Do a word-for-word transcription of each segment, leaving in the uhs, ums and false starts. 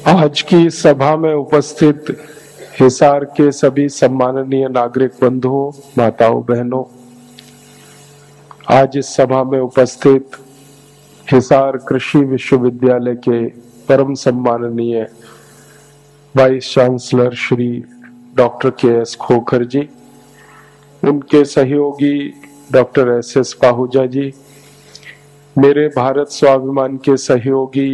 आज की सभा में उपस्थित हिसार के सभी सम्माननीय नागरिक बंधुओं, माताओं, बहनों, आज इस सभा में उपस्थित हिसार कृषि विश्वविद्यालय के परम सम्माननीय vice chancellor Shri doctor K S Khokhar ji, उनके सहयोगी doctor S S Pahuja ji, मेरे भारत स्वाभिमान के सहयोगी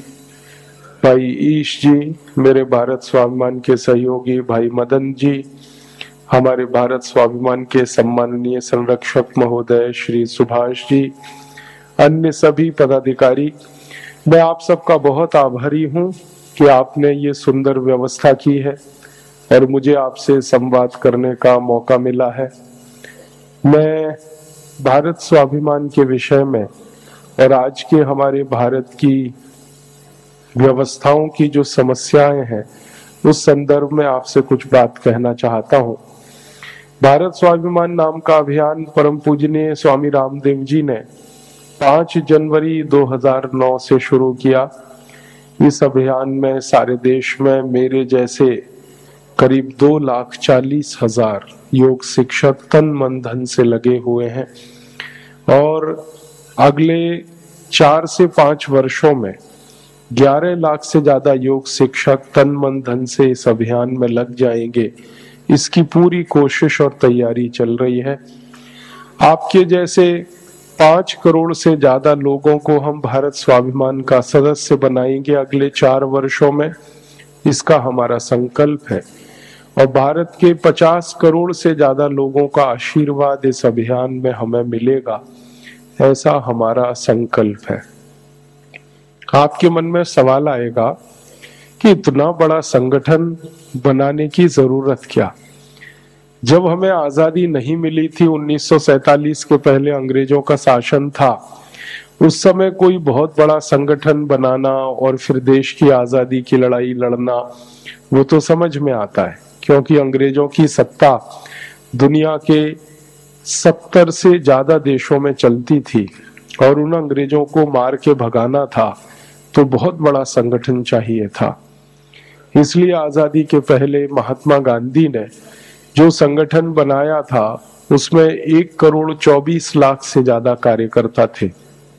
भाई ईश जी, मेरे भारत स्वाभिमान के सहयोगी भाई मदन जी, हमारे भारत स्वाभिमान के सम्माननीय संरक्षक महोदय श्री सुभाष जी, अन्य सभी पदाधिकारी, मैं आप सबका बहुत आभारी हूं कि आपने ये सुंदर व्यवस्था की है और मुझे आपसे संवाद करने का मौका मिला है। मैं भारत स्वाभिमान के विषय में और आज के हमारे भारत की व्यवस्थाओं की जो समस्याएं हैं उस संदर्भ में आपसे कुछ बात कहना चाहता हूं। भारत स्वाभिमान नाम का अभियान परम पूजनीय स्वामी रामदेव जी ने पाँच जनवरी दो हज़ार नौ से शुरू किया। इस अभियान में सारे देश में मेरे जैसे करीब दो लाख चालीस हजार योग शिक्षक तन मन धन से लगे हुए हैं और अगले चार से पांच वर्षों में ग्यारह लाख से ज्यादा योग शिक्षक तन मन धन से इस अभियान में लग जाएंगे। इसकी पूरी कोशिश और तैयारी चल रही है। आपके जैसे पांच करोड़ से ज्यादा लोगों को हम भारत स्वाभिमान का सदस्य बनाएंगे अगले चार वर्षों में, इसका हमारा संकल्प है और भारत के पचास करोड़ से ज्यादा लोगों का आशीर्वाद इस अभियान में हमें मिलेगा, ऐसा हमारा संकल्प है। आपके मन में सवाल आएगा कि इतना बड़ा संगठन बनाने की जरूरत क्या? जब हमें आजादी नहीं मिली थी, उन्नीस सौ सैतालीस के पहले अंग्रेजों का शासन था, उस समय कोई बहुत बड़ा संगठन बनाना और फिर देश की आजादी की लड़ाई लड़ना वो तो समझ में आता है, क्योंकि अंग्रेजों की सत्ता दुनिया के सत्तर से ज्यादा देशों में चलती थी और उन अंग्रेजों को मार के भगाना था तो बहुत बड़ा संगठन चाहिए था। इसलिए आजादी के पहले महात्मा गांधी ने जो संगठन बनाया था उसमें एक करोड़ चौबीस लाख से ज्यादा कार्यकर्ता थे।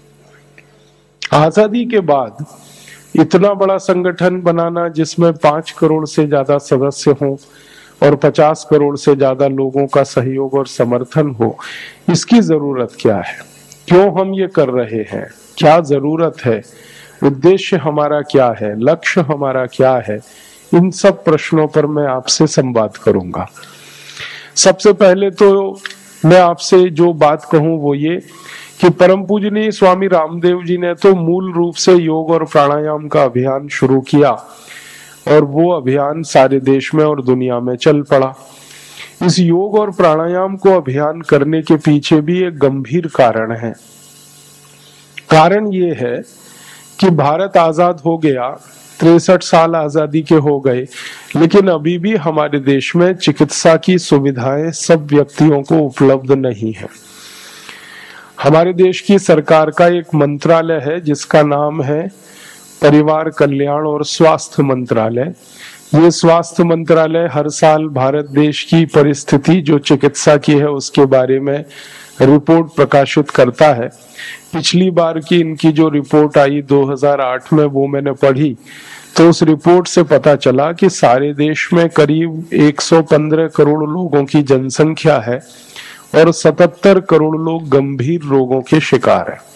आजादी के बाद इतना बड़ा संगठन बनाना जिसमें पांच करोड़ से ज्यादा सदस्य हों और पचास करोड़ से ज्यादा लोगों का सहयोग और समर्थन हो, इसकी जरूरत क्या है? क्यों हम ये कर रहे हैं? क्या जरूरत है? उद्देश्य हमारा क्या है? लक्ष्य हमारा क्या है? इन सब प्रश्नों पर मैं आपसे संवाद करूंगा। सबसे पहले तो मैं आपसे जो बात कहूं वो ये कि परम पूजनीय स्वामी रामदेव जी ने तो मूल रूप से योग और प्राणायाम का अभियान शुरू किया और वो अभियान सारे देश में और दुनिया में चल पड़ा। इस योग और प्राणायाम को अभियान करने के पीछे भी एक गंभीर कारण है। कारण ये है कि भारत आजाद हो गया, तिरसठ साल आजादी के हो गए, लेकिन अभी भी हमारे देश में चिकित्सा की सुविधाएं सब व्यक्तियों को उपलब्ध नहीं है। हमारे देश की सरकार का एक मंत्रालय है जिसका नाम है परिवार कल्याण और स्वास्थ्य मंत्रालय। ये स्वास्थ्य मंत्रालय हर साल भारत देश की परिस्थिति जो चिकित्सा की है उसके बारे में रिपोर्ट प्रकाशित करता है। पिछली बार की इनकी जो रिपोर्ट आई दो हज़ार आठ में वो मैंने पढ़ी, तो उस रिपोर्ट से पता चला कि सारे देश में करीब एक सौ पंद्रह करोड़ लोगों की जनसंख्या है और सतहत्तर करोड़ लोग गंभीर रोगों के शिकार हैं।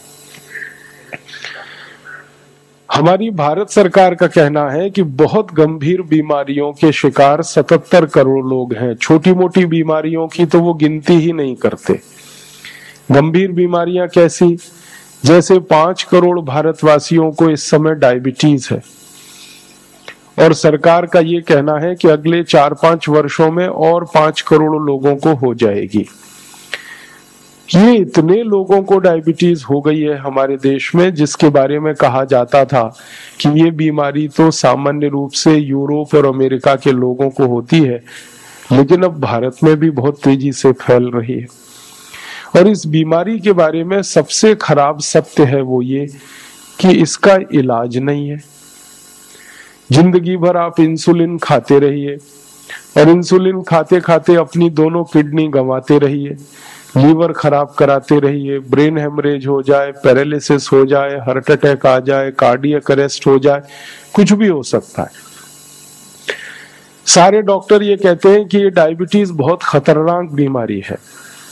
हमारी भारत सरकार का कहना है कि बहुत गंभीर बीमारियों के शिकार सतहत्तर करोड़ लोग हैं। छोटी मोटी बीमारियों की तो वो गिनती ही नहीं करते। गंभीर बीमारियां कैसी? जैसे पांच करोड़ भारतवासियों को इस समय डायबिटीज है और सरकार का ये कहना है कि अगले चार पांच वर्षों में और पांच करोड़ लोगों को हो जाएगी। ये इतने लोगों को डायबिटीज हो गई है हमारे देश में, जिसके बारे में कहा जाता था कि ये बीमारी तो सामान्य रूप से यूरोप और अमेरिका के लोगों को होती है, लेकिन अब भारत में भी बहुत तेजी से फैल रही है। और इस बीमारी के बारे में सबसे खराब सत्य है वो ये कि इसका इलाज नहीं है। जिंदगी भर आप इंसुलिन खाते रहिए और इंसुलिन खाते खाते अपनी दोनों किडनी गंवाते रहिए, लीवर खराब कराते रहिए, ब्रेन हेमरेज हो जाए, पैरालिसिस हो जाए, हार्ट अटैक आ जाए, कार्डियक अरेस्ट हो जाए, कुछ भी हो सकता है। सारे डॉक्टर ये कहते हैं कि ये डायबिटीज बहुत खतरनाक बीमारी है।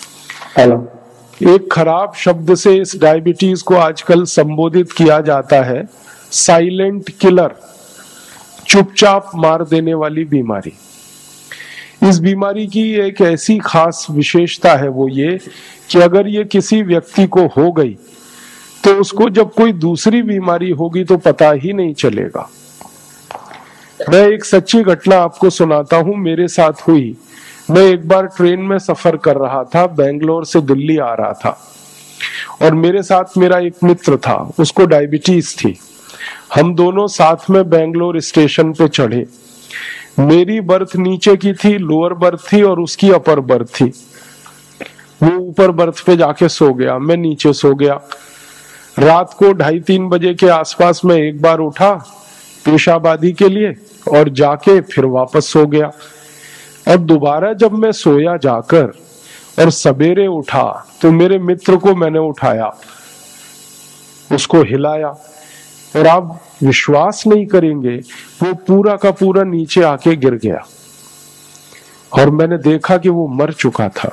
एक खराब शब्द से इस डायबिटीज को आजकल संबोधित किया जाता है, साइलेंट किलर, चुपचाप मार देने वाली बीमारी। इस बीमारी की एक ऐसी खास विशेषता है वो ये कि अगर ये किसी व्यक्ति को हो गई तो उसको जब कोई दूसरी बीमारी होगी तो पता ही नहीं चलेगा। मैं एक सच्ची घटना आपको सुनाता हूं, मेरे साथ हुई। मैं एक बार ट्रेन में सफर कर रहा था, बेंगलोर से दिल्ली आ रहा था और मेरे साथ मेरा एक मित्र था, उसको डायबिटीज थी। हम दोनों साथ में बेंगलोर स्टेशन पे चढ़े। मेरी बर्थ नीचे की थी, लोअर बर्थ थी और उसकी अपर बर्थ थी। वो ऊपर बर्थ पे जाके सो गया, मैं नीचे सो गया। रात को ढाई तीन बजे के आसपास में एक बार उठा पेशाबादी के लिए और जाके फिर वापस सो गया। और दोबारा जब मैं सोया जाकर और सवेरे उठा तो मेरे मित्र को मैंने उठाया, उसको हिलाया और आप विश्वास नहीं करेंगे, वो पूरा का पूरा नीचे आके गिर गया और मैंने देखा कि वो मर चुका था।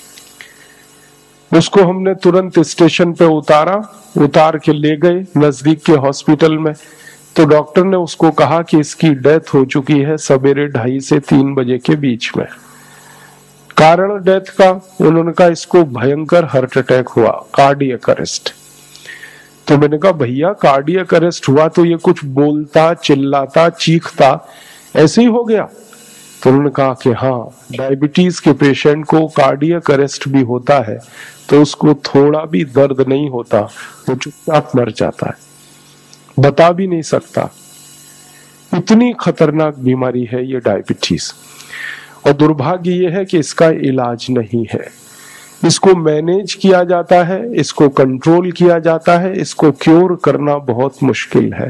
उसको हमने तुरंत स्टेशन पे उतारा, उतार के ले गए नजदीक के हॉस्पिटल में। तो डॉक्टर ने उसको कहा कि इसकी डेथ हो चुकी है सवेरे ढाई से तीन बजे के बीच में। कारण डेथ का उन्होंने कहा इसको भयंकर हार्ट अटैक हुआ, कार्डियक अरेस्ट। तो मैंने कहा भैया कार्डियक अरेस्ट हुआ तो ये कुछ बोलता, चिल्लाता, चीखता ऐसे ही हो गया? तो उन्होंने कहा कि हाँ, डायबिटीज के पेशेंट को कार्डियक अरेस्ट भी होता है तो उसको थोड़ा भी दर्द नहीं होता, वो चुपचाप मर जाता है, बता भी नहीं सकता। इतनी खतरनाक बीमारी है ये डायबिटीज। और दुर्भाग्य ये है कि इसका इलाज नहीं है। इसको मैनेज किया जाता है, इसको कंट्रोल किया जाता है, इसको क्योर करना बहुत मुश्किल है।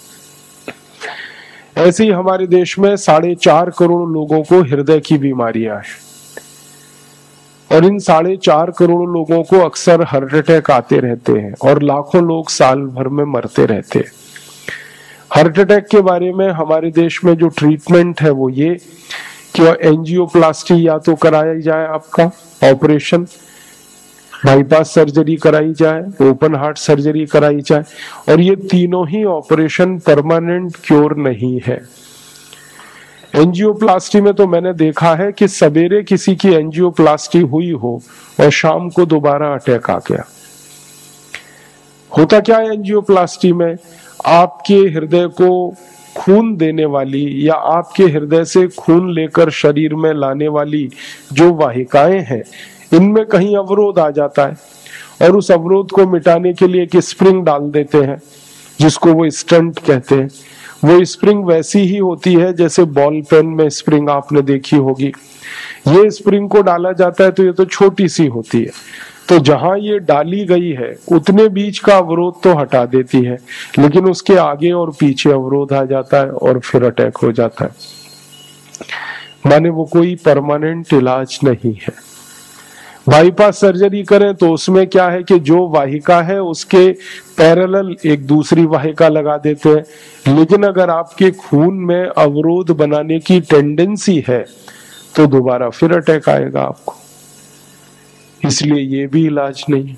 ऐसे ही हमारे देश में साढ़े चार करोड़ लोगों को हृदय की बीमारियां हैं और इन साढ़े चार करोड़ लोगों को अक्सर हार्ट अटैक आते रहते हैं और लाखों लोग साल भर में मरते रहते हैं। हार्ट अटैक के बारे में हमारे देश में जो ट्रीटमेंट है वो ये कि एंजियोप्लास्टी या तो कराया जाए, आपका ऑपरेशन, बाईपास सर्जरी कराई जाए, ओपन हार्ट सर्जरी कराई जाए, और ये तीनों ही ऑपरेशन परमानेंट क्योर नहीं है। एंजियोप्लास्टी में तो मैंने देखा है कि सवेरे किसी की एंजियोप्लास्टी हुई हो और शाम को दोबारा अटैक आ गया। होता क्या है एंजियोप्लास्टी में, आपके हृदय को खून देने वाली या आपके हृदय से खून लेकर शरीर में लाने वाली जो वाहिकाएं हैं, इनमें कहीं अवरोध आ जाता है और उस अवरोध को मिटाने के लिए एक स्प्रिंग डाल देते हैं जिसको वो स्टंट कहते हैं। वो स्प्रिंग वैसी ही होती है जैसे बॉल पेन में स्प्रिंग आपने देखी होगी। ये स्प्रिंग को डाला जाता है तो ये तो छोटी सी होती है, तो जहां ये डाली गई है उतने बीच का अवरोध तो हटा देती है, लेकिन उसके आगे और पीछे अवरोध आ जाता है और फिर अटैक हो जाता है। माने वो कोई परमानेंट इलाज नहीं है। बाईपास सर्जरी करें तो उसमें क्या है कि जो वाहिका है उसके पैरेलल एक दूसरी वाहिका लगा देते हैं, लेकिन अगर आपके खून में अवरोध बनाने की टेंडेंसी है तो दोबारा फिर अटैक आएगा आपको, इसलिए ये भी इलाज नहीं।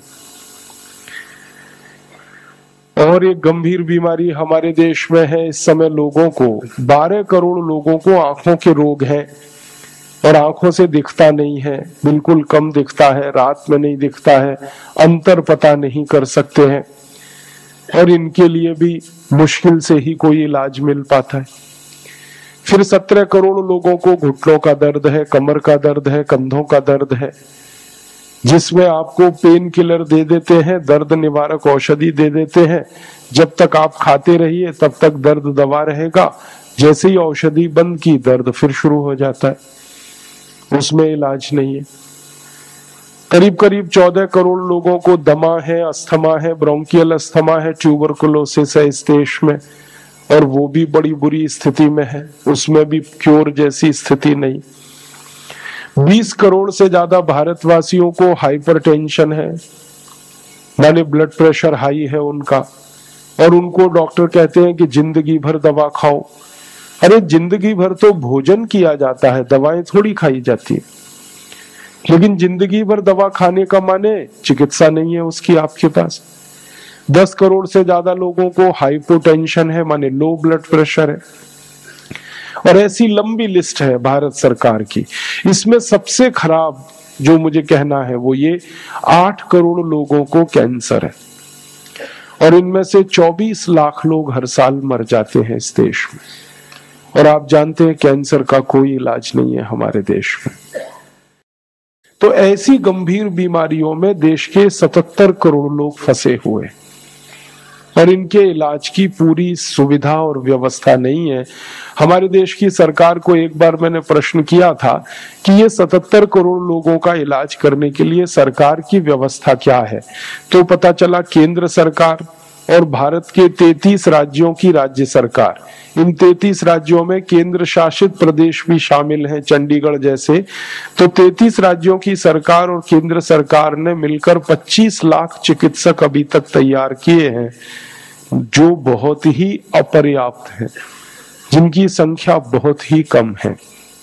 और एक गंभीर बीमारी हमारे देश में है इस समय, लोगों को, बारह करोड़ लोगों को आंखों के रोग हैं और आंखों से दिखता नहीं है, बिल्कुल कम दिखता है, रात में नहीं दिखता है, अंतर पता नहीं कर सकते हैं और इनके लिए भी मुश्किल से ही कोई इलाज मिल पाता है। फिर सत्रह करोड़ लोगों को घुटनों का दर्द है, कमर का दर्द है, कंधों का दर्द है, जिसमें आपको पेन किलर दे देते हैं, दर्द निवारक औषधि दे देते हैं, जब तक आप खाते रहिए तब तक दर्द दबा रहेगा, जैसे ही औषधि बंद की दर्द फिर शुरू हो जाता है, उसमें इलाज नहीं है। करीब करीब चौदह करोड़ लोगों को दमा है, अस्थमा है, ब्रोंकियल अस्थमा है, ट्यूबरकुलोसिस है इस देश में, और वो भी बड़ी बुरी स्थिति में है, उसमें भी क्योर जैसी स्थिति नहीं। बीस करोड़ से ज्यादा भारतवासियों को हाइपरटेंशन है, माने ब्लड प्रेशर हाई है उनका, और उनको डॉक्टर कहते हैं कि जिंदगी भर दवा खाओ। अरे जिंदगी भर तो भोजन किया जाता है, दवाएं थोड़ी खाई जाती है। लेकिन जिंदगी भर दवा खाने का माने चिकित्सा नहीं है उसकी आपके पास। दस करोड़ से ज्यादा लोगों को हाइपोटेंशन है, माने लो ब्लड प्रेशर है, और ऐसी लंबी लिस्ट है भारत सरकार की। इसमें सबसे खराब जो मुझे कहना है वो ये, आठ करोड़ लोगों को कैंसर है, और इनमें से चौबीस लाख लोग हर साल मर जाते हैं इस देश में। और आप जानते हैं कैंसर का कोई इलाज नहीं है हमारे देश में। तो ऐसी गंभीर बीमारियों में देश के सतहत्तर करोड़ लोग फंसे हुए, और इनके इलाज की पूरी सुविधा और व्यवस्था नहीं है। हमारे देश की सरकार को एक बार मैंने प्रश्न किया था कि ये सतहत्तर करोड़ लोगों का इलाज करने के लिए सरकार की व्यवस्था क्या है, तो पता चला केंद्र सरकार और भारत के तैंतीस राज्यों की राज्य सरकार, इन तैंतीस राज्यों में केंद्र शासित प्रदेश भी शामिल हैं चंडीगढ़ जैसे, तो तैंतीस राज्यों की सरकार और केंद्र सरकार ने मिलकर पच्चीस लाख चिकित्सक अभी तक तैयार किए हैं, जो बहुत ही अपर्याप्त है, जिनकी संख्या बहुत ही कम है।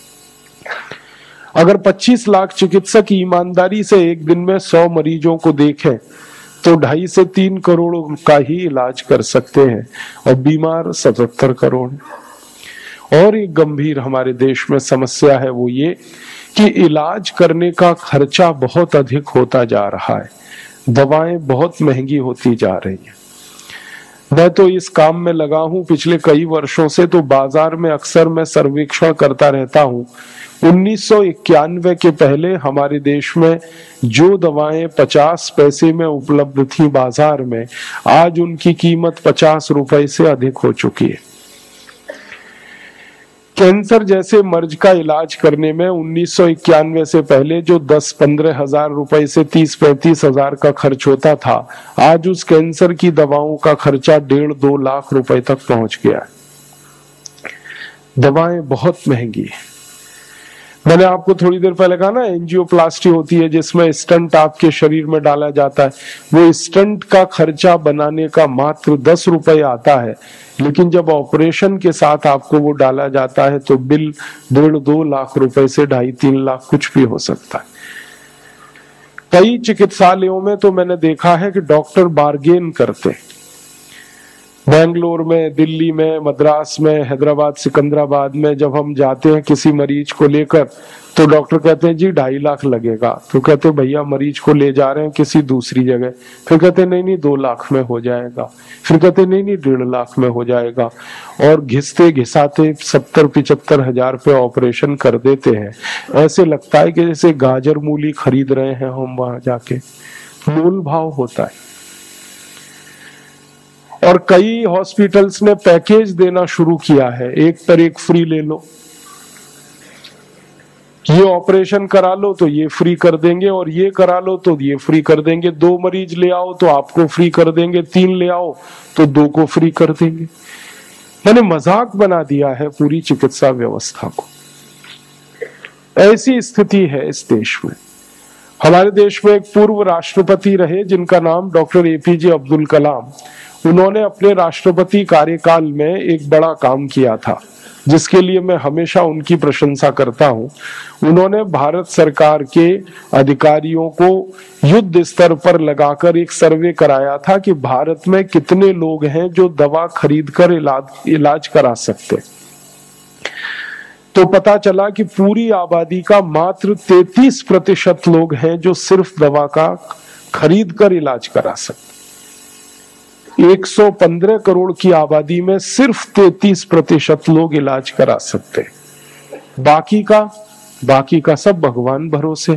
अगर पच्चीस लाख चिकित्सक ईमानदारी से एक दिन में सौ मरीजों को देखें तो ढाई से तीन करोड़ का ही इलाज कर सकते हैं, और बीमार सतहत्तर करोड़। और एक गंभीर हमारे देश में समस्या है वो ये कि इलाज करने का खर्चा बहुत अधिक होता जा रहा है, दवाएं बहुत महंगी होती जा रही है। मैं तो इस काम में लगा हूं पिछले कई वर्षों से, तो बाजार में अक्सर मैं सर्वेक्षण करता रहता हूं। उन्नीस सौ इक्यानवे के पहले हमारे देश में जो दवाएं पचास पैसे में उपलब्ध थी बाजार में, आज उनकी कीमत पचास रुपए से अधिक हो चुकी है। कैंसर जैसे मर्ज का इलाज करने में उन्नीस सौ इक्यानवे से पहले जो दस पंद्रह हजार रुपए से तीस पैंतीस हजार का खर्च होता था, आज उस कैंसर की दवाओं का खर्चा डेढ़ दो लाख रुपए तक पहुंच गया। दवाएं बहुत महंगी है। मैंने आपको थोड़ी देर पहले कहा ना, एंजियोप्लास्टी होती है जिसमें स्टंट आपके शरीर में डाला जाता है, वो स्टंट का खर्चा बनाने का मात्र दस रुपए आता है, लेकिन जब ऑपरेशन के साथ आपको वो डाला जाता है तो बिल डेढ़ दो लाख रुपए से ढाई तीन लाख कुछ भी हो सकता है। कई चिकित्सालयों में तो मैंने देखा है कि डॉक्टर बार्गेन करते, बेंगलोर में, दिल्ली में, मद्रास में, हैदराबाद, सिकंदराबाद में जब हम जाते हैं किसी मरीज को लेकर, तो डॉक्टर कहते हैं जी ढाई लाख लगेगा, तो कहते हैं भैया मरीज को ले जा रहे हैं किसी दूसरी जगह, फिर कहते हैं नहीं नहीं दो लाख में हो जाएगा, फिर कहते हैं नहीं नहीं डेढ़ लाख में हो जाएगा, और घिसते घिसाते सत्तर पिचहत्तर हजार पे ऑपरेशन कर देते हैं। ऐसे लगता है कि जैसे गाजर मूली खरीद रहे हैं हम वहां जाके, मोल भाव होता है। और कई हॉस्पिटल्स ने पैकेज देना शुरू किया है, एक पर एक फ्री ले लो, ये ऑपरेशन करा लो तो ये फ्री कर देंगे, और ये करा लो तो ये फ्री कर देंगे, दो मरीज ले आओ तो आपको फ्री कर देंगे, तीन ले आओ तो दो को फ्री कर देंगे। मैंने मजाक बना दिया है पूरी चिकित्सा व्यवस्था को। ऐसी स्थिति है इस देश में। हमारे देश में एक पूर्व राष्ट्रपति रहे जिनका नाम डॉक्टर एपीजे अब्दुल कलाम। उन्होंने अपने राष्ट्रपति कार्यकाल में एक बड़ा काम किया था, जिसके लिए मैं हमेशा उनकी प्रशंसा करता हूं। उन्होंने भारत सरकार के अधिकारियों को युद्ध स्तर पर लगाकर एक सर्वे कराया था कि भारत में कितने लोग हैं जो दवा खरीदकर इलाज इलाज करा सकते। तो पता चला कि पूरी आबादी का मात्र तैंतीस प्रतिशत लोग हैं जो सिर्फ दवा का खरीद कर इलाज करा सकते। एक सौ पंद्रह करोड़ की आबादी में सिर्फ तैंतीस प्रतिशत लोग इलाज करा सकते, बाकी का बाकी का सब भगवान भरोसे।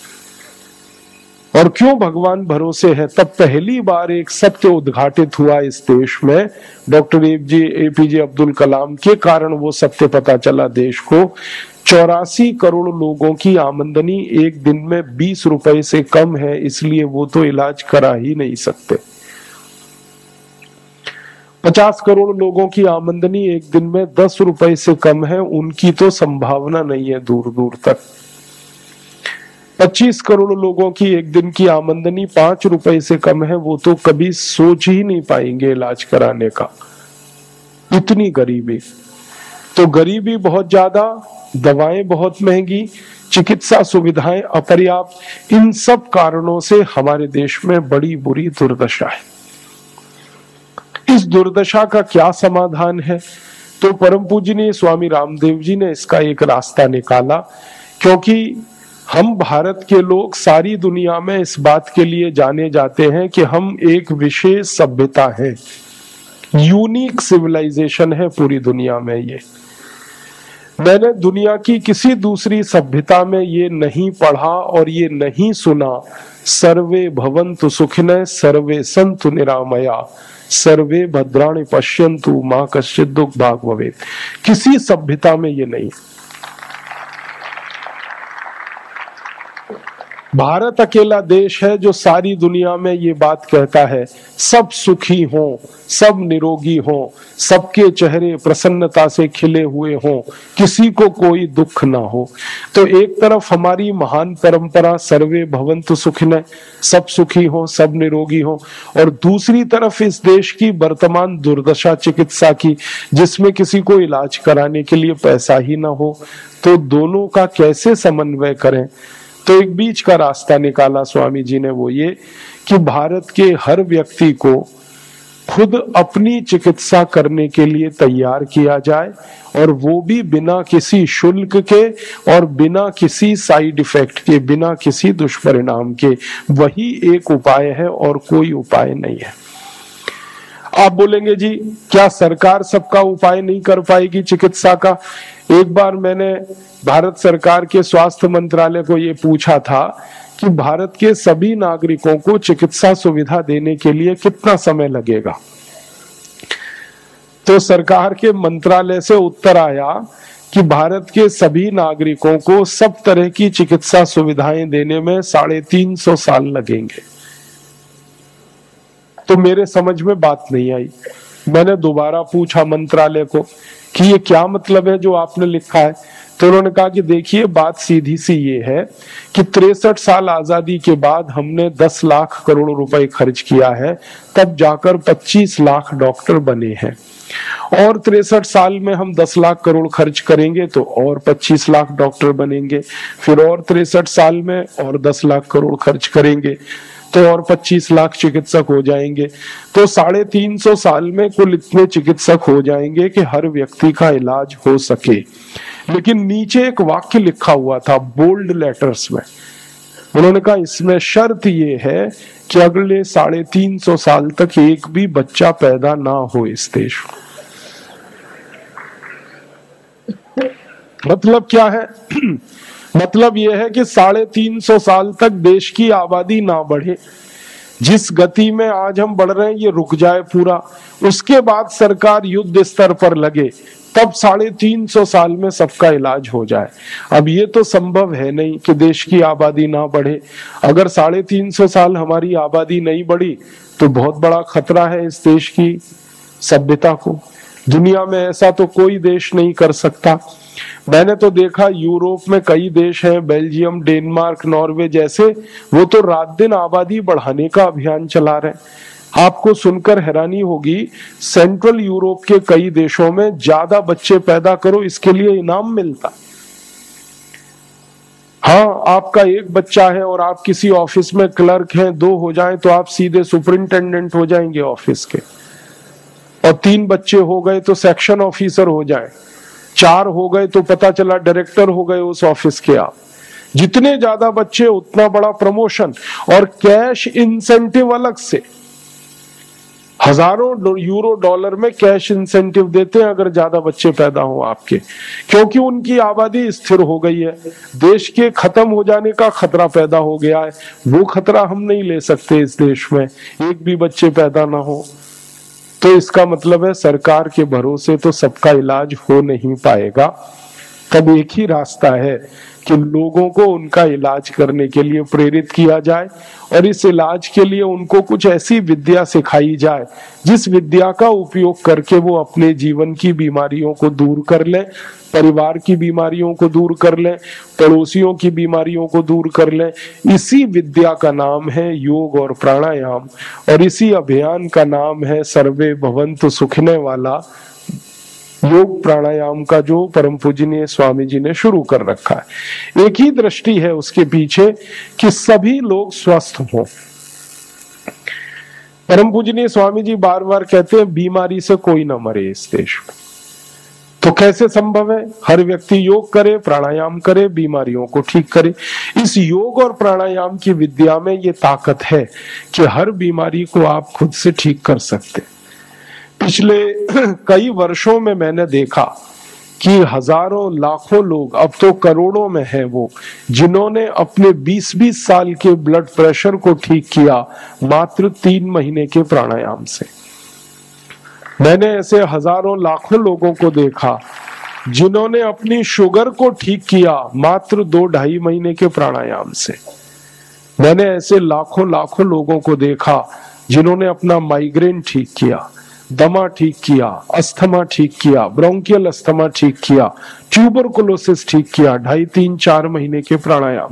और क्यों भगवान भरोसे है? तब पहली बार एक सत्य उद्घाटित हुआ इस देश में, डॉक्टर एपीजे अब्दुल कलाम के कारण वो सत्य पता चला देश को। चौरासी करोड़ लोगों की आमदनी एक दिन में बीस रुपए से कम है, इसलिए वो तो इलाज करा ही नहीं सकते। पचास करोड़ लोगों की आमदनी एक दिन में दस रुपए से कम है, उनकी तो संभावना नहीं है दूर दूर तक। पच्चीस करोड़ लोगों की एक दिन की आमदनी पांच रुपए से कम है, वो तो कभी सोच ही नहीं पाएंगे इलाज कराने का, इतनी गरीबी। तो गरीबी बहुत ज्यादा, दवाएं बहुत महंगी, चिकित्सा सुविधाएं अपर्याप्त, इन सब कारणों से हमारे देश में बड़ी बुरी दुर्दशा है। इस दुर्दशा का क्या समाधान है? तो परम पूजनीय स्वामी रामदेव जी ने इसका एक रास्ता निकाला, क्योंकि हम भारत के लोग सारी दुनिया में इस बात के लिए जाने जाते हैं कि हम एक विशेष सभ्यता है, यूनिक सिविलाइजेशन है पूरी दुनिया में। ये मैंने दुनिया की किसी दूसरी सभ्यता में ये नहीं पढ़ा और ये नहीं सुना, सर्वे भवन्तु सुखिनः सर्वे सन्तु निरामया सर्वे भद्राणि पश्यन्तु मां कश्चित् दुःख भाग् भवेत्। किसी सभ्यता में ये नहीं। भारत अकेला देश है जो सारी दुनिया में ये बात कहता है, सब सुखी हों, सब निरोगी हों, सबके चेहरे प्रसन्नता से खिले हुए हों, किसी को कोई दुख ना हो। तो एक तरफ हमारी महान परंपरा सर्वे भवन्तु सुखिनः, सब सुखी हों, सब निरोगी हों, और दूसरी तरफ इस देश की वर्तमान दुर्दशा चिकित्सा की, जिसमें किसी को इलाज कराने के लिए पैसा ही ना हो। तो दोनों का कैसे समन्वय करें? तो एक बीच का रास्ता निकाला स्वामी जी ने, वो ये कि भारत के हर व्यक्ति को खुद अपनी चिकित्सा करने के लिए तैयार किया जाए, और वो भी बिना किसी शुल्क के और बिना किसी साइड इफेक्ट के, बिना किसी दुष्परिणाम के। वही एक उपाय है और कोई उपाय नहीं है। आप बोलेंगे जी क्या सरकार सबका उपाय नहीं कर पाएगी चिकित्सा का? एक बार मैंने भारत सरकार के स्वास्थ्य मंत्रालय को ये पूछा था कि भारत के सभी नागरिकों को चिकित्सा सुविधा देने के लिए कितना समय लगेगा। तो सरकार के मंत्रालय से उत्तर आया कि भारत के सभी नागरिकों को सब तरह की चिकित्सा सुविधाएं देने में साढ़े तीन सौ साल लगेंगे। तो मेरे समझ में बात नहीं आई। मैंने दोबारा पूछा मंत्रालय को कि ये क्या मतलब है जो आपने लिखा है? तो उन्होंने कहा कि देखिए बात सीधी सी ये है कि तिरसठ साल आजादी के बाद हमने दस लाख करोड़ रुपए खर्च किया है, तब जाकर पच्चीस लाख डॉक्टर बने हैं, और तिरसठ साल में हम दस लाख करोड़ खर्च करेंगे तो और पच्चीस लाख डॉक्टर बनेंगे, फिर और तिरसठ साल में और दस लाख करोड़ खर्च करेंगे तो और पच्चीस लाख चिकित्सक हो जाएंगे। तो साढ़े तीन सौ साल में कुल इतने चिकित्सक हो जाएंगे कि हर व्यक्ति का इलाज हो सके। लेकिन नीचे एक वाक्य लिखा हुआ था बोल्ड लेटर्स में, उन्होंने कहा इसमें शर्त ये है कि अगले साढ़े तीन सौ साल तक एक भी बच्चा पैदा ना हो इस देश में। मतलब क्या है? मतलब यह है कि साढ़े तीन सौ साल तक देश की आबादी ना बढ़े, जिस गति में आज हम बढ़ रहे हैं ये रुक जाए पूरा, उसके बाद सरकार युद्ध स्तर पर लगे, तब साढ़े तीन सौ साल में सबका इलाज हो जाए। अब ये तो संभव है नहीं कि देश की आबादी ना बढ़े। अगर साढ़े तीन सौ साल हमारी आबादी नहीं बढ़ी तो बहुत बड़ा खतरा है इस देश की सभ्यता को। दुनिया में ऐसा तो कोई देश नहीं कर सकता। मैंने तो देखा यूरोप में कई देश हैं, बेल्जियम, डेनमार्क, नॉर्वे जैसे, वो तो रात दिन आबादी बढ़ाने का अभियान चला रहे हैं। आपको सुनकर हैरानी होगी, सेंट्रल यूरोप के कई देशों में ज्यादा बच्चे पैदा करो इसके लिए इनाम मिलता। हाँ, आपका एक बच्चा है और आप किसी ऑफिस में क्लर्क हैं, दो हो जाएं तो आप सीधे सुपरिंटेंडेंट हो जाएंगे ऑफिस के, और तीन बच्चे हो गए तो सेक्शन ऑफिसर हो जाएं, चार हो गए तो पता चला डायरेक्टर हो गए उस ऑफिस के आप। जितने ज्यादा बच्चे उतना बड़ा प्रमोशन, और कैश इंसेंटिव अलग से, हजारों यूरो डॉलर में कैश इंसेंटिव देते हैं अगर ज्यादा बच्चे पैदा हो आपके, क्योंकि उनकी आबादी स्थिर हो गई है। देश के खत्म हो जाने का खतरा पैदा हो गया है, वो खतरा हम नहीं ले सकते इस देश में, एक भी बच्चे पैदा ना हो। तो इसका मतलब है सरकार के भरोसे तो सबका इलाज हो नहीं पाएगा। तब एक ही रास्ता है कि लोगों को उनका इलाज करने के लिए प्रेरित किया जाए और इस इलाज के लिए उनको कुछ ऐसी विद्या सिखाई जाए जिस विद्या का उपयोग करके वो अपने जीवन की बीमारियों को दूर कर लें, परिवार की बीमारियों को दूर कर लें, पड़ोसियों की बीमारियों को दूर कर लें। इसी विद्या का नाम है योग और प्राणायाम और इसी अभियान का नाम है सर्वे भवन्तु सुखिने वाला योग प्राणायाम का जो परम पूजनीय स्वामी जी ने शुरू कर रखा है। एक ही दृष्टि है उसके पीछे कि सभी लोग स्वस्थ हों। परम पूजनीय स्वामी जी बार बार कहते हैं बीमारी से कोई ना मरे इस देश में। तो कैसे संभव है? हर व्यक्ति योग करे, प्राणायाम करे, बीमारियों को ठीक करे। इस योग और प्राणायाम की विद्या में ये ताकत है कि हर बीमारी को आप खुद से ठीक कर सकते। पिछले कई वर्षों में मैंने देखा कि हजारों लाखों लोग, अब तो करोड़ों में हैं वो, जिन्होंने अपने बीस बीस साल के ब्लड प्रेशर को ठीक किया मात्र तीन महीने के प्राणायाम से। मैंने ऐसे हजारों लाखों लोगों को देखा जिन्होंने अपनी शुगर को ठीक किया मात्र दो ढाई महीने के प्राणायाम से। मैंने ऐसे लाखों लाखों लोगों को देखा जिन्होंने अपना माइग्रेन ठीक किया, दमा ठीक किया, अस्थमा ठीक किया, ब्रोंकियल अस्थमा ठीक किया, ट्यूबरकुलोसिस ठीक किया ढाई तीन चार महीने के प्राणायाम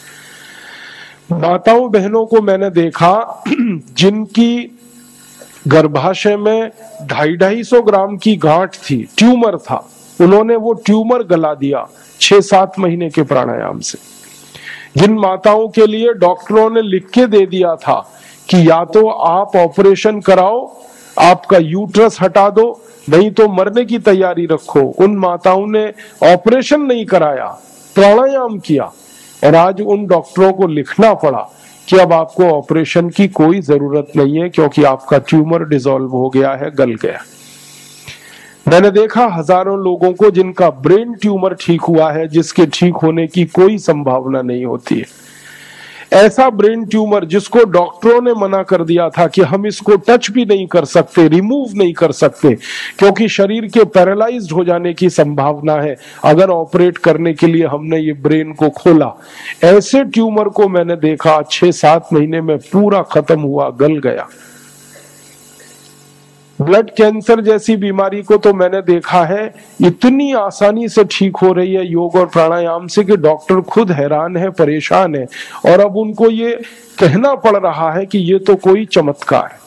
से। माताओं बहनों को मैंने देखा जिनकी गर्भाशय में ढाई ढाई सौ ग्राम की गांठ थी, ट्यूमर था, उन्होंने वो ट्यूमर गला दिया छह सात महीने के प्राणायाम से। जिन माताओं के लिए डॉक्टरों ने लिख के दे दिया था कि या तो आप ऑपरेशन कराओ, आपका यूट्रस हटा दो, नहीं तो मरने की तैयारी रखो, उन माताओं ने ऑपरेशन नहीं कराया, प्राणायाम किया और आज उन डॉक्टरों को लिखना पड़ा कि अब आपको ऑपरेशन की कोई जरूरत नहीं है क्योंकि आपका ट्यूमर डिसॉल्व हो गया है, गल गया। मैंने देखा हजारों लोगों को जिनका ब्रेन ट्यूमर ठीक हुआ है, जिसके ठीक होने की कोई संभावना नहीं होती है। ऐसा ब्रेन ट्यूमर जिसको डॉक्टरों ने मना कर दिया था कि हम इसको टच भी नहीं कर सकते, रिमूव नहीं कर सकते क्योंकि शरीर के पैरालाइज्ड हो जाने की संभावना है अगर ऑपरेट करने के लिए हमने ये ब्रेन को खोला। ऐसे ट्यूमर को मैंने देखा छह सात महीने में पूरा खत्म हुआ, गल गया। ब्लड कैंसर जैसी बीमारी को तो मैंने देखा है इतनी आसानी से ठीक हो रही है योग और प्राणायाम से कि डॉक्टर खुद हैरान है, परेशान है और अब उनको ये कहना पड़ रहा है कि ये तो कोई चमत्कार है।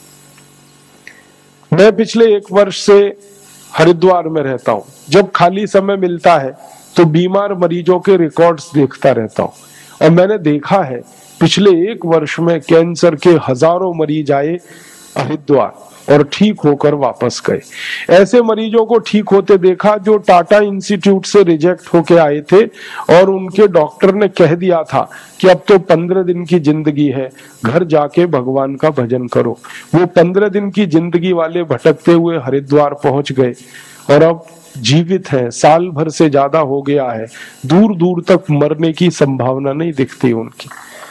मैं पिछले एक वर्ष से हरिद्वार में रहता हूं। जब खाली समय मिलता है तो बीमार मरीजों के रिकॉर्ड्स देखता रहता हूं और मैंने देखा है पिछले एक वर्ष में कैंसर के हजारों मरीज आए हरिद्वार और ठीक होकर वापस गए। ऐसे मरीजों को ठीक होते देखा जो टाटा इंस्टीट्यूट से रिजेक्ट होके आए थे और उनके डॉक्टर ने कह दिया था कि अब तो पंद्रह दिन की जिंदगी है, घर जाके भगवान का भजन करो। वो पंद्रह दिन की जिंदगी वाले भटकते हुए हरिद्वार पहुंच गए और अब जीवित हैं, साल भर से ज्यादा हो गया है, दूर दूर तक मरने की संभावना नहीं दिखती उनकी।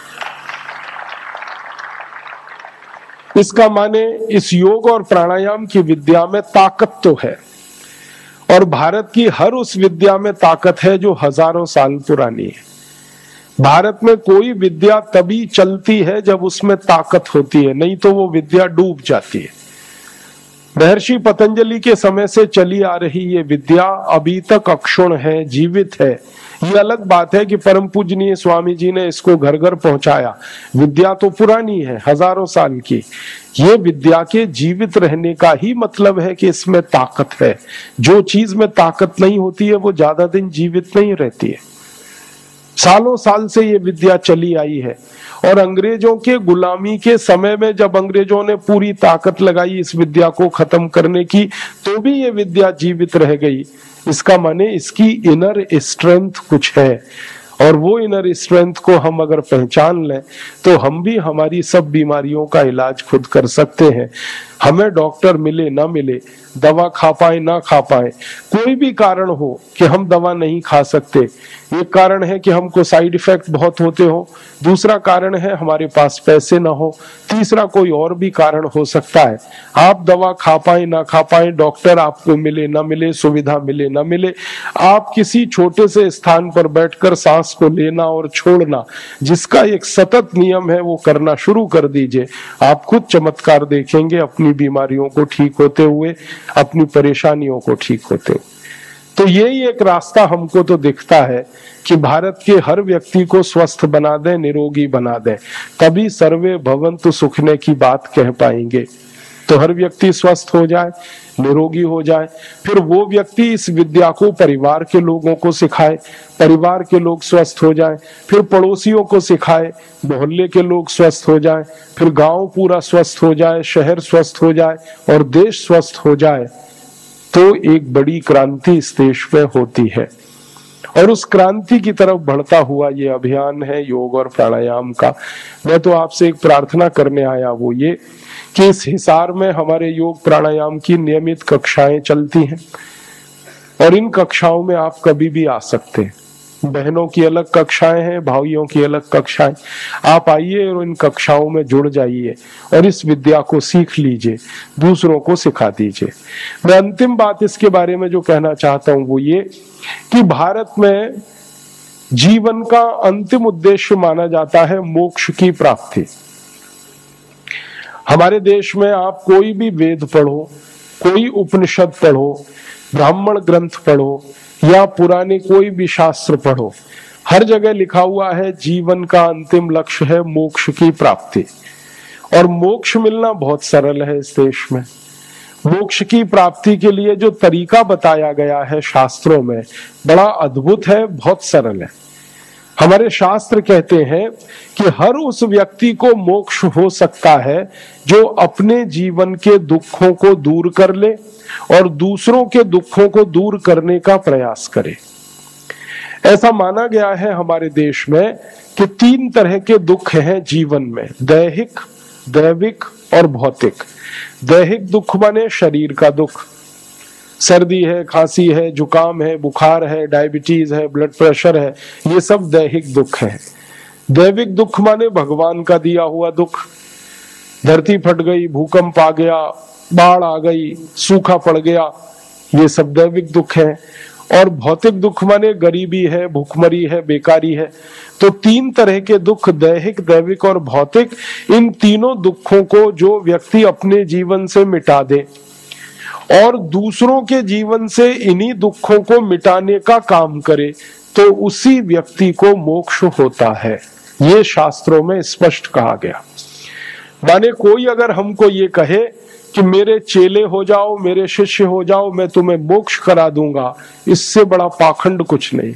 इसका माने इस योग और प्राणायाम की विद्या में ताकत तो है और भारत की हर उस विद्या में ताकत है जो हजारों साल पुरानी है। भारत में कोई विद्या तभी चलती है जब उसमें ताकत होती है, नहीं तो वो विद्या डूब जाती है। महर्षि पतंजलि के समय से चली आ रही ये विद्या अभी तक अक्षुण्ण है, जीवित है। ये अलग बात है कि परम पूजनीय स्वामी जी ने इसको घर घर पहुंचाया। विद्या तो पुरानी है, हजारों साल की। ये विद्या के जीवित रहने का ही मतलब है कि इसमें ताकत है। जो चीज में ताकत नहीं होती है वो ज्यादा दिन जीवित नहीं रहती है। सालों साल से ये विद्या चली आई है और अंग्रेजों के गुलामी के समय में जब अंग्रेजों ने पूरी ताकत लगाई इस विद्या को खत्म करने की, तो भी ये विद्या जीवित रह गई। इसका माने इसकी इनर स्ट्रेंथ कुछ है और वो इनर स्ट्रेंथ को हम अगर पहचान लें तो हम भी हमारी सब बीमारियों का इलाज खुद कर सकते हैं। हमें डॉक्टर मिले ना मिले, दवा खा पाए ना खा पाए, कोई भी कारण हो कि हम दवा नहीं खा सकते, एक कारण है कि हमको साइड इफेक्ट बहुत होते हो, दूसरा कारण है हमारे पास पैसे ना हो, तीसरा कोई और भी कारण हो सकता है। आप दवा खा पाए ना खा पाए, डॉक्टर आपको मिले ना मिले, सुविधा मिले ना मिले, आप किसी छोटे से स्थान पर बैठकर सांस को लेना और छोड़ना जिसका एक सतत नियम है वो करना शुरू कर दीजिए। आप खुद चमत्कार देखेंगे अपनी बीमारियों को ठीक होते हुए, अपनी परेशानियों को ठीक होते हुए। तो यही एक रास्ता हमको तो दिखता है कि भारत के हर व्यक्ति को स्वस्थ बना दे, निरोगी बना दे, तभी सर्वे भवन्तु सुखने की बात कह पाएंगे। तो हर व्यक्ति स्वस्थ हो जाए, निरोगी हो जाए, फिर वो व्यक्ति इस विद्या को परिवार के लोगों को सिखाए, परिवार के लोग स्वस्थ हो जाए, फिर पड़ोसियों को सिखाए, मोहल्ले के लोग स्वस्थ हो जाए, फिर गांव पूरा स्वस्थ हो जाए, शहर स्वस्थ हो जाए और देश स्वस्थ हो जाए, तो एक बड़ी क्रांति इस देश में होती है। और उस क्रांति की तरफ बढ़ता हुआ ये अभियान है योग और प्राणायाम का। मैं तो आपसे एक प्रार्थना करने आया, वो ये कि इस हिसार में हमारे योग प्राणायाम की नियमित कक्षाएं चलती हैं और इन कक्षाओं में आप कभी भी आ सकते हैं। बहनों की अलग कक्षाएं हैं, भाइयों की अलग कक्षाएं, आप आइए और इन कक्षाओं में जुड़ जाइए और इस विद्या को सीख लीजिए, दूसरों को सिखा दीजिए। मैं अंतिम बात इसके बारे में जो कहना चाहता हूं वो ये कि भारत में जीवन का अंतिम उद्देश्य माना जाता है मोक्ष की प्राप्ति। हमारे देश में आप कोई भी वेद पढ़ो, कोई उपनिषद पढ़ो, ब्राह्मण ग्रंथ पढ़ो या पुराने कोई भी शास्त्र पढ़ो, हर जगह लिखा हुआ है जीवन का अंतिम लक्ष्य है मोक्ष की प्राप्ति। और मोक्ष मिलना बहुत सरल है इस देश में। मोक्ष की प्राप्ति के लिए जो तरीका बताया गया है शास्त्रों में बड़ा अद्भुत है, बहुत सरल है। हमारे शास्त्र कहते हैं कि हर उस व्यक्ति को मोक्ष हो सकता है जो अपने जीवन के दुखों को दूर कर ले और दूसरों के दुखों को दूर करने का प्रयास करे। ऐसा माना गया है हमारे देश में कि तीन तरह के दुख हैं जीवन में, दैहिक, दैविक और भौतिक। दैहिक दुख माने शरीर का दुख, सर्दी है, खांसी है, जुकाम है, बुखार है, डायबिटीज है, ब्लड प्रेशर है, ये सब दैहिक दुख है। दैविक दुख माने भगवान का दिया हुआ दुख, धरती फट गई, भूकंप आ गया, बाढ़ आ गई, सूखा पड़ गया, ये सब दैविक दुख है। और भौतिक दुख माने गरीबी है, भूखमरी है, बेकारी है। तो तीन तरह के दुख, दैहिक, दैविक और भौतिक, इन तीनों दुखों को जो व्यक्ति अपने जीवन से मिटा दे और दूसरों के जीवन से इन्हीं दुखों को मिटाने का काम करे तो उसी व्यक्ति को मोक्ष होता है। ये शास्त्रों में स्पष्ट कहा गया। माने कोई अगर हमको ये कहे कि मेरे चेले हो जाओ, मेरे शिष्य हो जाओ, मैं तुम्हें मोक्ष करा दूंगा, इससे बड़ा पाखंड कुछ नहीं।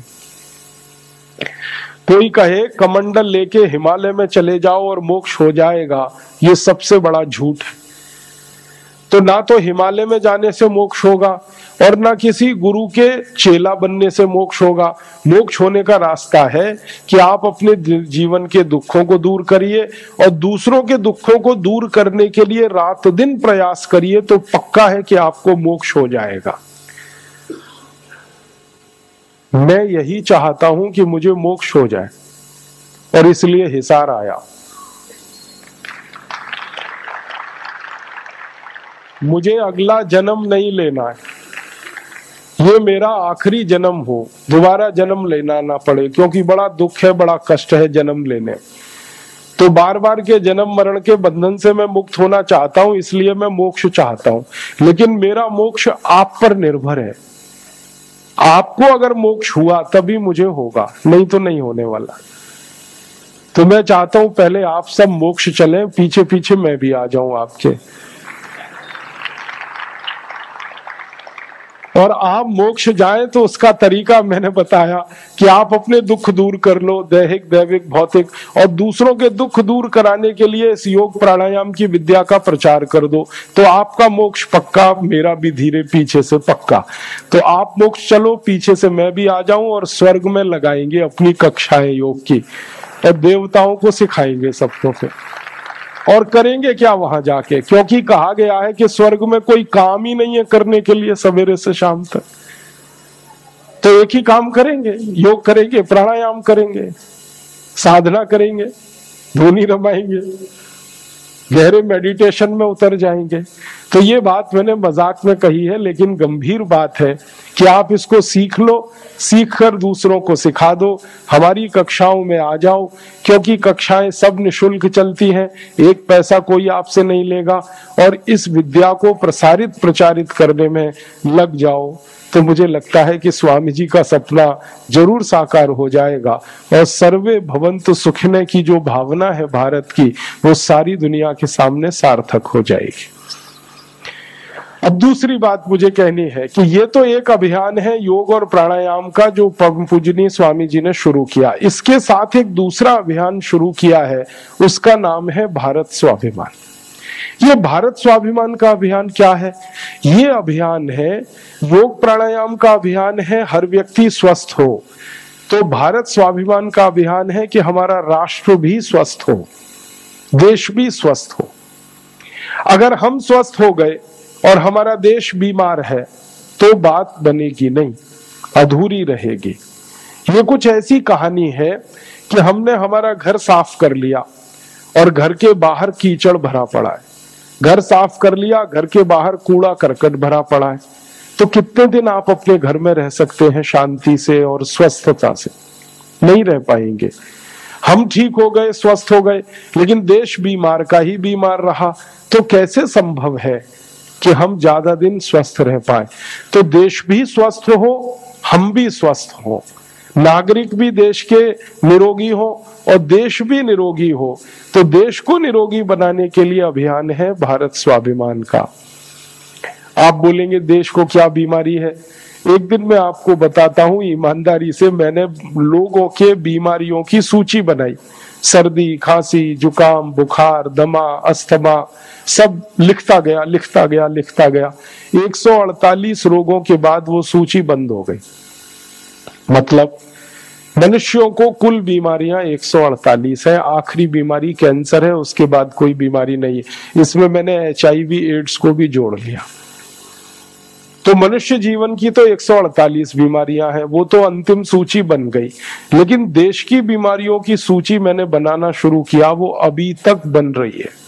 कोई कहे कमंडल लेके हिमालय में चले जाओ और मोक्ष हो जाएगा, ये सबसे बड़ा झूठ है। तो ना तो हिमालय में जाने से मोक्ष होगा और ना किसी गुरु के चेला बनने से मोक्ष होगा। मोक्ष होने का रास्ता है कि आप अपने जीवन के दुखों को दूर करिए और दूसरों के दुखों को दूर करने के लिए रात दिन प्रयास करिए, तो पक्का है कि आपको मोक्ष हो जाएगा। मैं यही चाहता हूं कि मुझे मोक्ष हो जाए और इसलिए हिसार आया। मुझे अगला जन्म नहीं लेना है, ये मेरा आखिरी जन्म हो, दोबारा जन्म लेना ना पड़े, क्योंकि बड़ा दुख है, बड़ा कष्ट है जन्म लेने। तो बार बार के जन्म मरण के बंधन से मैं मुक्त होना चाहता हूं, इसलिए मैं मोक्ष चाहता हूं। लेकिन मेरा मोक्ष आप पर निर्भर है। आपको अगर मोक्ष हुआ तभी मुझे होगा, नहीं तो नहीं होने वाला। तो मैं चाहता हूं पहले आप सब मोक्ष चलें, पीछे पीछे मैं भी आ जाऊं आपके। और आप मोक्ष जाएं तो उसका तरीका मैंने बताया कि आप अपने दुख दूर कर लो, दैहिक, दैविक, भौतिक, और दूसरों के दुख दूर कराने के लिए इस योग प्राणायाम की विद्या का प्रचार कर दो, तो आपका मोक्ष पक्का, मेरा भी धीरे पीछे से पक्का। तो आप मोक्ष चलो, पीछे से मैं भी आ जाऊं और स्वर्ग में लगाएंगे अपनी कक्षाएं योग की और देवताओं को सिखाएंगे सबको फिर। और करेंगे क्या वहां जाके, क्योंकि कहा गया है कि स्वर्ग में कोई काम ही नहीं है करने के लिए सवेरे से शाम तक। तो एक ही काम करेंगे, योग करेंगे, प्राणायाम करेंगे, साधना करेंगे, धुनी रमाएंगे, गहरे मेडिटेशन में उतर जाएंगे। तो ये बात मैंने मजाक में कही है, लेकिन गंभीर बात है कि आप इसको सीख लो, सीख कर दूसरों को सिखा दो, हमारी कक्षाओं में आ जाओ, क्योंकि कक्षाएं सब निशुल्क चलती हैं, एक पैसा कोई आपसे नहीं लेगा, और इस विद्या को प्रसारित प्रचारित करने में लग जाओ तो मुझे लगता है कि स्वामी जी का सपना जरूर साकार हो जाएगा और सर्वे भवन्तु सुखिने की जो भावना है भारत की, वो सारी दुनिया के सामने सार्थक हो जाएगी। अब दूसरी बात मुझे कहनी है कि ये तो एक अभियान है योग और प्राणायाम का जो परम पूजनीय स्वामी जी ने शुरू किया। इसके साथ एक दूसरा अभियान शुरू किया है, उसका नाम है भारत स्वाभिमान। ये भारत स्वाभिमान का अभियान क्या है? ये अभियान है, योग प्राणायाम का अभियान है, हर व्यक्ति स्वस्थ हो। तो भारत स्वाभिमान का अभियान है कि हमारा राष्ट्र भी स्वस्थ हो, देश भी स्वस्थ हो। अगर हम स्वस्थ हो गए और हमारा देश बीमार है तो बात बनेगी नहीं, अधूरी रहेगी। ये कुछ ऐसी कहानी है कि हमने हमारा घर साफ कर लिया और घर के बाहर कीचड़ भरा पड़ा है, घर साफ कर लिया, घर के बाहर कूड़ा करकट भरा पड़ा है, तो कितने दिन आप अपने घर में रह सकते हैं शांति से और स्वस्थता से? नहीं रह पाएंगे। हम ठीक हो गए, स्वस्थ हो गए, लेकिन देश बीमार का ही बीमार रहा, तो कैसे संभव है कि हम ज्यादा दिन स्वस्थ रह पाए? तो देश भी स्वस्थ हो, हम भी स्वस्थ हो, नागरिक भी देश के निरोगी हो और देश भी निरोगी हो। तो देश को निरोगी बनाने के लिए अभियान है भारत स्वाभिमान का। आप बोलेंगे देश को क्या बीमारी है? एक दिन मैं आपको बताता हूं ईमानदारी से, मैंने लोगों के बीमारियों की सूची बनाई, सर्दी, खांसी, जुकाम, बुखार, दमा, अस्थमा, सब लिखता गया लिखता गया लिखता गया। एक सौ अड़तालीस रोगों के बाद वो सूची बंद हो गई। मतलब मनुष्यों को कुल बीमारियां एक सौ अड़तालीस है, आखिरी बीमारी कैंसर है, उसके बाद कोई बीमारी नहीं है। इसमें मैंने एच आई वी एड्स को भी जोड़ लिया। तो मनुष्य जीवन की तो एक सौ अड़तालीस बीमारियां हैं, वो तो अंतिम सूची बन गई। लेकिन देश की बीमारियों की सूची मैंने बनाना शुरू किया, वो अभी तक बन रही है।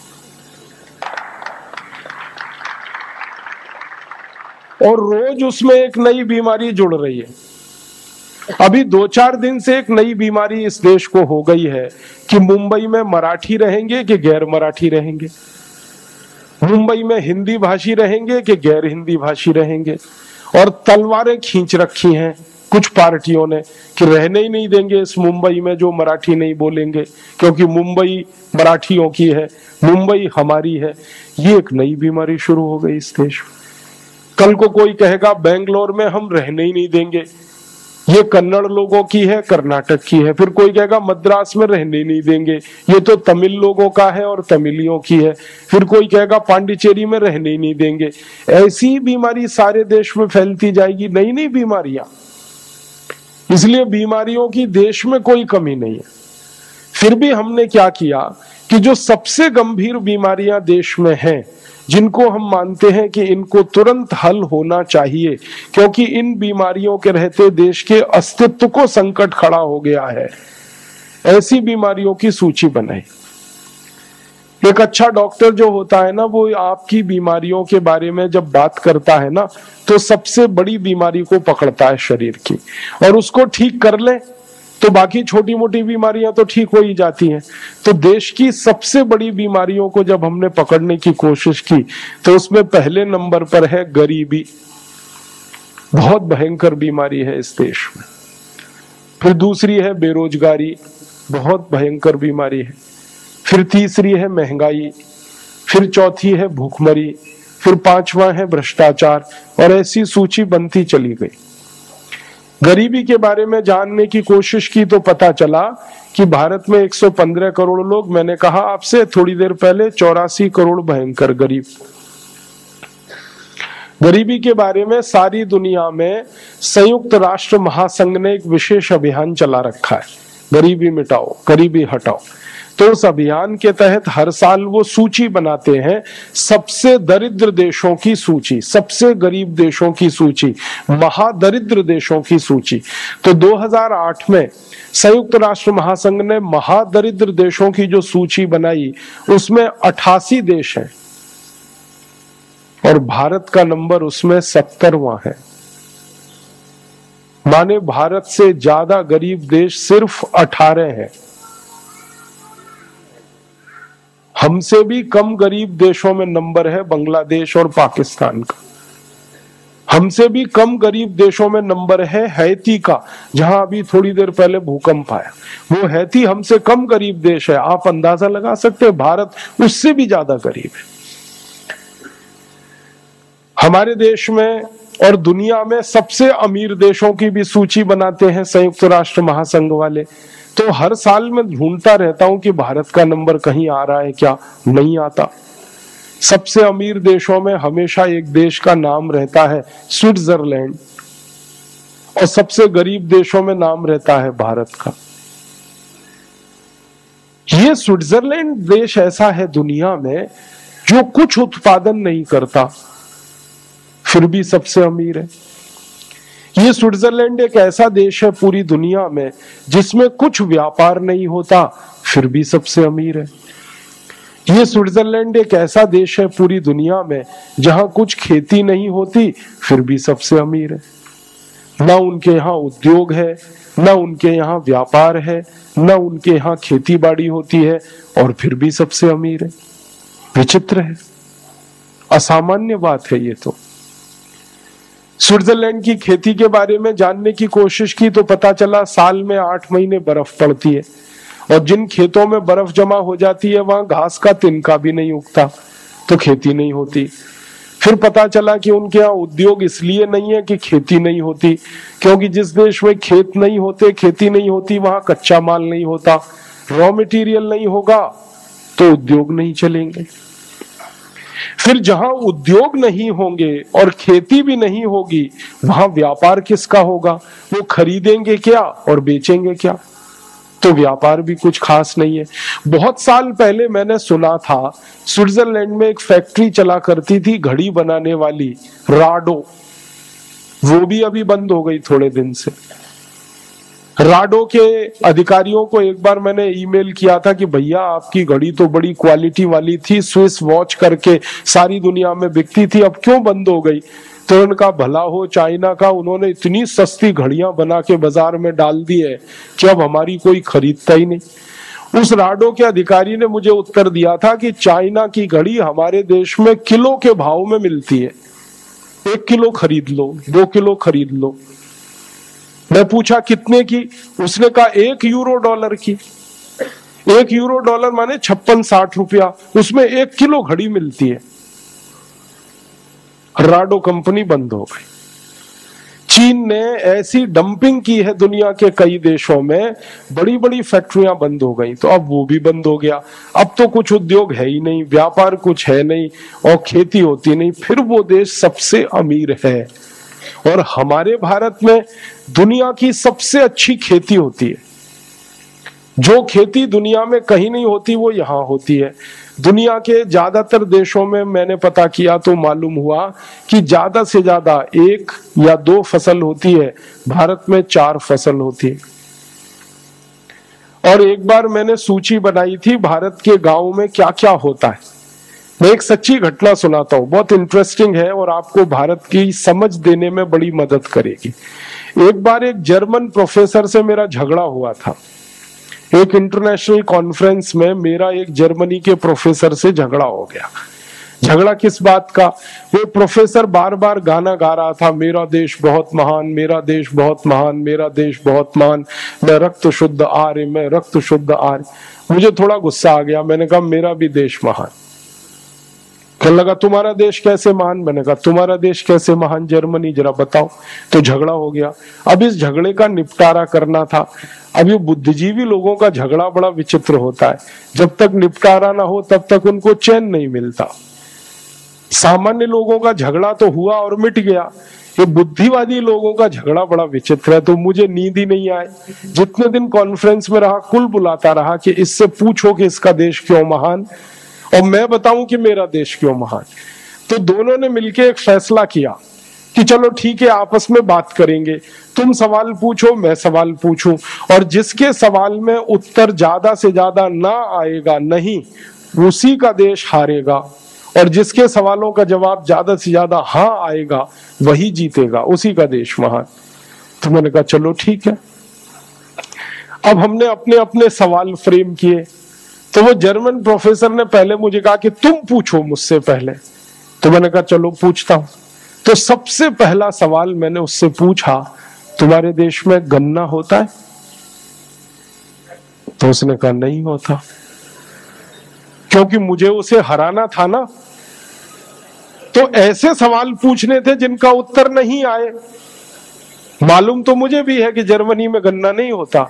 और रोज उसमें एक नई बीमारी जुड़ रही है। अभी दो चार दिन से एक नई बीमारी इस देश को हो गई है कि मुंबई में मराठी रहेंगे कि गैर मराठी रहेंगे, मुंबई में हिंदी भाषी रहेंगे कि गैर हिंदी भाषी रहेंगे। और तलवारें खींच रखी हैं कुछ पार्टियों ने कि रहने ही नहीं देंगे इस मुंबई में जो मराठी नहीं बोलेंगे, क्योंकि मुंबई मराठियों की है, मुंबई हमारी है। ये एक नई बीमारी शुरू हो गई इस देश में। कल को कोई कहेगा बेंगलोर में हम रहने ही नहीं देंगे, ये कन्नड़ लोगों की है, कर्नाटक की है। फिर कोई कहेगा मद्रास में रहने नहीं देंगे, ये तो तमिल लोगों का है और तमिलियों की है। फिर कोई कहेगा पांडिचेरी में रहने ही नहीं देंगे। ऐसी बीमारी सारे देश में फैलती जाएगी, नई नई बीमारियां। इसलिए बीमारियों की देश में कोई कमी नहीं है। फिर भी हमने क्या किया कि जो सबसे गंभीर बीमारियां देश में हैं, जिनको हम मानते हैं कि इनको तुरंत हल होना चाहिए, क्योंकि इन बीमारियों के रहते देश के अस्तित्व को संकट खड़ा हो गया है, ऐसी बीमारियों की सूची बनाई। एक अच्छा डॉक्टर जो होता है ना, वो आपकी बीमारियों के बारे में जब बात करता है ना, तो सबसे बड़ी बीमारी को पकड़ता है शरीर की, और उसको ठीक कर ले तो बाकी छोटी मोटी बीमारियां तो ठीक हो ही जाती हैं। तो देश की सबसे बड़ी बीमारियों को जब हमने पकड़ने की कोशिश की, तो उसमें पहले नंबर पर है गरीबी। बहुत भयंकर बीमारी है इस देश में। फिर दूसरी है बेरोजगारी, बहुत भयंकर बीमारी है। फिर तीसरी है महंगाई, फिर चौथी है भूखमरी, फिर पांचवा है भ्रष्टाचार, और ऐसी सूची बनती चली गई। गरीबी के बारे में जानने की कोशिश की तो पता चला कि भारत में एक सौ पंद्रह करोड़ लोग, मैंने कहा आपसे थोड़ी देर पहले चौरासी करोड़ भयंकर गरीब। गरीबी के बारे में सारी दुनिया में संयुक्त राष्ट्र महासंघ ने एक विशेष अभियान चला रखा है, गरीबी मिटाओ, गरीबी हटाओ। तो उस अभियान के तहत हर साल वो सूची बनाते हैं, सबसे दरिद्र देशों की सूची, सबसे गरीब देशों की सूची, महादरिद्र देशों की सूची। तो दो हज़ार आठ में संयुक्त राष्ट्र महासंघ ने महादरिद्र देशों की जो सूची बनाई उसमें अट्ठासी देश हैं और भारत का नंबर उसमें सत्तरवां है। माने भारत से ज्यादा गरीब देश सिर्फ अठारह है। हमसे भी कम गरीब देशों में नंबर है बांग्लादेश और पाकिस्तान का। हमसे भी कम गरीब देशों में नंबर है हैती का, जहां अभी थोड़ी देर पहले भूकंप आया। वो हैती हमसे कम गरीब देश है। आप अंदाजा लगा सकते हैं भारत उससे भी ज्यादा गरीब है। हमारे देश में और दुनिया में सबसे अमीर देशों की भी सूची बनाते हैं संयुक्त राष्ट्र महासंघ वाले। तो हर साल मैं ढूंढता रहता हूं कि भारत का नंबर कहीं आ रहा है क्या, नहीं आता। सबसे अमीर देशों में हमेशा एक देश का नाम रहता है स्विट्जरलैंड, और सबसे गरीब देशों में नाम रहता है भारत का। ये स्विट्जरलैंड देश ऐसा है दुनिया में जो कुछ उत्पादन नहीं करता, फिर भी सबसे अमीर है। ये स्विट्जरलैंड एक ऐसा देश है पूरी दुनिया में जिसमें कुछ व्यापार नहीं होता, फिर भी सबसे अमीर है। ये स्विट्जरलैंड एक ऐसा देश है पूरी दुनिया में जहां कुछ खेती नहीं होती, फिर भी सबसे अमीर है। ना उनके यहाँ उद्योग है, ना उनके यहाँ व्यापार है, ना उनके यहाँ खेती बाड़ी होती है, और फिर भी सबसे अमीर है। विचित्र है, असामान्य बात है ये तो। स्विट्जरलैंड की खेती के बारे में जानने की कोशिश की तो पता चला साल में आठ महीने बर्फ पड़ती है, और जिन खेतों में बर्फ जमा हो जाती है वहां घास का तिनका भी नहीं उगता, तो खेती नहीं होती। फिर पता चला कि उनके यहाँ उद्योग इसलिए नहीं है कि खेती नहीं होती, क्योंकि जिस देश में खेत नहीं होते, खेती नहीं होती, वहां कच्चा माल नहीं होता, रॉ मटेरियल नहीं होगा, तो उद्योग नहीं चलेंगे। फिर जहां उद्योग नहीं होंगे और खेती भी नहीं होगी, वहां व्यापार किसका होगा? वो खरीदेंगे क्या और बेचेंगे क्या? तो व्यापार भी कुछ खास नहीं है। बहुत साल पहले मैंने सुना था स्विट्जरलैंड में एक फैक्ट्री चला करती थी घड़ी बनाने वाली, राडो, वो भी अभी बंद हो गई थोड़े दिन से। राडो के अधिकारियों को एक बार मैंने ईमेल किया था कि भैया आपकी घड़ी तो बड़ी क्वालिटी वाली थी, स्विस वॉच करके सारी दुनिया में बिकती थी, अब क्यों बंद हो गई? तो उनका भला हो चाइना का, उन्होंने इतनी सस्ती घड़ियां बना के बाजार में डाल दी है कि अब हमारी कोई खरीदता ही नहीं। उस राडो के अधिकारी ने मुझे उत्तर दिया था कि चाइना की घड़ी हमारे देश में किलो के भाव में मिलती है, एक किलो खरीद लो, दो किलो खरीद लो। मैं पूछा कितने की? उसने कहा एक यूरो डॉलर की। एक यूरो डॉलर माने छप्पन साठ रुपया, उसमें एक किलो घड़ी मिलती है। राडो कंपनी बंद हो गई। चीन ने ऐसी डंपिंग की है दुनिया के कई देशों में, बड़ी बड़ी फैक्ट्रियां बंद हो गई, तो अब वो भी बंद हो गया। अब तो कुछ उद्योग है ही नहीं, व्यापार कुछ है नहीं, और खेती होती नहीं, फिर वो देश सबसे अमीर है। और हमारे भारत में दुनिया की सबसे अच्छी खेती होती है। जो खेती दुनिया में कहीं नहीं होती वो यहाँ होती है। दुनिया के ज्यादातर देशों में मैंने पता किया तो मालूम हुआ कि ज्यादा से ज्यादा एक या दो फसल होती है, भारत में चार फसल होती है। और एक बार मैंने सूची बनाई थी भारत के गांव में क्या क्या होता है। मैं एक सच्ची घटना सुनाता हूं, बहुत इंटरेस्टिंग है और आपको भारत की समझ देने में बड़ी मदद करेगी। एक बार एक जर्मन प्रोफेसर से मेरा झगड़ा हुआ था। एक इंटरनेशनल कॉन्फ्रेंस में मेरा एक जर्मनी के प्रोफेसर से झगड़ा हो गया। झगड़ा किस बात का? वो प्रोफेसर बार बार गाना गा रहा था, मेरा देश बहुत महान, मेरा देश बहुत महान, मेरा देश बहुत महान, मैं रक्त शुद्ध आर्य, मैं रक्त शुद्ध आर्य। मुझे थोड़ा गुस्सा आ गया, मैंने कहा मेरा भी देश महान। कहने लगा तुम्हारा देश कैसे महान? मैंने कहा तुम्हारा देश कैसे महान? जर्मनी, जरा बताओ। तो झगड़ा हो गया। अब इस झगड़े का निपटारा करना था। अब ये बुद्धिजीवी लोगों का झगड़ा बड़ा विचित्र होता है, जब तक निपटारा ना हो तब तक उनको चैन नहीं मिलता। सामान्य लोगों का झगड़ा तो हुआ और मिट गया, ये बुद्धिवादी लोगों का झगड़ा बड़ा विचित्र है। तो मुझे नींद ही नहीं आए। जितने दिन कॉन्फ्रेंस में रहा कुल बुलाता रहा कि इससे पूछो कि इसका देश क्यों महान और मैं बताऊं कि मेरा देश क्यों महान। तो दोनों ने मिलकर एक फैसला किया कि चलो ठीक है, आपस में बात करेंगे, तुम सवाल पूछो मैं सवाल पूछूं, और जिसके सवाल में उत्तर ज्यादा से ज्यादा ना आएगा नहीं, उसी का देश हारेगा, और जिसके सवालों का जवाब ज्यादा से ज्यादा हाँ आएगा वही जीतेगा, उसी का देश महान। तो मैंने कहा चलो ठीक है। अब हमने अपने अपने सवाल फ्रेम किए। तो वो जर्मन प्रोफेसर ने पहले मुझे कहा कि तुम पूछो मुझसे पहले। तो मैंने कहा चलो पूछता हूं। तो सबसे पहला सवाल मैंने उससे पूछा, तुम्हारे देश में गन्ना होता है? तो उसने कहा नहीं होता। क्योंकि मुझे उसे हराना था ना, तो ऐसे सवाल पूछने थे जिनका उत्तर नहीं आए। मालूम तो मुझे भी है कि जर्मनी में गन्ना नहीं होता।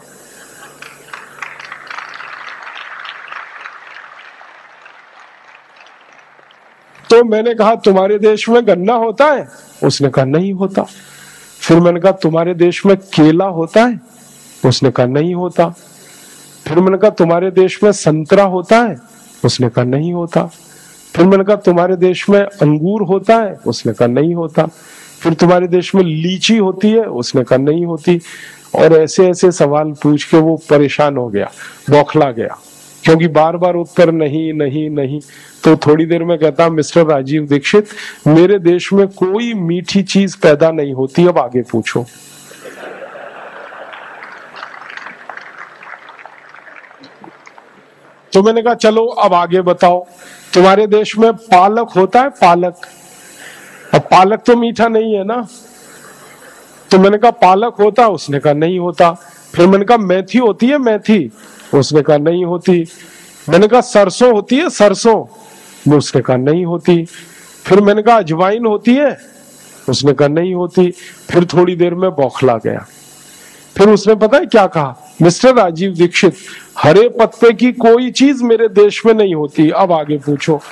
तो मैंने कहा तुम्हारे देश में गन्ना होता है? उसने कहा नहीं होता। फिर मैंने कहा तुम्हारे देश में केला होता है? उसने कहा नहीं होता। फिर मैंने कहा तुम्हारे देश में संतरा होता है? उसने कहा नहीं होता। फिर मैंने कहा तुम्हारे देश में अंगूर होता है? उसने कहा नहीं होता। फिर तुम्हारे देश में लीची होती है? उसने कहा नहीं होती। और ऐसे ऐसे सवाल पूछ के वो परेशान हो गया, बौखला गया, क्योंकि बार बार उत्तर नहीं नहीं नहीं। तो थोड़ी देर में कहता, मिस्टर राजीव दीक्षित, मेरे देश में कोई मीठी चीज पैदा नहीं होती, अब आगे पूछो। तो मैंने कहा चलो अब आगे बताओ, तुम्हारे देश में पालक होता है? पालक। अब पालक तो मीठा नहीं है ना। तो मैंने कहा पालक होता? उसने कहा नहीं होता। फिर मैंने कहा मेथी होती है? मेथी। उसने कहा नहीं होती। मैंने कहा सरसों होती है? सरसों। उसने कहा नहीं होती। फिर मैंने कहा अजवाइन होती है? उसने कहा नहीं होती। फिर थोड़ी देर में बौखला गया। फिर उसने पता है क्या कहा, मिस्टर राजीव दीक्षित, हरे पत्ते की कोई चीज मेरे देश में नहीं होती, अब आगे पूछो।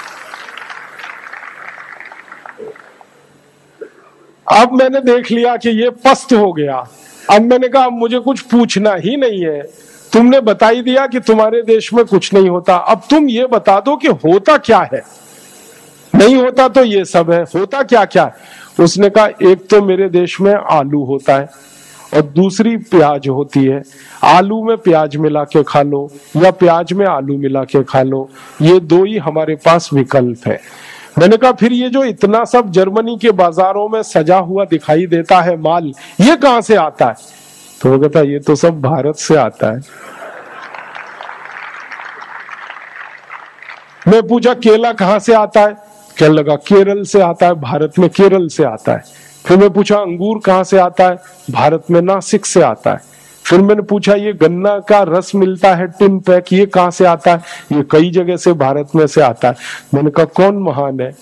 अब मैंने देख लिया कि ये पस्त हो गया। अब मैंने कहा अब मुझे कुछ पूछना ही नहीं है, तुमने बता ही दिया कि तुम्हारे देश में कुछ नहीं होता, अब तुम ये बता दो कि होता क्या है। नहीं होता तो ये सब है, होता क्या क्या है। उसने कहा एक तो मेरे देश में आलू होता है और दूसरी प्याज होती है। आलू में प्याज मिला के खा लो या प्याज में आलू मिला के खा लो, ये दो ही हमारे पास विकल्प है। मैंने कहा फिर ये जो इतना सब जर्मनी के बाजारों में सजा हुआ दिखाई देता है माल, ये कहां से आता है? तो वो कहता ये तो सब भारत से आता है। मैं पूछा केला कहां से आता है? कहने लगा केरल से आता है, भारत में केरल से आता है। फिर मैं पूछा अंगूर कहां से आता है? भारत में नासिक से आता है। फिर मैंने पूछा ये गन्ना का रस मिलता है टिन पैक, ये कहां से आता है? ये कई जगह से भारत में से आता है। मैंने कहा कौन महान है?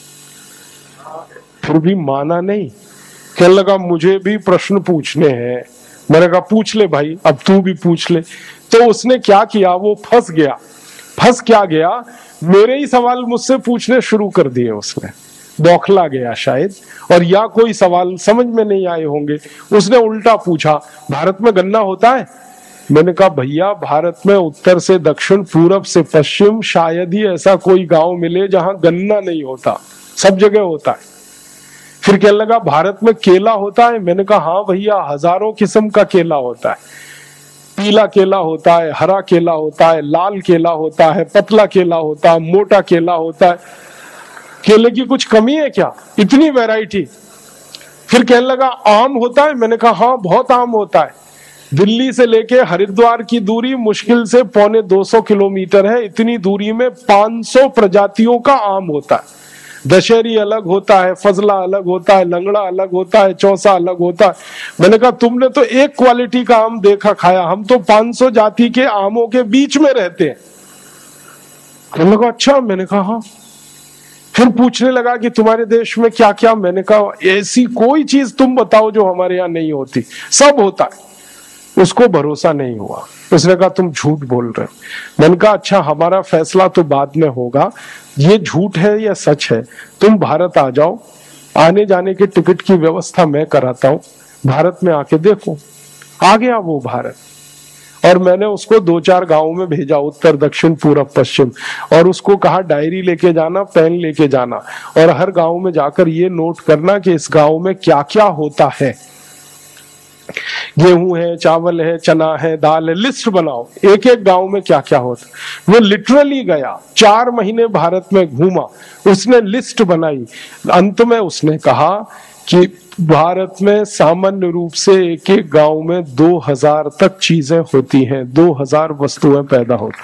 फिर भी माना नहीं। कहने लगा मुझे भी प्रश्न पूछने हैं। मैंने कहा पूछ ले भाई, अब तू भी पूछ ले। तो उसने क्या किया, वो फंस गया। फंस क्या गया, मेरे ही सवाल मुझसे पूछने शुरू कर दिए उसने। बौखला गया शायद, और या कोई सवाल समझ में नहीं आए होंगे। उसने उल्टा पूछा भारत में गन्ना होता है? मैंने कहा भैया भारत में उत्तर से दक्षिण, पूरब से पश्चिम शायद ही ऐसा कोई गांव मिले जहां गन्ना नहीं होता, सब जगह होता है। फिर कहने लगा भारत में केला होता है? मैंने कहा हाँ भैया हजारों किस्म का केला होता है। पीला केला होता है, हरा केला होता है, लाल केला होता है, पतला केला होता है, मोटा केला होता है। केले की कुछ कमी है क्या, इतनी वैरायटी? फिर कहने लगा आम होता है? मैंने कहा हाँ बहुत आम होता है। दिल्ली से लेके हरिद्वार की दूरी मुश्किल से पौने दो सौ किलोमीटर है, इतनी दूरी में पाँच सौ प्रजातियों का आम होता है। दशहरी अलग होता है, फजला अलग होता है, लंगड़ा अलग होता है, चौसा अलग होता है। मैंने कहा तुमने तो एक क्वालिटी का आम देखा खाया, हम तो पाँच सौ जाति के आमों के बीच में रहते हैं। कहने लगा अच्छा। मैंने कहा हाँ। फिर पूछने लगा कि तुम्हारे देश में क्या क्या। मैंने कहा ऐसी कोई चीज तुम बताओ जो हमारे यहाँ नहीं होती, सब होता है। उसको भरोसा नहीं हुआ, उसने कहा तुम झूठ बोल रहे हो। मैंने कहा अच्छा, हमारा फैसला तो बाद में होगा, ये झूठ है या सच है। तुम भारत आ जाओ, आने जाने के टिकट की व्यवस्था मैं कराता हूं, भारत में आके देखो। आ गया वो भारत, और मैंने उसको दो चार गांवों में भेजा, उत्तर दक्षिण पूरब पश्चिम, और उसको कहा डायरी लेके जाना, पेन लेके जाना, और हर गांव में जाकर ये नोट करना कि इस गांव में क्या क्या होता है। गेहूं है, चावल है, चना है, दाल है, लिस्ट बनाओ एक एक गांव में क्या क्या होता। वो लिटरली गया, चार महीने भारत में घूमा, उसने लिस्ट बनाई। अंत में उसने कहा कि भारत में सामान्य रूप से एक एक गांव में दो हजार तक चीजें होती हैं, दो हजार वस्तुएं पैदा होती।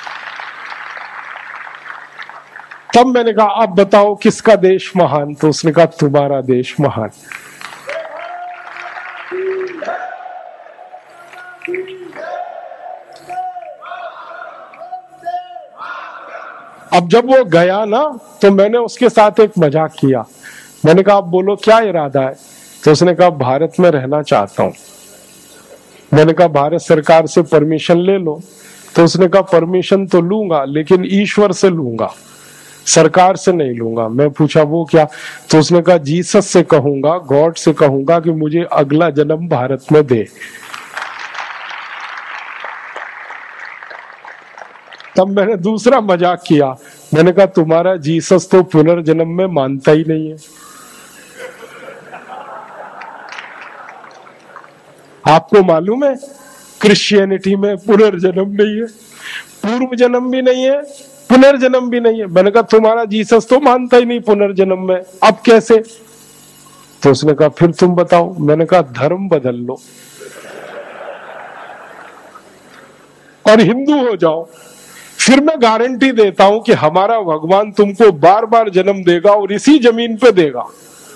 तब मैंने कहा अब बताओ किसका देश महान, तो उसने कहा तुम्हारा देश महान। अब जब वो गया ना, तो मैंने उसके साथ एक मजाक किया। मैंने कहा आप बोलो क्या इरादा है, तो उसने कहा भारत में रहना चाहता हूं। मैंने कहा भारत सरकार से परमिशन ले लो, तो उसने कहा परमिशन तो लूंगा लेकिन ईश्वर से लूंगा, सरकार से नहीं लूंगा। मैं पूछा वो क्या, तो उसने कहा जीसस से कहूंगा, गॉड से कहूंगा कि मुझे अगला जन्म भारत में दे। तब मैंने दूसरा मजाक किया, मैंने कहा तुम्हारा जीसस तो पुनर्जन्म में मानता ही नहीं है। आपको मालूम है क्रिश्चियनिटी में पुनर्जन्म नहीं है, पूर्व जन्म भी नहीं है, पुनर्जन्म भी नहीं है। मैंने कहा तुम्हारा जीसस तो मानता ही नहीं पुनर्जन्म में, अब कैसे? तो उसने कहा फिर तुम बताओ। मैंने कहा धर्म बदल लो और हिंदू हो जाओ, फिर मैं गारंटी देता हूं कि हमारा भगवान तुमको बार बार जन्म देगा और इसी जमीन पे देगा।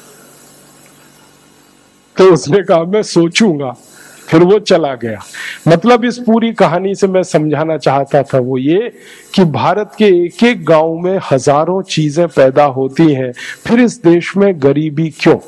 तो उसने कहा मैं सोचूंगा। फिर वो चला गया। मतलब इस पूरी कहानी से मैं समझाना चाहता था वो ये कि भारत के एक एक गांव में हजारों चीजें पैदा होती हैं, फिर इस देश में गरीबी क्यों?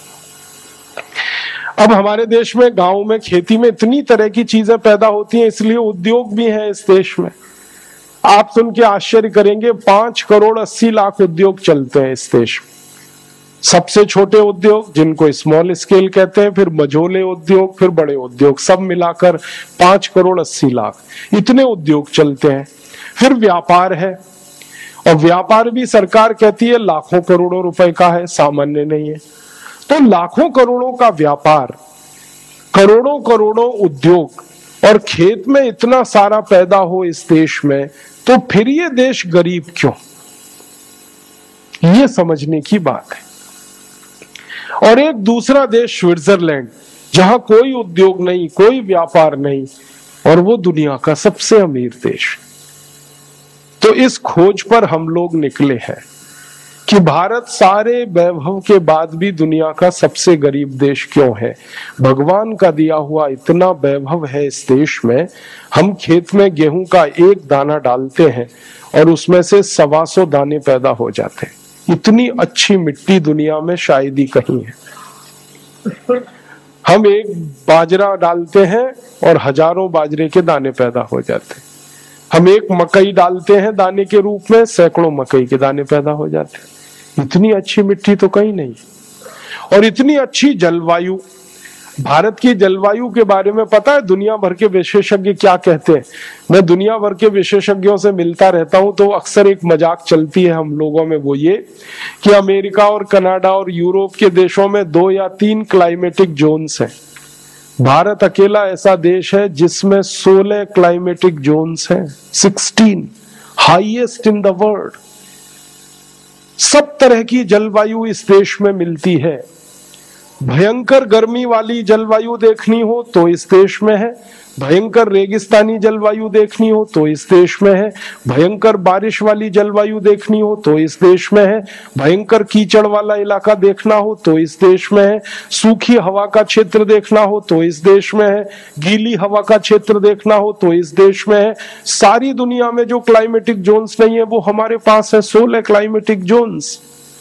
अब हमारे देश में गांव में खेती में इतनी तरह की चीजें पैदा होती हैं, इसलिए उद्योग भी हैं इस देश में। आप सुन के आश्चर्य करेंगे, पांच करोड़ अस्सी लाख उद्योग चलते हैं इस देश में। सबसे छोटे उद्योग जिनको स्मॉल स्केल कहते हैं, फिर मझोले उद्योग, फिर बड़े उद्योग, सब मिलाकर पांच करोड़ अस्सी लाख इतने उद्योग चलते हैं। फिर व्यापार है, और व्यापार भी सरकार कहती है लाखों करोड़ों रुपए का है, सामान्य नहीं है। तो लाखों करोड़ों का व्यापार, करोड़ों करोड़ों उद्योग, और खेत में इतना सारा पैदा हो इस देश में, तो फिर ये देश गरीब क्यों? ये समझने की बात है। और एक दूसरा देश स्विट्जरलैंड, जहां कोई उद्योग नहीं, कोई व्यापार नहीं, और वो दुनिया का सबसे अमीर देश। तो इस खोज पर हम लोग निकले हैं कि भारत सारे वैभव के बाद भी दुनिया का सबसे गरीब देश क्यों है। भगवान का दिया हुआ इतना वैभव है इस देश में, हम खेत में गेहूं का एक दाना डालते हैं और उसमें से सवा सौ दाने पैदा हो जाते हैं। इतनी अच्छी मिट्टी दुनिया में शायद ही कहीं है। हम एक बाजरा डालते हैं और हजारों बाजरे के दाने पैदा हो जाते हैं। हम एक मकई डालते हैं दाने के रूप में, सैकड़ों मकई के दाने पैदा हो जाते हैं। इतनी अच्छी मिट्टी तो कहीं नहीं। और इतनी अच्छी जलवायु, भारत की जलवायु के बारे में पता है दुनिया भर के विशेषज्ञ क्या कहते हैं? मैं दुनिया भर के विशेषज्ञों से मिलता रहता हूं, तो अक्सर एक मजाक चलती है हम लोगों में, वो ये कि अमेरिका और कनाडा और यूरोप के देशों में दो या तीन क्लाइमेटिक जोन्स हैं। भारत अकेला ऐसा देश है जिसमें सोलह क्लाइमेटिक जोन्स हैं, sixteen, highest in the world. सब तरह की जलवायु इस देश में मिलती है। भयंकर गर्मी वाली जलवायु देखनी हो तो इस देश में है, भयंकर रेगिस्तानी जलवायु देखनी हो तो इस देश में है, भयंकर बारिश वाली जलवायु देखनी हो तो इस देश में है, भयंकर कीचड़ वाला इलाका देखना हो तो इस देश में है, सूखी हवा का क्षेत्र देखना हो तो इस देश में है, गीली हवा का क्षेत्र देखना हो तो इस देश में है। सारी दुनिया में जो क्लाइमेटिक जोन्स नहीं है वो हमारे पास है, सोलह क्लाइमेटिक जोन्स।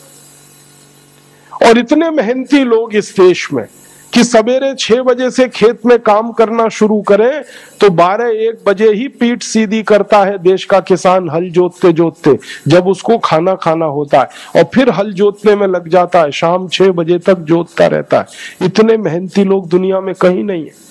और इतने मेहनती लोग इस देश में कि सवेरे छह बजे से खेत में काम करना शुरू करें तो बारह एक बजे ही पीठ सीधी करता है देश का किसान, हल जोतते जोतते, जब उसको खाना खाना होता है, और फिर हल जोतने में लग जाता है, शाम छह बजे तक जोतता रहता है। इतने मेहनती लोग दुनिया में कहीं नहीं है।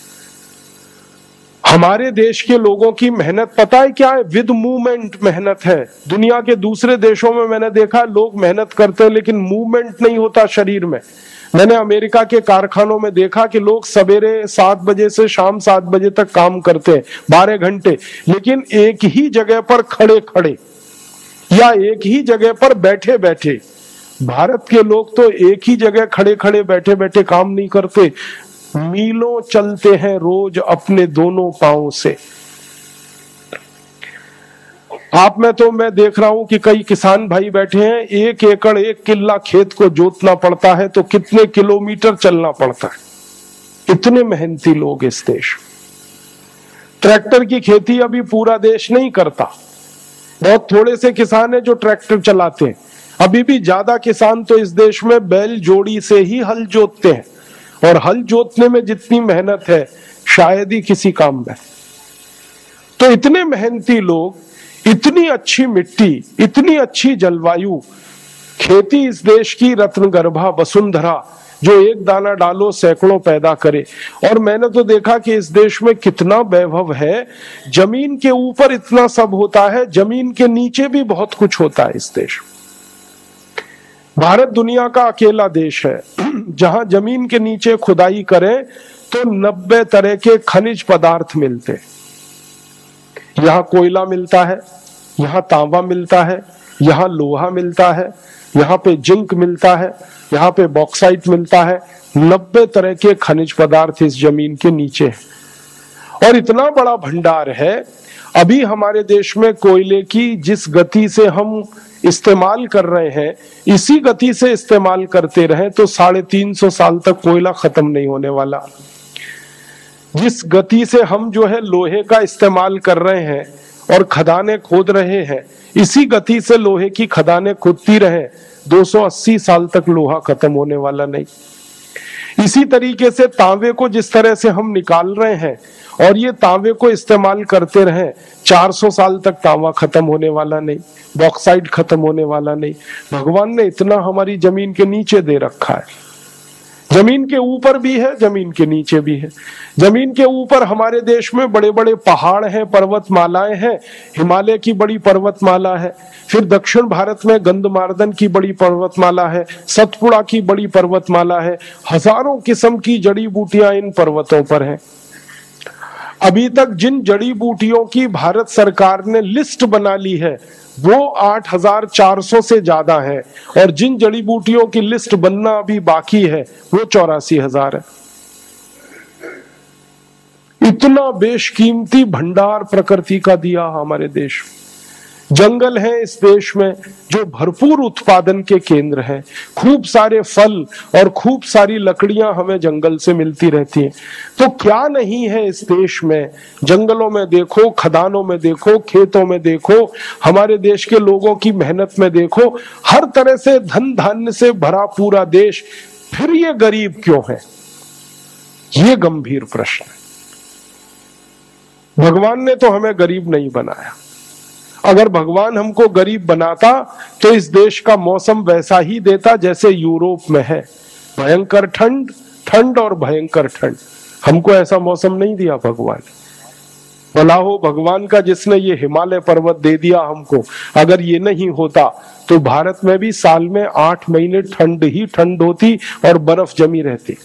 हमारे देश के लोगों की मेहनत पता है क्या है? विद मूवमेंट मेहनत है। दुनिया के दूसरे देशों में मैंने देखा लोग मेहनत करते हैं लेकिन मूवमेंट नहीं होता शरीर में। मैंने अमेरिका के कारखानों में देखा कि लोग सवेरे सात बजे से शाम सात बजे तक काम करते हैं, बारह घंटे, लेकिन एक ही जगह पर खड़े खड़े या एक ही जगह पर बैठे बैठे। भारत के लोग तो एक ही जगह खड़े खड़े बैठे बैठे काम नहीं करते, मीलों चलते हैं रोज अपने दोनों पांवों से। आप में तो मैं देख रहा हूं कि कई किसान भाई बैठे हैं, एक एकड़ एक किल्ला खेत को जोतना पड़ता है तो कितने किलोमीटर चलना पड़ता है। इतने मेहनती लोग इस देश। ट्रैक्टर की खेती अभी पूरा देश नहीं करता, बहुत थोड़े से किसान हैं जो ट्रैक्टर चलाते हैं। अभी भी ज्यादा किसान तो इस देश में बैल जोड़ी से ही हल जोतते हैं, और हल जोतने में जितनी मेहनत है शायद ही किसी काम में। तो इतने मेहनती लोग, इतनी अच्छी मिट्टी, इतनी अच्छी जलवायु, खेती इस देश की रत्नगर्भा वसुंधरा जो एक दाना डालो सैकड़ों पैदा करे। और मैंने तो देखा कि इस देश में कितना वैभव है। जमीन के ऊपर इतना सब होता है, जमीन के नीचे भी बहुत कुछ होता है इस देश। भारत दुनिया का अकेला देश है जहां जमीन के नीचे खुदाई करें तो नब्बे तरह के खनिज पदार्थ मिलते हैं। यहां कोयला मिलता है, यहां तांबा मिलता है, यहां लोहा मिलता है, यहां पे जिंक मिलता है, यहां पे बॉक्साइट मिलता है। नब्बे तरह के खनिज पदार्थ इस जमीन के नीचे है और इतना बड़ा भंडार है। अभी हमारे देश में कोयले की जिस गति से हम इस्तेमाल कर रहे हैं, इसी गति से इस्तेमाल करते रहे तो साढ़े तीन सौ साल तक कोयला खत्म नहीं होने वाला। जिस गति से हम जो है लोहे का इस्तेमाल कर रहे हैं और खदानें खोद रहे हैं, इसी गति से लोहे की खदानें खोदती रहे, दो सौ अस्सी साल तक लोहा खत्म होने वाला नहीं। इसी तरीके से तांबे को जिस तरह से हम निकाल रहे हैं और ये तांबे को इस्तेमाल करते रहे, चार सौ साल तक तांबा खत्म होने वाला नहीं, बॉक्साइट खत्म होने वाला नहीं। भगवान ने इतना हमारी जमीन के नीचे दे रखा है। जमीन के ऊपर भी है, जमीन के नीचे भी है। जमीन के ऊपर हमारे देश में बड़े बड़े पहाड़ हैं, पर्वतमालाएं हैं। हिमालय की बड़ी पर्वतमाला है, फिर दक्षिण भारत में गंधमार्दन की बड़ी पर्वतमाला है, सतपुड़ा की बड़ी पर्वतमाला है। हजारों किस्म की जड़ी बूटियां इन पर्वतों पर हैं। अभी तक जिन जड़ी बूटियों की भारत सरकार ने लिस्ट बना ली है वो आठ हजार चार सौ से ज्यादा है, और जिन जड़ी बूटियों की लिस्ट बनना अभी बाकी है वो चौरासी हजार है। इतना बेशकीमती भंडार प्रकृति का दिया हमारे देश। जंगल है इस देश में जो भरपूर उत्पादन के केंद्र हैं। खूब सारे फल और खूब सारी लकड़ियां हमें जंगल से मिलती रहती हैं। तो क्या नहीं है इस देश में? जंगलों में देखो, खदानों में देखो, खेतों में देखो, हमारे देश के लोगों की मेहनत में देखो, हर तरह से धन धान्य से भरा पूरा देश, फिर ये गरीब क्यों है? ये गंभीर प्रश्न है। भगवान ने तो हमें गरीब नहीं बनाया। अगर भगवान हमको गरीब बनाता तो इस देश का मौसम वैसा ही देता जैसे यूरोप में है, भयंकर ठंड, ठंड और भयंकर ठंड। हमको ऐसा मौसम नहीं दिया भगवान। भला हो भगवान का जिसने ये हिमालय पर्वत दे दिया हमको। अगर ये नहीं होता तो भारत में भी साल में आठ महीने ठंड ही ठंड होती और बर्फ जमी रहती।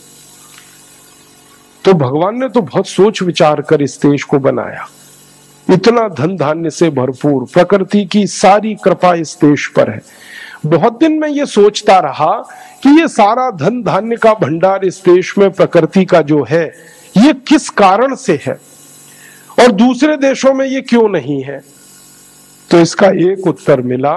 तो भगवान ने तो बहुत सोच विचार कर इस देश को बनाया। इतना धन धान्य से भरपूर, प्रकृति की सारी कृपा इस देश पर है। बहुत दिन मैं ये सोचता रहा कि ये सारा धन धान्य का भंडार इस देश में प्रकृति का जो है, ये किस कारण से है और दूसरे देशों में ये क्यों नहीं है। तो इसका एक उत्तर मिला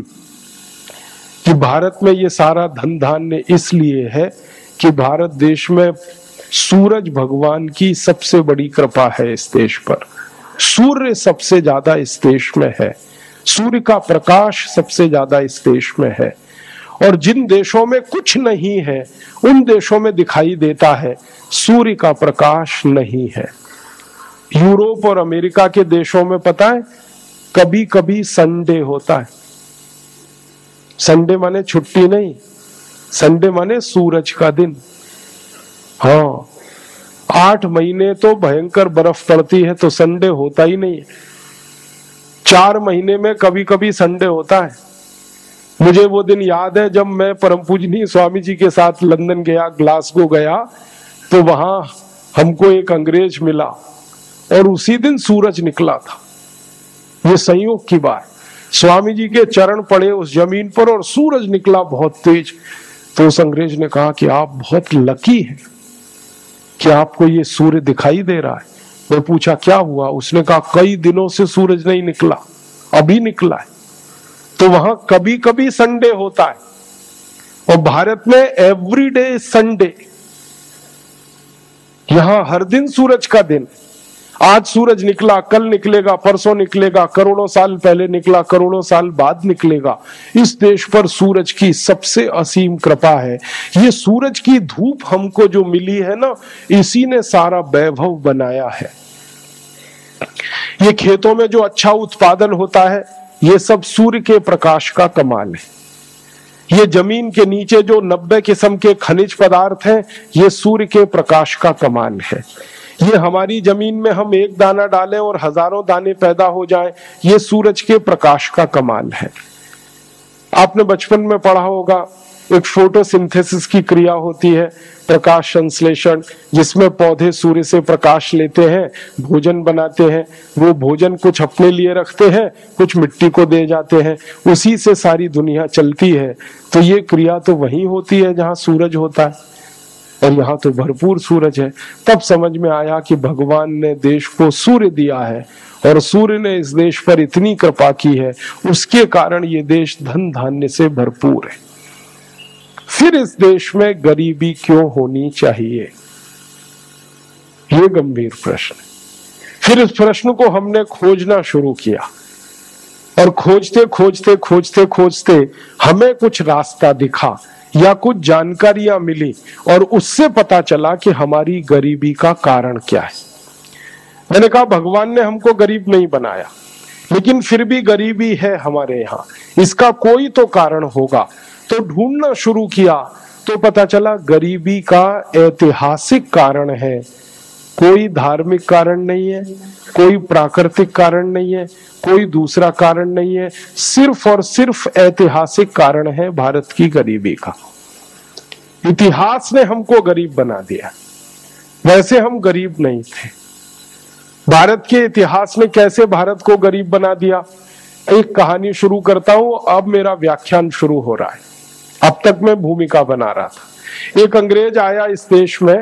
कि भारत में ये सारा धन धान्य इसलिए है कि भारत देश में सूरज भगवान की सबसे बड़ी कृपा है। इस देश पर सूर्य सबसे ज्यादा इस देश में है, सूर्य का प्रकाश सबसे ज्यादा इस देश में है। और जिन देशों में कुछ नहीं है उन देशों में दिखाई देता है सूर्य का प्रकाश नहीं है। यूरोप और अमेरिका के देशों में पता है कभी कभी संडे होता है। संडे माने छुट्टी नहीं, संडे माने सूरज का दिन। हाँ, आठ महीने तो भयंकर बर्फ पड़ती है तो संडे होता ही नहीं है। चार महीने में कभी कभी संडे होता है। मुझे वो दिन याद है जब मैं परम पूजनीय स्वामी जी के साथ लंदन गया, ग्लासगो गया, तो वहां हमको एक अंग्रेज मिला और उसी दिन सूरज निकला था। ये संयोग की बात, स्वामी जी के चरण पड़े उस जमीन पर और सूरज निकला बहुत तेज। तो उस अंग्रेज ने कहा कि आप बहुत लकी हैं कि आपको ये सूर्य दिखाई दे रहा है। मैं पूछा क्या हुआ, उसने कहा कई दिनों से सूरज नहीं निकला, अभी निकला है। तो वहां कभी कभी संडे होता है और भारत में एवरीडे संडे। यहां हर दिन सूरज का दिन। आज सूरज निकला, कल निकलेगा, परसों निकलेगा, करोड़ों साल पहले निकला, करोड़ों साल बाद निकलेगा। इस देश पर सूरज की सबसे असीम कृपा है। ये सूरज की धूप हमको जो मिली है ना, इसी ने सारा वैभव बनाया है। ये खेतों में जो अच्छा उत्पादन होता है ये सब सूर्य के प्रकाश का कमाल है। ये जमीन के नीचे जो नब्बे किस्म के खनिज पदार्थ हैं ये सूर्य के प्रकाश का कमाल है। ये हमारी जमीन में हम एक दाना डालें और हजारों दाने पैदा हो जाएं, ये सूरज के प्रकाश का कमाल है। आपने बचपन में पढ़ा होगा एक फोटोसिंथेसिस की क्रिया होती है, प्रकाश संश्लेषण, जिसमें पौधे सूर्य से प्रकाश लेते हैं, भोजन बनाते हैं। वो भोजन कुछ अपने लिए रखते हैं, कुछ मिट्टी को दे जाते हैं, उसी से सारी दुनिया चलती है। तो ये क्रिया तो वहीं होती है जहां सूरज होता है और यहाँ तो भरपूर सूरज है। तब समझ में आया कि भगवान ने देश को सूर्य दिया है और सूर्य ने इस देश पर इतनी कृपा की है, उसके कारण ये देश धन धान्य से भरपूर है। फिर इस देश में गरीबी क्यों होनी चाहिए, ये गंभीर प्रश्न है। फिर इस प्रश्न को हमने खोजना शुरू किया और खोजते खोजते खोजते खोजते हमें कुछ रास्ता दिखा या कुछ जानकारियां मिली और उससे पता चला कि हमारी गरीबी का कारण क्या है। मैंने कहा भगवान ने हमको गरीब नहीं बनाया, लेकिन फिर भी गरीबी है हमारे यहाँ, इसका कोई तो कारण होगा। तो ढूंढना शुरू किया तो पता चला गरीबी का ऐतिहासिक कारण है, कोई धार्मिक कारण नहीं है, कोई प्राकृतिक कारण नहीं है, कोई दूसरा कारण नहीं है, सिर्फ और सिर्फ ऐतिहासिक कारण है भारत की गरीबी का। इतिहास ने हमको गरीब बना दिया, वैसे हम गरीब नहीं थे। भारत के इतिहास ने कैसे भारत को गरीब बना दिया, एक कहानी शुरू करता हूं। अब मेरा व्याख्यान शुरू हो रहा है, अब तक मैं भूमिका बना रहा था। एक अंग्रेज आया इस देश में,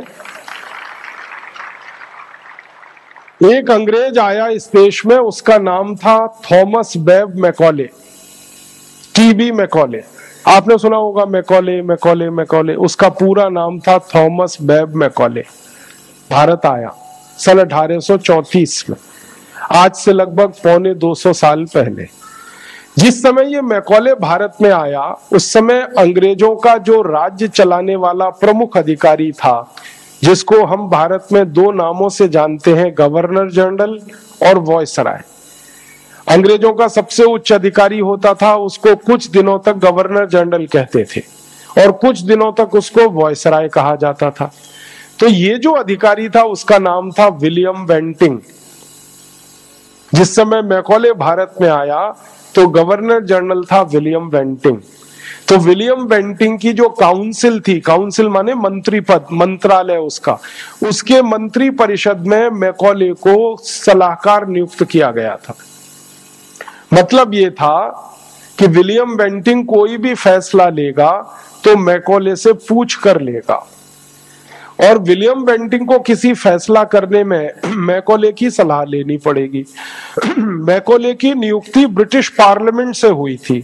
एक अंग्रेज आया इस देश में, उसका नाम था थॉमस बेब मैकॉले, टीबी मैकॉले। आपने सुना होगा मैकॉले मैकॉले मैकॉले, उसका पूरा नाम था थॉमस बेब मैकॉले। भारत आया सन अठारह सौ चौंतीस में, आज से लगभग पौने दो सौ साल पहले। जिस समय ये मैकॉले भारत में आया उस समय अंग्रेजों का जो राज्य चलाने वाला प्रमुख अधिकारी था, जिसको हम भारत में दो नामों से जानते हैं, गवर्नर जनरल और वायसराय। अंग्रेजों का सबसे उच्च अधिकारी होता था, उसको कुछ दिनों तक गवर्नर जनरल कहते थे और कुछ दिनों तक उसको वायसराय कहा जाता था। तो ये जो अधिकारी था उसका नाम था विलियम बेंटिंग। जिस समय मैकॉले भारत में आया तो गवर्नर जनरल था विलियम बेंटिंग। तो विलियम बेंटिंग की जो काउंसिल थी, काउंसिल माने मंत्री पद, मंत्रालय उसका, उसके मंत्री परिषद में मैकॉले को सलाहकार नियुक्त किया गया था। मतलब ये था कि विलियम बेंटिंक कोई भी फैसला लेगा तो मैकॉले से पूछ कर लेगा, और विलियम बेंटिंक को किसी फैसला करने में मैकॉले की सलाह लेनी पड़ेगी। मैकॉले की नियुक्ति ब्रिटिश पार्लियामेंट से हुई थी,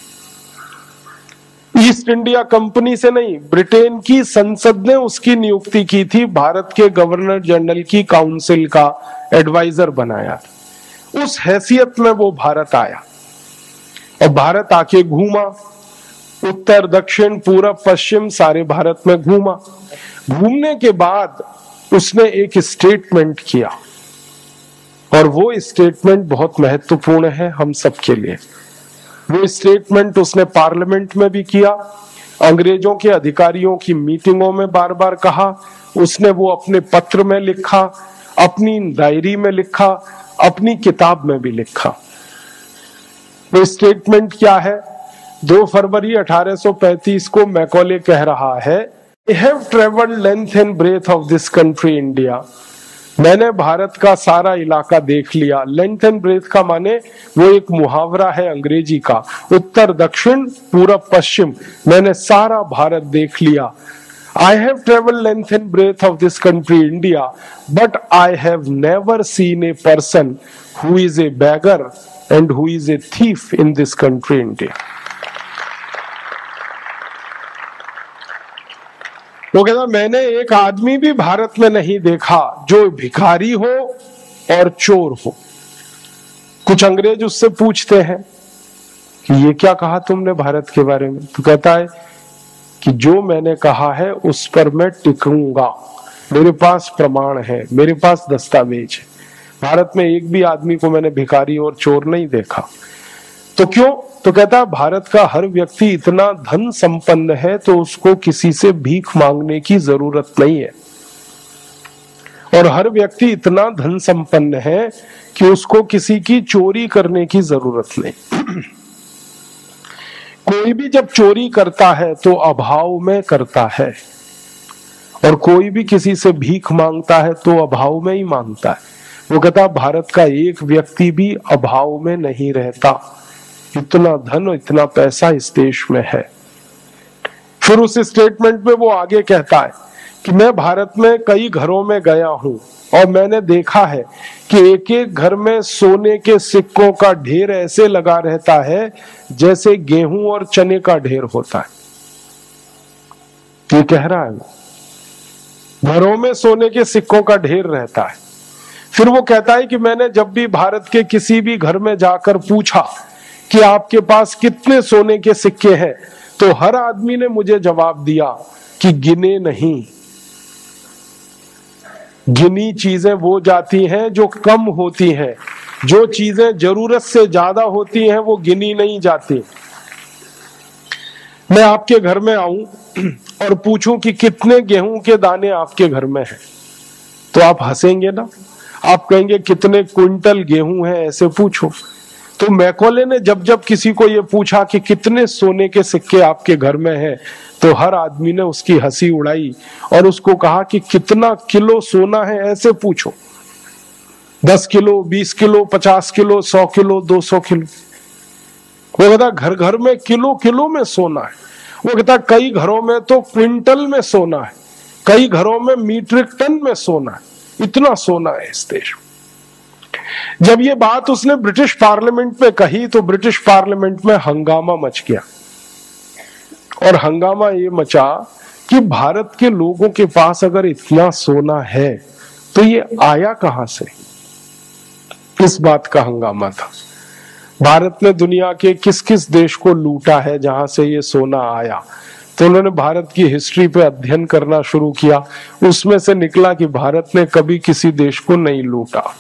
ईस्ट इंडिया कंपनी से नहीं। ब्रिटेन की संसद ने उसकी नियुक्ति की थी, भारत के गवर्नर जनरल की काउंसिल का एडवाइजर बनाया। उस हैसियत में वो भारत आया और भारत आके घूमा, उत्तर दक्षिण पूरब पश्चिम सारे भारत में घूमा। घूमने के बाद उसने एक स्टेटमेंट किया, और वो स्टेटमेंट बहुत महत्वपूर्ण है हम सबके लिए। वो स्टेटमेंट उसने पार्लियामेंट में भी किया, अंग्रेजों के अधिकारियों की मीटिंगों में बार बार कहा, उसने वो अपने पत्र में लिखा, अपनी डायरी में लिखा, अपनी किताब में भी लिखा। वो स्टेटमेंट क्या है? दो फरवरी अठारह सौ पैंतीस को मैकॉले कह रहा है, I have traveled length and breadth of this country India. मैंने भारत का सारा इलाका देख लिया। लेंथ एंड ब्रेथ का माने वो एक मुहावरा है अंग्रेजी का, उत्तर दक्षिण पूरब पश्चिम, मैंने सारा भारत देख लिया। I have traveled length and breadth of this country India, but I have never seen a person who is a beggar and who is a thief in this country India. वो कहता मैंने एक आदमी भी भारत में नहीं देखा जो भिखारी हो और चोर हो। कुछ अंग्रेज उससे पूछते हैं कि ये क्या कहा तुमने भारत के बारे में? तो कहता है कि जो मैंने कहा है उस पर मैं टिकूंगा, मेरे पास प्रमाण है, मेरे पास दस्तावेज है। भारत में एक भी आदमी को मैंने भिखारी और चोर नहीं देखा। तो क्यों? तो कहता है भारत का हर व्यक्ति इतना धन संपन्न है तो उसको किसी से भीख मांगने की जरूरत नहीं है, और हर व्यक्ति इतना धन संपन्न है कि उसको किसी की चोरी करने की जरूरत नहीं। कोई भी जब चोरी करता है तो अभाव में करता है, और कोई भी किसी से भीख मांगता है तो अभाव में ही मांगता है। वो कहता भारत का एक व्यक्ति भी अभाव में नहीं रहता, इतना धन इतना पैसा इस देश में है। फिर उस स्टेटमेंट में वो आगे कहता है कि मैं भारत में कई घरों में गया हूं और मैंने देखा है कि एक एक घर में सोने के सिक्कों का ढेर ऐसे लगा रहता है जैसे गेहूं और चने का ढेर होता है। ये कह रहा है वो घरों में सोने के सिक्कों का ढेर रहता है। फिर वो कहता है कि मैंने जब भी भारत के किसी भी घर में जाकर पूछा कि आपके पास कितने सोने के सिक्के हैं, तो हर आदमी ने मुझे जवाब दिया कि गिने नहीं। गिनी चीजें वो जाती हैं जो कम होती हैं, जो चीजें जरूरत से ज्यादा होती हैं वो गिनी नहीं जाती। मैं आपके घर में आऊं और पूछूं कि कितने गेहूं के दाने आपके घर में हैं, तो आप हंसेंगे ना, आप कहेंगे कितने क्विंटल गेहूं है, ऐसे पूछो। तो मैकॉले ने जब जब किसी को ये पूछा कि कितने सोने के सिक्के आपके घर में हैं, तो हर आदमी ने उसकी हंसी उड़ाई और उसको कहा कि कितना किलो सोना है, ऐसे पूछो। दस किलो, बीस किलो, पचास किलो, सौ किलो, दो सौ किलो। वो कहता घर घर में किलो किलो में सोना है। वो कहता कई घरों में तो क्विंटल में सोना है, कई घरों में मीट्रिक टन में सोना है, इतना सोना है इस देश में। जब ये बात उसने ब्रिटिश पार्लियामेंट में कही तो ब्रिटिश पार्लियामेंट में हंगामा मच गया, और हंगामा ये मचा कि भारत के लोगों के पास अगर इतना सोना है तो ये आया कहां से। इस बात का हंगामा था। भारत ने दुनिया के किस किस देश को लूटा है जहां से ये सोना आया, तो उन्होंने भारत की हिस्ट्री पे अध्ययन करना शुरू किया। उसमें से निकला कि भारत ने कभी किसी देश को नहीं लूटा,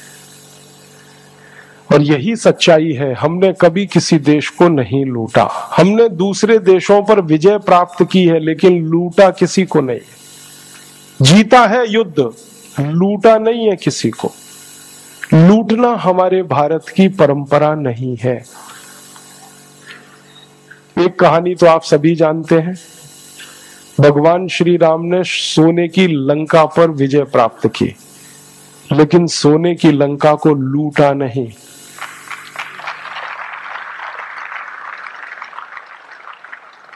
और यही सच्चाई है, हमने कभी किसी देश को नहीं लूटा। हमने दूसरे देशों पर विजय प्राप्त की है लेकिन लूटा किसी को नहीं। जीता है युद्ध, लूटा नहीं है किसी को। लूटना हमारे भारत की परंपरा नहीं है। एक कहानी तो आप सभी जानते हैं, भगवान श्री राम ने सोने की लंका पर विजय प्राप्त की, लेकिन सोने की लंका को लूटा नहीं।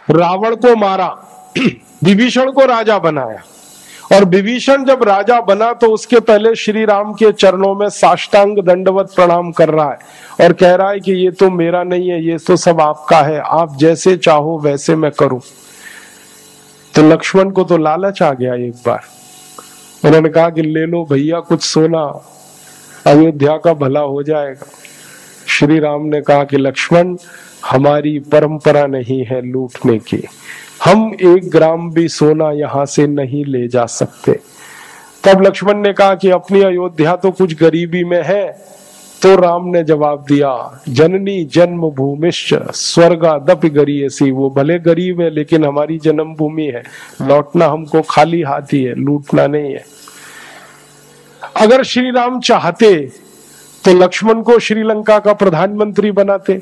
रावण को मारा, विभीषण को राजा बनाया, और विभीषण जब राजा बना तो उसके पहले श्री राम के चरणों में साष्टांग दंडवत प्रणाम कर रहा है और कह रहा है कि ये तो मेरा नहीं है, ये तो सब आपका है, आप जैसे चाहो वैसे मैं करूं। तो लक्ष्मण को तो लालच आ गया एक बार, उन्होंने कहा कि ले लो भैया कुछ सोना, अयोध्या का भला हो जाएगा। श्री राम ने कहा कि लक्ष्मण, हमारी परंपरा नहीं है लूटने की, हम एक ग्राम भी सोना यहां से नहीं ले जा सकते। तब लक्ष्मण ने कहा कि अपनी अयोध्या तो कुछ गरीबी में है। तो राम ने जवाब दिया, जननी जन्म भूमिश्च स्वर्गादपि गरीयसी, वो भले गरीब है लेकिन हमारी जन्म भूमि है, लौटना हमको खाली हाथ ही है, लूटना नहीं है। अगर श्री राम चाहते तो लक्ष्मण को श्रीलंका का प्रधानमंत्री बनाते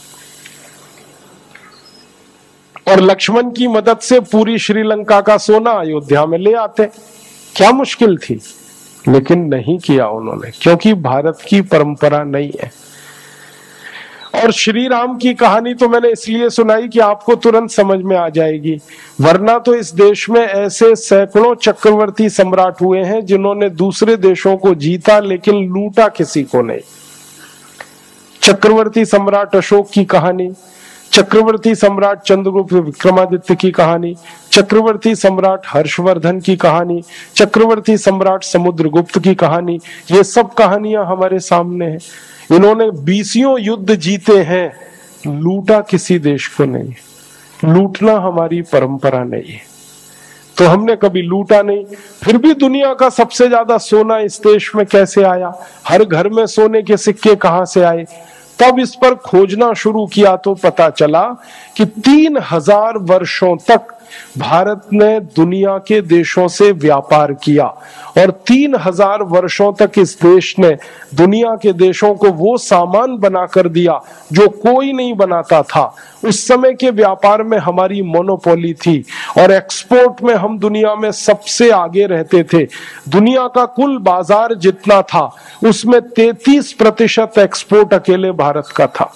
और लक्ष्मण की मदद से पूरी श्रीलंका का सोना अयोध्या में ले आते, क्या मुश्किल थी। लेकिन नहीं किया उन्होंने, क्योंकि भारत की परंपरा नहीं है। और श्री राम की कहानी तो मैंने इसलिए सुनाई कि आपको तुरंत समझ में आ जाएगी, वरना तो इस देश में ऐसे सैकड़ों चक्रवर्ती सम्राट हुए हैं जिन्होंने दूसरे देशों को जीता लेकिन लूटा किसी को नहीं। चक्रवर्ती सम्राट अशोक की कहानी, चक्रवर्ती सम्राट चंद्रगुप्त विक्रमादित्य की कहानी, चक्रवर्ती सम्राट हर्षवर्धन की कहानी, चक्रवर्ती सम्राट समुद्रगुप्त की कहानी, ये सब कहानियां हमारे सामने हैं। इन्होंने बीसियों युद्ध जीते हैं, लूटा किसी देश को नहीं, लूटना हमारी परंपरा नहीं है, तो हमने कभी लूटा नहीं। फिर भी दुनिया का सबसे ज्यादा सोना इस देश में कैसे आया, हर घर में सोने के सिक्के कहां से आए, तब इस पर खोजना शुरू किया तो पता चला कि तीन हजार वर्षों तक भारत ने दुनिया के देशों से व्यापार किया और तीन हजार वर्षों तक इस देश ने दुनिया के देशों को वो सामान बनाकर दिया जो कोई नहीं बनाता था। उस समय के व्यापार में हमारी मोनोपोली थी और एक्सपोर्ट में हम दुनिया में सबसे आगे रहते थे। दुनिया का कुल बाजार जितना था उसमें तैंतीस प्रतिशत एक्सपोर्ट अकेले भारत का था,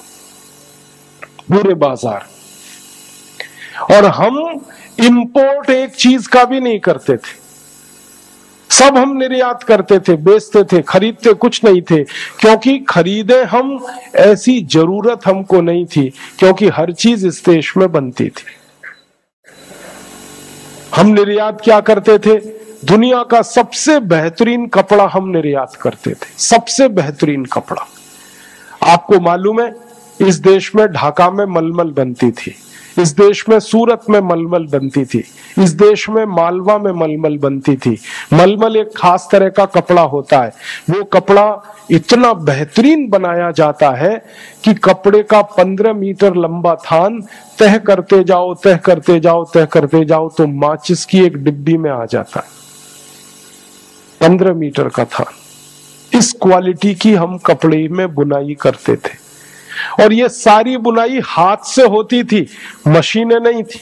पूरे बाजार। और हम इंपोर्ट एक चीज का भी नहीं करते थे, सब हम निर्यात करते थे, बेचते थे, खरीदते कुछ नहीं थे, क्योंकि खरीदे हम ऐसी जरूरत हमको नहीं थी, क्योंकि हर चीज इस देश में बनती थी। हम निर्यात क्या करते थे, दुनिया का सबसे बेहतरीन कपड़ा हम निर्यात करते थे, सबसे बेहतरीन कपड़ा। आपको मालूम है इस देश में ढाका में मलमल बनती थी, इस देश में सूरत में मलमल बनती थी, इस देश में मालवा में मलमल बनती थी। मलमल एक खास तरह का कपड़ा होता है, वो कपड़ा इतना बेहतरीन बनाया जाता है कि कपड़े का पंद्रह मीटर लंबा थान तह करते जाओ तह करते जाओ तह करते जाओ तो माचिस की एक डिब्बी में आ जाता है, पंद्रह मीटर का थान। इस क्वालिटी की हम कपड़े में बुनाई करते थे और ये सारी बुनाई हाथ से होती थी, मशीनें नहीं थी।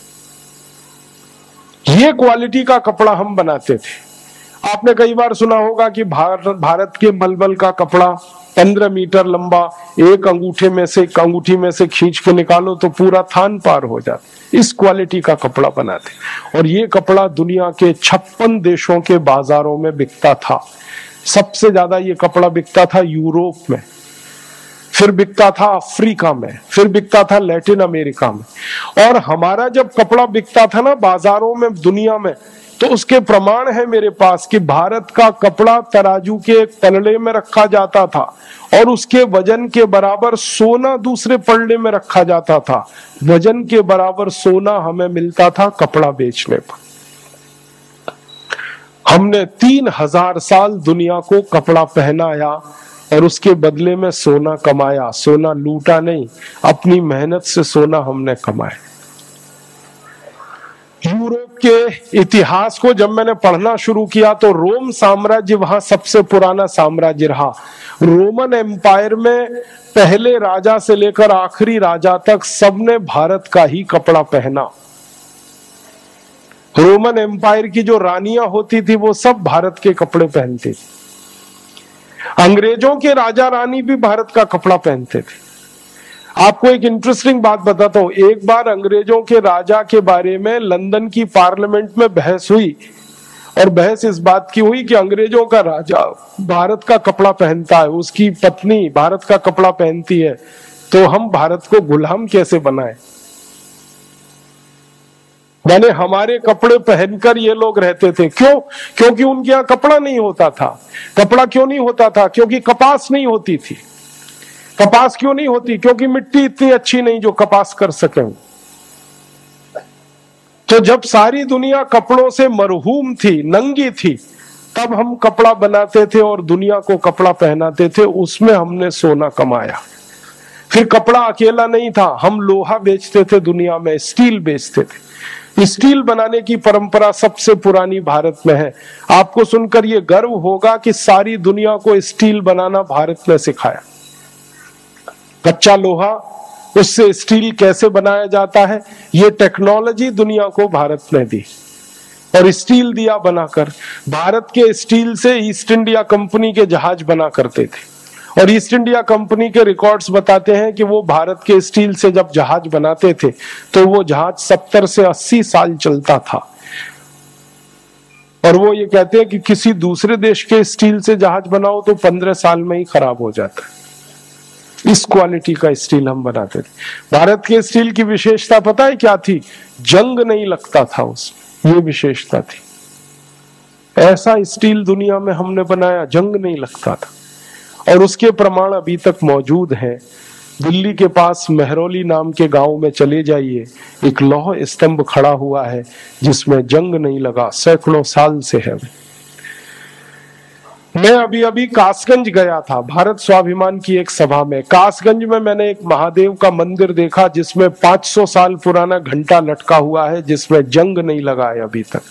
ये क्वालिटी का कपड़ा हम बनाते थे। आपने कई बार सुना होगा कि भारत भारत के मलमल का कपड़ा पंद्रह मीटर लंबा, एक अंगूठे में से अंगूठी में से खींच के निकालो तो पूरा थान पार हो जाता। इस क्वालिटी का कपड़ा बनाते और ये कपड़ा दुनिया के छप्पन देशों के बाजारों में बिकता था। सबसे ज्यादा ये कपड़ा बिकता था यूरोप में, फिर बिकता था अफ्रीका में, फिर बिकता था लैटिन अमेरिका में। और हमारा जब कपड़ा बिकता था ना बाजारों में दुनिया में, तो उसके प्रमाण है मेरे पास कि भारत का कपड़ा तराजू के एक पलड़े में रखा जाता था और उसके वजन के बराबर सोना दूसरे पलड़े में रखा जाता था। वजन के बराबर सोना हमें मिलता था कपड़ा बेचने पर। हमने तीन हजार साल दुनिया को कपड़ा पहनाया और उसके बदले में सोना कमाया। सोना लूटा नहीं, अपनी मेहनत से सोना हमने कमाया। यूरोप के इतिहास को जब मैंने पढ़ना शुरू किया तो रोम साम्राज्य वहां सबसे पुराना साम्राज्य रहा। रोमन एम्पायर में पहले राजा से लेकर आखिरी राजा तक सबने भारत का ही कपड़ा पहना। रोमन एम्पायर की जो रानियां होती थी वो सब भारत के कपड़े पहनती थी। अंग्रेजों के राजा रानी भी भारत का कपड़ा पहनते थे। आपको एक इंटरेस्टिंग बात बताता हूं। एक बार अंग्रेजों के राजा के बारे में लंदन की पार्लियामेंट में बहस हुई, और बहस इस बात की हुई कि अंग्रेजों का राजा भारत का कपड़ा पहनता है, उसकी पत्नी भारत का कपड़ा पहनती है, तो हम भारत को गुलाम कैसे बनाए। माने हमारे कपड़े पहनकर ये लोग रहते थे। क्यों? क्योंकि उनके यहाँ कपड़ा नहीं होता था। कपड़ा क्यों नहीं होता था? क्योंकि कपास नहीं होती थी। कपास क्यों नहीं होती? क्योंकि मिट्टी इतनी अच्छी नहीं जो कपास कर सके। तो जब सारी दुनिया कपड़ों से मरहूम थी, नंगी थी, तब हम कपड़ा बनाते थे और दुनिया को कपड़ा पहनाते थे। उसमें हमने सोना कमाया। फिर कपड़ा अकेला नहीं था, हम लोहा बेचते थे, दुनिया में स्टील बेचते थे। स्टील बनाने की परंपरा सबसे पुरानी भारत में है। आपको सुनकर यह गर्व होगा कि सारी दुनिया को स्टील बनाना भारत ने सिखाया। कच्चा लोहा, उससे स्टील कैसे बनाया जाता है, यह टेक्नोलॉजी दुनिया को भारत ने दी, और स्टील दिया बनाकर। भारत के स्टील से ईस्ट इंडिया कंपनी के जहाज बना करते थे, और ईस्ट इंडिया कंपनी के रिकॉर्ड्स बताते हैं कि वो भारत के स्टील से जब जहाज बनाते थे तो वो जहाज सत्तर से अस्सी साल चलता था। और वो ये कहते हैं कि किसी दूसरे देश के स्टील से जहाज बनाओ तो पंद्रह साल में ही खराब हो जाता है। इस क्वालिटी का स्टील हम बनाते थे। भारत के स्टील की विशेषता पता है क्या थी? जंग नहीं लगता था उसमें, ये विशेषता थी। ऐसा स्टील दुनिया में हमने बनाया, जंग नहीं लगता था, और उसके प्रमाण अभी तक मौजूद हैं। दिल्ली के पास मेहरौली नाम के गांव में चले जाइए, एक लौह स्तंभ खड़ा हुआ है जिसमें जंग नहीं लगा, सैकड़ों साल से है। मैं अभी अभी कासगंज गया था, भारत स्वाभिमान की एक सभा में। कासगंज में मैंने एक महादेव का मंदिर देखा जिसमें पांच सौ साल पुराना घंटा लटका हुआ है, जिसमें जंग नहीं लगा है अभी तक।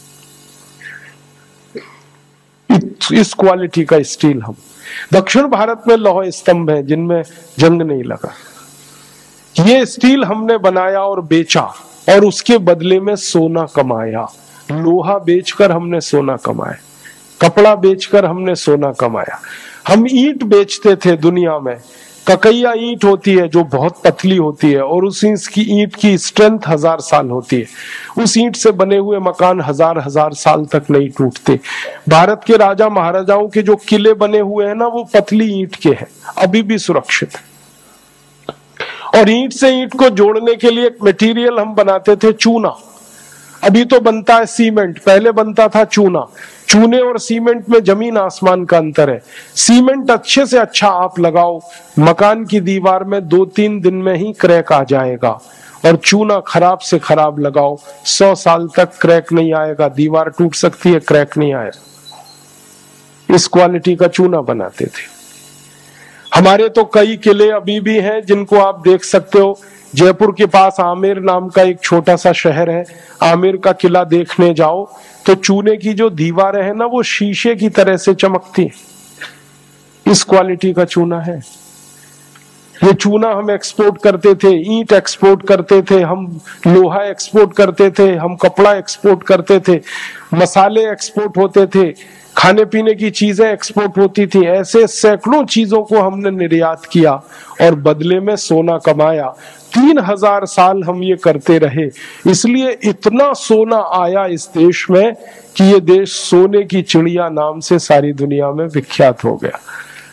इस क्वालिटी का स्टील हम। दक्षिण भारत में लौह स्तंभ है जिनमें जंग नहीं लगा। ये स्टील हमने बनाया और बेचा, और उसके बदले में सोना कमाया। लोहा बेचकर हमने सोना कमाया, कपड़ा बेचकर हमने सोना कमाया। हम ईंट बेचते थे दुनिया में। ककैया ईंट होती है जो बहुत पतली होती है, और उस की ईंट की स्ट्रेंथ हजार साल होती है। उस ईंट से बने हुए मकान हजार हजार साल तक नहीं टूटते। भारत के राजा महाराजाओं के जो किले बने हुए हैं ना, वो पतली ईंट के हैं, अभी भी सुरक्षित है। और ईंट से ईंट को जोड़ने के लिए एक मटेरियल हम बनाते थे, चूना। अभी तो बनता है सीमेंट, पहले बनता था चूना। चूने और सीमेंट में जमीन आसमान का अंतर है। सीमेंट अच्छे से अच्छा आप लगाओ, मकान की दीवार में दो तीन दिन में ही क्रैक आ जाएगा, और चूना खराब से खराब लगाओ, सौ साल तक क्रैक नहीं आएगा। दीवार टूट सकती है, क्रैक नहीं आएगा। इस क्वालिटी का चूना बनाते थे। हमारे तो कई किले अभी भी हैं जिनको आप देख सकते हो। जयपुर के पास आमेर नाम का एक छोटा सा शहर है। आमेर का किला देखने जाओ तो चूने की जो दीवारें हैं ना, वो शीशे की तरह से चमकती। इस क्वालिटी का चूना है। ये चूना हम एक्सपोर्ट करते थे, ईंट एक्सपोर्ट करते थे, हम लोहा एक्सपोर्ट करते थे, हम कपड़ा एक्सपोर्ट करते थे, मसाले एक्सपोर्ट होते थे, खाने पीने की चीजें एक्सपोर्ट होती थी। ऐसे सैकड़ों चीजों को हमने निर्यात किया और बदले में सोना कमाया। तीन हजार साल हम ये करते रहे, इसलिए इतना सोना आया इस देश में कि ये देश सोने की चिड़िया नाम से सारी दुनिया में विख्यात हो गया।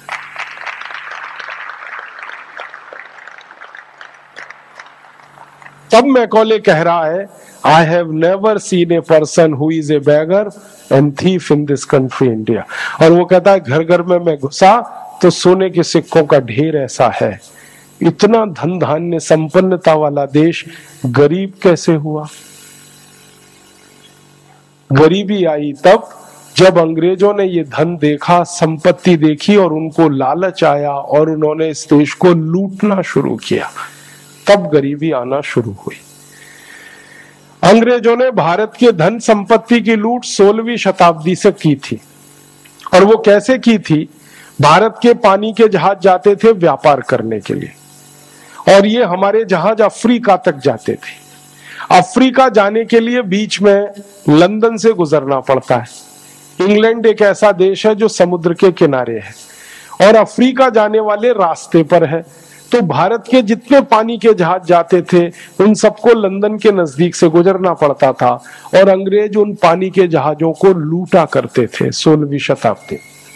तब मैकॉले कह रहा है, I have never seen a person who is a beggar and thief in this country India। और वो कहता है घर घर में मैं घुसा तो सोने के सिक्कों का ढेर ऐसा है। इतना धन धान्य संपन्नता वाला देश गरीब कैसे हुआ? गरीबी आई तब जब अंग्रेजों ने ये धन देखा, संपत्ति देखी, और उनको लालच आया और उन्होंने इस देश को लूटना शुरू किया। तब गरीबी आना शुरू हुई। अंग्रेजों ने भारत के धन संपत्ति की लूट सोलहवीं शताब्दी से की थी। और वो कैसे की थी? भारत के पानी के जहाज जाते थे व्यापार करने के लिए, और ये हमारे जहाज अफ्रीका तक जाते थे। अफ्रीका जाने के लिए बीच में लंदन से गुजरना पड़ता है। इंग्लैंड एक ऐसा देश है जो समुद्र के किनारे है, और अफ्रीका जाने वाले रास्ते पर है। तो भारत के जितने पानी के जहाज जाते थे उन सबको लंदन के नजदीक से गुजरना पड़ता था और अंग्रेज उन पानी के जहाजों को लूटा करते थे। सोलहवीं शताब्दी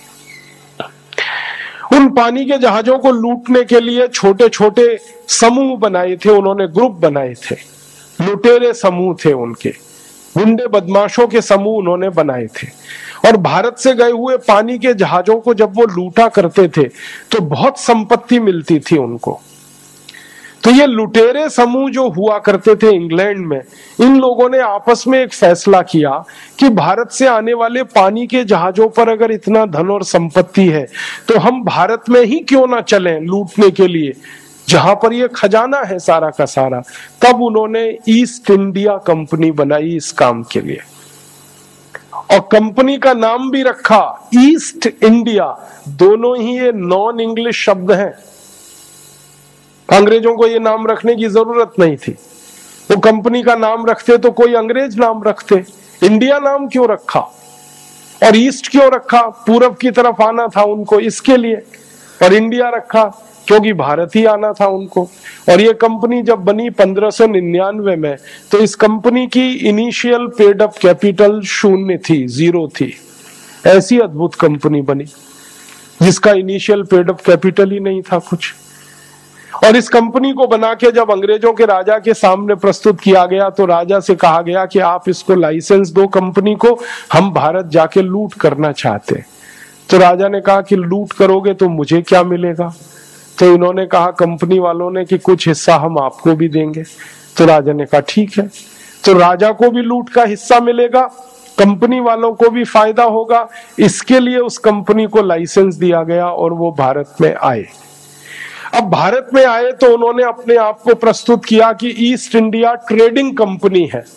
उन पानी के जहाजों को लूटने के लिए छोटे छोटे समूह बनाए थे, उन्होंने ग्रुप बनाए थे, लुटेरे समूह थे, उनके गुंडे बदमाशों के समूह उन्होंने बनाए थे। और भारत से गए हुए पानी के जहाजों को जब वो लूटा करते थे तो बहुत संपत्ति मिलती थी उनको। तो ये लुटेरे समूह जो हुआ करते थे इंग्लैंड में, इन लोगों ने आपस में एक फैसला किया कि भारत से आने वाले पानी के जहाजों पर अगर इतना धन और संपत्ति है तो हम भारत में ही क्यों ना चलें लूटने के लिए, जहां पर ये खजाना है सारा का सारा। तब उन्होंने ईस्ट इंडिया कंपनी बनाई इस काम के लिए और कंपनी का नाम भी रखा ईस्ट इंडिया। दोनों ही ये नॉन इंग्लिश शब्द हैं, अंग्रेजों को ये नाम रखने की जरूरत नहीं थी। वो कंपनी का नाम रखते तो कोई अंग्रेज नाम रखते, इंडिया नाम क्यों रखा और ईस्ट क्यों रखा, पूरब की तरफ आना था उनको इसके लिए, और इंडिया रखा क्योंकि भारत ही आना था उनको। और ये कंपनी जब बनी पंद्रह सौ निन्यानवे में तो इस कंपनी की इनिशियल पेड अप कैपिटल शून्य थी, जीरो थी। ऐसी अद्भुत कंपनी बनी जिसका इनिशियल पेड अप कैपिटल ही नहीं था कुछ। और इस कंपनी को बना के जब अंग्रेजों के राजा के सामने प्रस्तुत किया गया तो राजा से कहा गया कि आप इसको लाइसेंस दो कंपनी को, हम भारत जाके लूट करना चाहते। तो राजा ने कहा कि लूट करोगे तो मुझे क्या मिलेगा। तो इन्होंने कहा कंपनी वालों ने कि कुछ हिस्सा हम आपको भी देंगे। तो राजा ने कहा ठीक है। तो राजा को भी लूट का हिस्सा मिलेगा, कंपनी वालों को भी फायदा होगा, इसके लिए उस कंपनी को लाइसेंस दिया गया और वो भारत में आए। अब भारत में आए तो उन्होंने अपने आप को प्रस्तुत किया कि ईस्ट इंडिया ट्रेडिंग कंपनी है।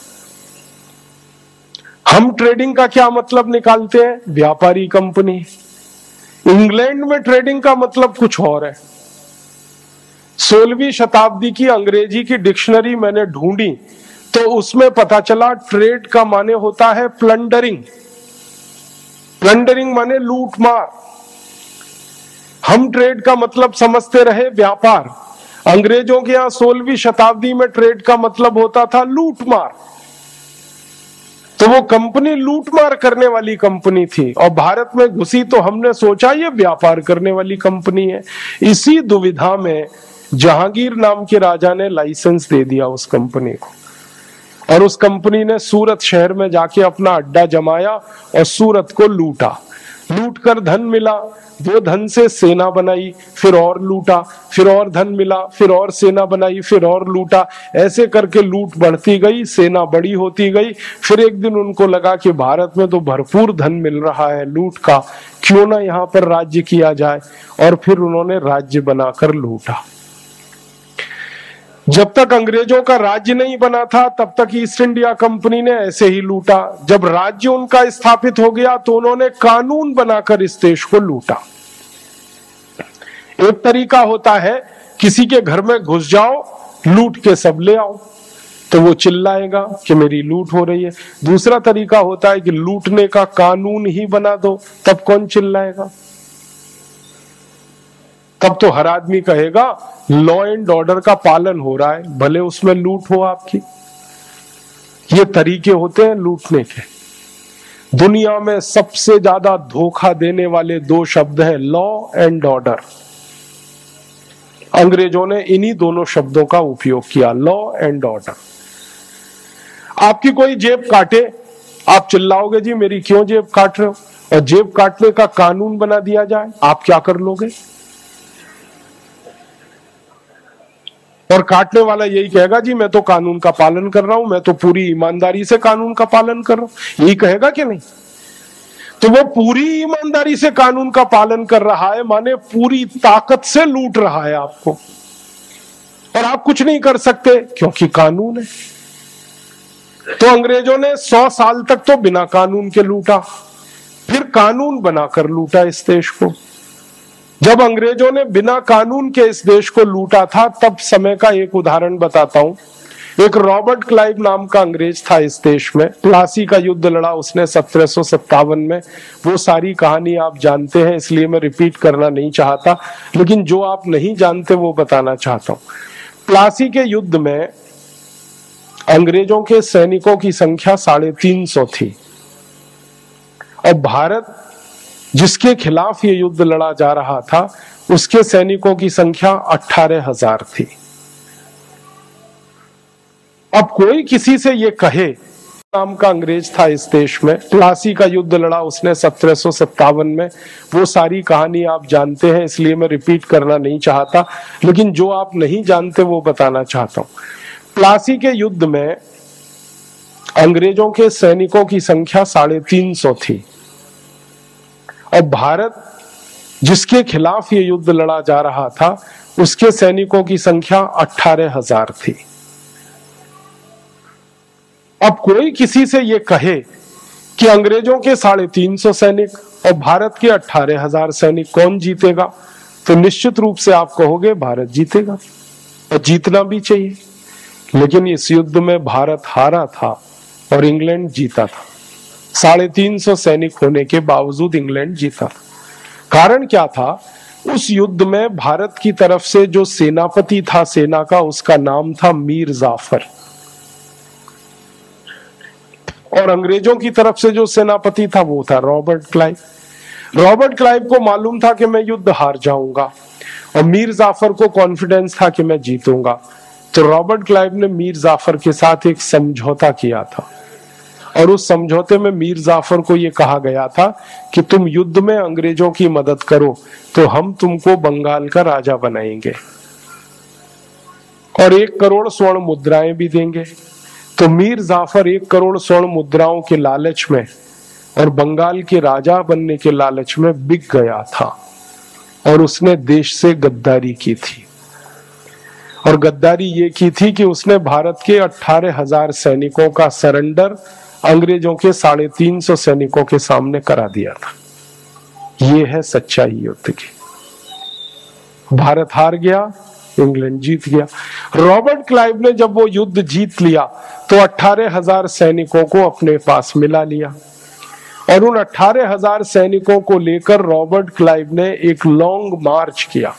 हम ट्रेडिंग का क्या मतलब निकालते हैं, व्यापारी कंपनी। इंग्लैंड में ट्रेडिंग का मतलब कुछ और है। सोलहवीं शताब्दी की अंग्रेजी की डिक्शनरी मैंने ढूंढी तो उसमें पता चला ट्रेड का माने होता है प्लंडरिंग। प्लंडरिंग माने लूट मार। हम ट्रेड का मतलब समझते रहे व्यापार, अंग्रेजों के यहां सोलहवीं शताब्दी में ट्रेड का मतलब होता था लूट मार। तो वो कंपनी लूटमार करने वाली कंपनी थी और भारत में घुसी तो हमने सोचा ये व्यापार करने वाली कंपनी है। इसी दुविधा में जहांगीर नाम के राजा ने लाइसेंस दे दिया उस कंपनी को और उस कंपनी ने सूरत शहर में जाके अपना अड्डा जमाया और सूरत को लूटा। लूट कर धन मिला, वो धन से सेना बनाई, फिर और लूटा, फिर और धन मिला, फिर और सेना बनाई, फिर और लूटा। ऐसे करके लूट बढ़ती गई, सेना बड़ी होती गई। फिर एक दिन उनको लगा कि भारत में तो भरपूर धन मिल रहा है लूट का, क्यों ना यहाँ पर राज्य किया जाए। और फिर उन्होंने राज्य बनाकर लूटा। जब तक अंग्रेजों का राज्य नहीं बना था तब तक ईस्ट इंडिया कंपनी ने ऐसे ही लूटा। जब राज्य उनका स्थापित हो गया तो उन्होंने कानून बनाकर इस देश को लूटा। एक तरीका होता है किसी के घर में घुस जाओ, लूट के सब ले आओ, तो वो चिल्लाएगा कि मेरी लूट हो रही है। दूसरा तरीका होता है कि लूटने का कानून ही बना दो, तब कौन चिल्लाएगा। तब तो हर आदमी कहेगा लॉ एंड ऑर्डर का पालन हो रहा है, भले उसमें लूट हो आपकी। ये तरीके होते हैं लूटने के। दुनिया में सबसे ज्यादा धोखा देने वाले दो शब्द हैं, लॉ एंड ऑर्डर। अंग्रेजों ने इन्हीं दोनों शब्दों का उपयोग किया, लॉ एंड ऑर्डर। आपकी कोई जेब काटे, आप चिल्लाओगे जी मेरी क्यों जेब काट रहे हो, और जेब काटने का कानून बना दिया जाए, आप क्या कर लोगे। और काटने वाला यही कहेगा जी मैं तो कानून का पालन कर रहा हूं, मैं तो पूरी ईमानदारी से कानून का पालन कर रहा हूं, यही कहेगा कि नहीं। तो वो पूरी ईमानदारी से कानून का पालन कर रहा है, माने पूरी ताकत से लूट रहा है आपको, और आप कुछ नहीं कर सकते क्योंकि कानून है। तो अंग्रेजों ने सौ साल तक तो बिना कानून के लूटा, फिर कानून बनाकर लूटा इस देश को। जब अंग्रेजों ने बिना कानून के इस देश को लूटा था, तब समय का एक उदाहरण बताता हूं। एक रॉबर्ट क्लाइव नाम का अंग्रेज था इस देश में, प्लासी का युद्ध लड़ा उसने सत्रह सौ सत्तावन में। वो सारी कहानी आप जानते हैं, इसलिए मैं रिपीट करना नहीं चाहता, लेकिन जो आप नहीं जानते वो बताना चाहता हूं। प्लासी के युद्ध में अंग्रेजों के सैनिकों की संख्या साढ़े तीन सौ थी और भारत जिसके खिलाफ ये युद्ध लड़ा जा रहा था उसके सैनिकों की संख्या अठारह हजार थी। अब कोई किसी से ये कहे, नाम का अंग्रेज था इस देश में, प्लासी का युद्ध लड़ा उसने सत्रह सौ सत्तावन में। वो सारी कहानी आप जानते हैं, इसलिए मैं रिपीट करना नहीं चाहता, लेकिन जो आप नहीं जानते वो बताना चाहता हूं। प्लासी के युद्ध में अंग्रेजों के सैनिकों की संख्या साढ़े तीन सौ थी और भारत जिसके खिलाफ ये युद्ध लड़ा जा रहा था उसके सैनिकों की संख्या अठारह हजार थी। अब कोई किसी से ये कहे कि अंग्रेजों के साढ़े तीन सौ सैनिक और भारत के अठारह हजार सैनिक कौन जीतेगा, तो निश्चित रूप से आप कहोगे भारत जीतेगा और जीतना भी चाहिए। लेकिन इस युद्ध में भारत हारा था और इंग्लैंड जीता था। साढ़े तीन सौ सैनिक होने के बावजूद इंग्लैंड जीता था। कारण क्या था? उस युद्ध में भारत की तरफ से जो सेनापति था सेना का, उसका नाम था मीर जाफर, और अंग्रेजों की तरफ से जो सेनापति था वो था रॉबर्ट क्लाइव। रॉबर्ट क्लाइव को मालूम था कि मैं युद्ध हार जाऊंगा और मीर जाफर को कॉन्फिडेंस था कि मैं जीतूंगा। तो रॉबर्ट क्लाइव ने मीर जाफर के साथ एक समझौता किया था और उस समझौते में मीर जाफर को यह कहा गया था कि तुम युद्ध में अंग्रेजों की मदद करो तो हम तुमको बंगाल का राजा बनाएंगे और एक करोड़ स्वर्ण मुद्राएं भी देंगे। तो मीर जाफर एक करोड़ स्वर्ण मुद्राओं के लालच में और बंगाल के राजा बनने के लालच में बिक गया था और उसने देश से गद्दारी की थी। और गद्दारी ये की थी कि उसने भारत के अठारह हजार सैनिकों का सरेंडर अंग्रेजों के साढ़े तीन सौ सैनिकों के सामने करा दिया था। ये है सच्चाई युद्ध की। भारत हार गया, इंग्लैंड जीत गया। रॉबर्ट क्लाइव ने जब वो युद्ध जीत लिया तो अठारह हजार सैनिकों को अपने पास मिला लिया और उन अठारह हजार सैनिकों को लेकर रॉबर्ट क्लाइव ने एक लॉन्ग मार्च किया,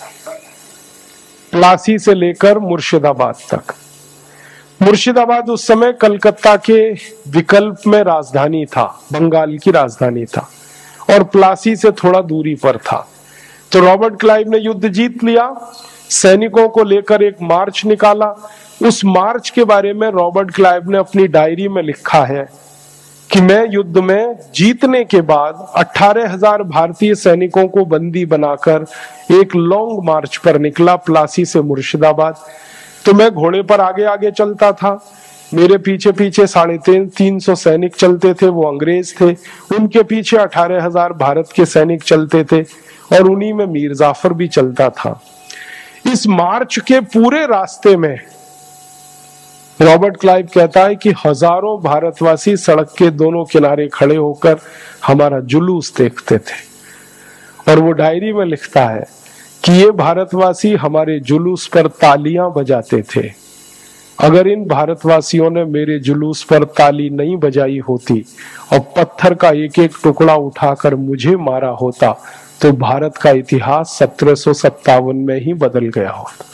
प्लासी से लेकर मुर्शिदाबाद तक। मुर्शिदाबाद उस समय कलकत्ता के विकल्प में राजधानी था, बंगाल की राजधानी था, और प्लासी से थोड़ा दूरी पर था। तो रॉबर्ट क्लाइव ने युद्ध जीत लिया, सैनिकों को लेकर एक मार्च निकाला। उस मार्च के बारे में रॉबर्ट क्लाइव ने अपनी डायरी में लिखा है कि मैं युद्ध में जीतने के बाद अठारह हजार भारतीय सैनिकों को बंदी बनाकर एक लॉन्ग मार्च पर निकला प्लासी से मुर्शिदाबाद। तो मैं घोड़े पर आगे आगे चलता था, मेरे पीछे पीछे साढ़े तीन तीन सौ सैनिक चलते थे, वो अंग्रेज थे, उनके पीछे अठारह हजार भारत के सैनिक चलते थे और उन्हीं में मीर जाफर भी चलता था। इस मार्च के पूरे रास्ते में रॉबर्ट क्लाइव कहता है कि हजारों भारतवासी सड़क के दोनों किनारे खड़े होकर हमारा जुलूस देखते थे और वो डायरी में लिखता है कि ये भारतवासी हमारे जुलूस पर तालियां बजाते थे। अगर इन भारतवासियों ने मेरे जुलूस पर ताली नहीं बजाई होती और पत्थर का एक एक टुकड़ा उठाकर मुझे मारा होता तो भारत का इतिहास सत्रह सौ सत्तावन में ही बदल गया होता।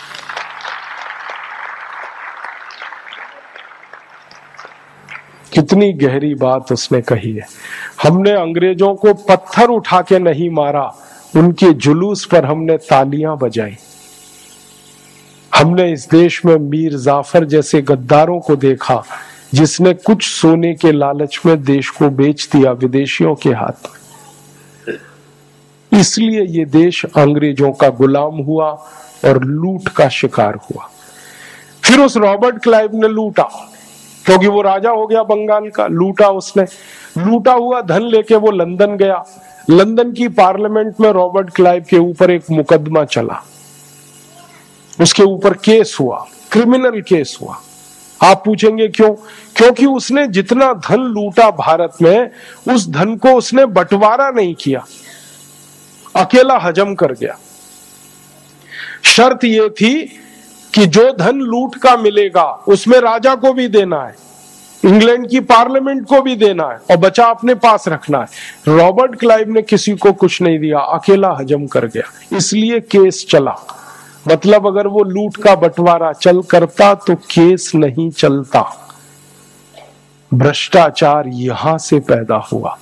कितनी गहरी बात उसने कही है। हमने अंग्रेजों को पत्थर उठा के नहीं मारा, उनके जुलूस पर हमने तालियां बजाई। हमने इस देश में मीर जाफर जैसे गद्दारों को देखा जिसने कुछ सोने के लालच में देश को बेच दिया विदेशियों के हाथ में। इसलिए ये देश अंग्रेजों का गुलाम हुआ और लूट का शिकार हुआ। फिर उस रॉबर्ट क्लाइव ने लूटा, क्योंकि वो राजा हो गया बंगाल का। लूटा उसने, लूटा हुआ धन लेके वो लंदन गया। लंदन की पार्लियामेंट में रॉबर्ट क्लाइव के ऊपर एक मुकदमा चला, उसके ऊपर केस हुआ, क्रिमिनल केस हुआ। आप पूछेंगे क्यों? क्योंकि उसने जितना धन लूटा भारत में, उस धन को उसने बंटवारा नहीं किया, अकेला हजम कर गया। शर्त यह थी कि जो धन लूट का मिलेगा उसमें राजा को भी देना है, इंग्लैंड की पार्लियामेंट को भी देना है और बचा अपने पास रखना है। रॉबर्ट क्लाइव ने किसी को कुछ नहीं दिया, अकेला हजम कर गया, इसलिए केस चला। मतलब अगर वो लूट का बंटवारा चल करता तो केस नहीं चलता। भ्रष्टाचार यहां से पैदा हुआ।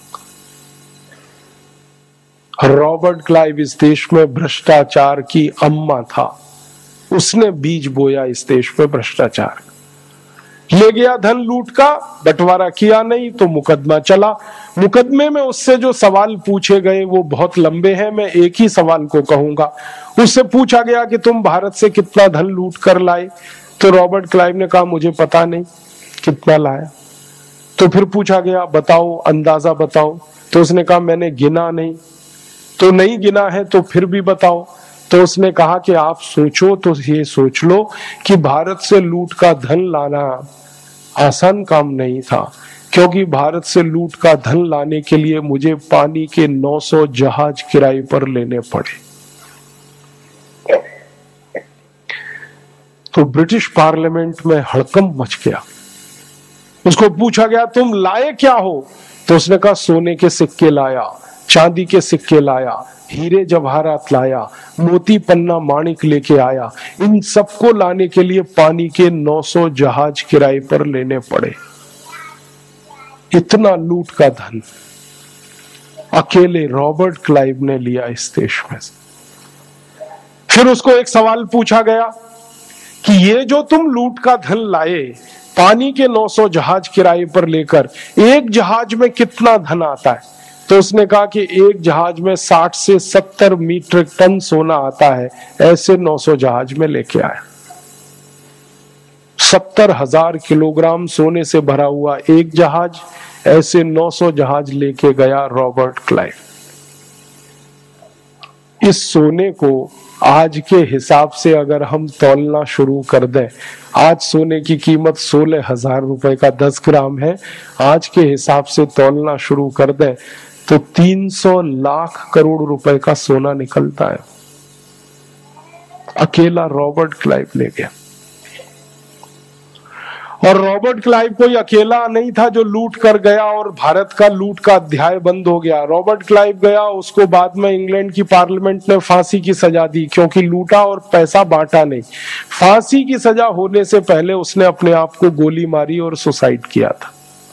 रॉबर्ट क्लाइव इस देश में भ्रष्टाचार की अम्मा था, उसने बीज बोया इस देश में भ्रष्टाचार। ले गया धन लूट का, बंटवारा किया नहीं तो मुकदमा चला। मुकदमे में उससे जो सवाल पूछे गए वो बहुत लंबे हैं, मैं एक ही सवाल को कहूंगा। उससे पूछा गया कि तुम भारत से कितना धन लूट कर लाए, तो रॉबर्ट क्लाइव ने कहा मुझे पता नहीं कितना लाया। तो फिर पूछा गया बताओ, अंदाजा बताओ, तो उसने कहा मैंने गिना नहीं। तो नहीं गिना है तो फिर भी बताओ। तो उसने कहा कि आप सोचो तो ये सोच लो कि भारत से लूट का धन लाना आसान काम नहीं था, क्योंकि भारत से लूट का धन लाने के लिए मुझे पानी के नौ सौ जहाज किराए पर लेने पड़े। तो ब्रिटिश पार्लियामेंट में हड़कंप मच गया। उसको पूछा गया तुम लाए क्या हो, तो उसने कहा सोने के सिक्के लाया, चांदी के सिक्के लाया, हीरे जवाहरात लाया, मोती पन्ना माणिक लेके आया। इन सबको लाने के लिए पानी के नौ सौ जहाज किराए पर लेने पड़े। इतना लूट का धन अकेले रॉबर्ट क्लाइव ने लिया इस देश में। फिर उसको एक सवाल पूछा गया कि ये जो तुम लूट का धन लाए पानी के नौ सौ जहाज किराए पर लेकर, एक जहाज में कितना धन आता है? तो उसने कहा कि एक जहाज में साठ से सत्तर मीट्रिक टन सोना आता है। ऐसे नौ सौ जहाज में लेके आया। सत्तर हजार किलोग्राम सोने से भरा हुआ एक जहाज, ऐसे नौ सौ जहाज लेके गया रॉबर्ट क्लाइव। इस सोने को आज के हिसाब से अगर हम तौलना शुरू कर दें, आज सोने की कीमत सोलह हजार रुपए का दस ग्राम है, आज के हिसाब से तौलना शुरू कर दें तो तीन सौ लाख करोड़ रुपए का सोना निकलता है। अकेला रॉबर्ट क्लाइव ले गया। और रॉबर्ट क्लाइव कोई अकेला नहीं था जो लूट कर गया और भारत का लूट का अध्याय बंद हो गया। रॉबर्ट क्लाइव गया, उसको बाद में इंग्लैंड की पार्लियामेंट ने फांसी की सजा दी, क्योंकि लूटा और पैसा बांटा नहीं। फांसी की सजा होने से पहले उसने अपने आप को गोली मारी और सुसाइड किया था।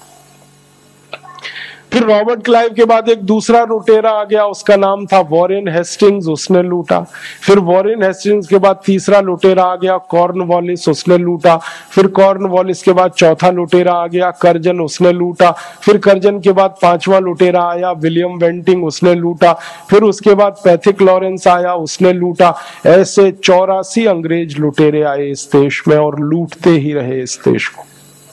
फिर रॉबर्ट क्लाइव के बाद एक दूसरा लुटेरा आ गया, उसका नाम था वॉरेन हेस्टिंग्स, उसने लूटा। फिर वॉरेन हेस्टिंग्स के बाद तीसरा लुटेरा आ गया कॉर्नवालिस, उसने लूटा। फिर कॉर्नवालिस के बाद चौथा लुटेरा आ गया कर्जन, उसने लूटा। फिर कर्जन के बाद पांचवा लुटेरा आया विलियम वेंटिंग, उसने लूटा। फिर उसके बाद पैथिक लॉरेंस आया, उसने लूटा। ऐसे चौरासी अंग्रेज लुटेरे आए इस देश में और लूटते ही रहे इस देश को।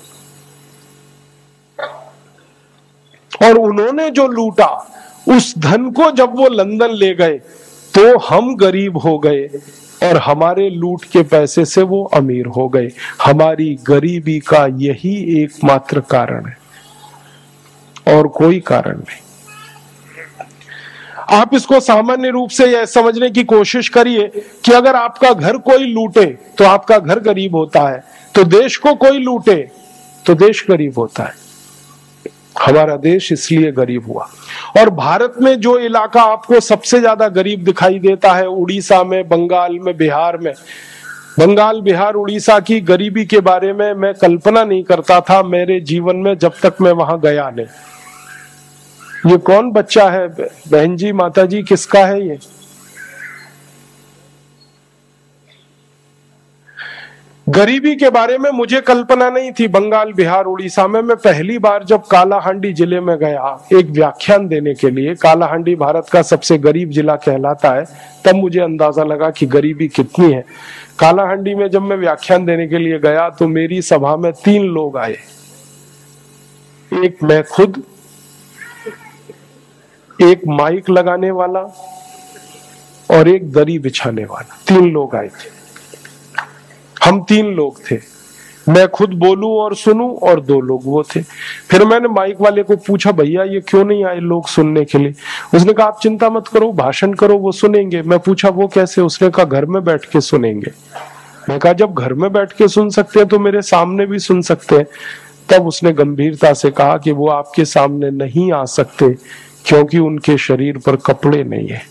और उन्होंने जो लूटा उस धन को जब वो लंदन ले गए तो हम गरीब हो गए और हमारे लूट के पैसे से वो अमीर हो गए। हमारी गरीबी का यही एकमात्र कारण है और कोई कारण नहीं। आप इसको सामान्य रूप से यह समझने की कोशिश करिए कि अगर आपका घर कोई लूटे तो आपका घर गरीब होता है, तो देश को कोई लूटे तो देश गरीब होता है। हमारा देश इसलिए गरीब हुआ। और भारत में जो इलाका आपको सबसे ज्यादा गरीब दिखाई देता है, उड़ीसा में, बंगाल में, बिहार में, बंगाल, बिहार, उड़ीसा की गरीबी के बारे में मैं कल्पना नहीं करता था मेरे जीवन में जब तक मैं वहां गया नहीं। ये कौन बच्चा है बहन जी, माता जी, किसका है ये? गरीबी के बारे में मुझे कल्पना नहीं थी। बंगाल, बिहार, उड़ीसा में मैं पहली बार जब कालाहांडी जिले में गया एक व्याख्यान देने के लिए, कालाहांडी भारत का सबसे गरीब जिला कहलाता है, तब मुझे अंदाजा लगा कि गरीबी कितनी है। कालाहांडी में जब मैं व्याख्यान देने के लिए गया तो मेरी सभा में तीन लोग आए, एक मैं खुद, एक माइक लगाने वाला और एक दरी बिछाने वाला। तीन लोग आए थे, हम तीन लोग थे। मैं खुद बोलूं और सुनूं और दो लोग वो थे। फिर मैंने माइक वाले को पूछा, भैया ये क्यों नहीं आए लोग सुनने के लिए? उसने कहा आप चिंता मत करो, भाषण करो, वो सुनेंगे। मैं पूछा वो कैसे? उसने कहा घर में बैठ के सुनेंगे। मैं कहा जब घर में बैठ के सुन सकते हैं तो मेरे सामने भी सुन सकते हैं। तब उसने गंभीरता से कहा कि वो आपके सामने नहीं आ सकते क्योंकि उनके शरीर पर कपड़े नहीं है।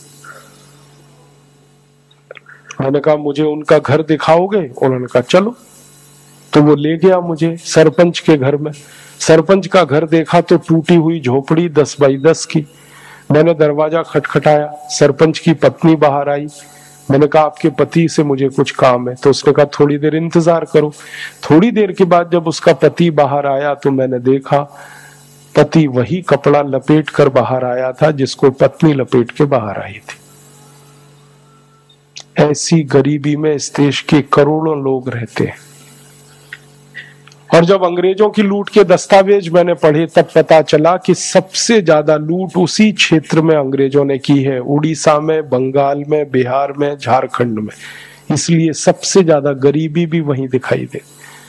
मैंने कहा मुझे उनका घर दिखाओगे? उन्होंने कहा चलो। तो वो ले गया मुझे सरपंच के घर में। सरपंच का घर देखा तो टूटी हुई झोपड़ी दस बाई दस की। मैंने दरवाजा खटखटाया, सरपंच की पत्नी बाहर आई। मैंने कहा आपके पति से मुझे कुछ काम है। तो उसने कहा थोड़ी देर इंतजार करो। थोड़ी देर के बाद जब उसका पति बाहर आया तो मैंने देखा पति वही कपड़ा लपेट कर बाहर आया था जिसको पत्नी लपेट के बाहर आई थी। ऐसी गरीबी में इस देश के करोड़ों लोग रहते हैं। और जब अंग्रेजों की लूट के दस्तावेज मैंने पढ़े तब पता चला कि सबसे ज्यादा लूट उसी क्षेत्र में अंग्रेजों ने की है, उड़ीसा में, बंगाल में, बिहार में, झारखंड में। इसलिए सबसे ज्यादा गरीबी भी वहीं दिखाई दे।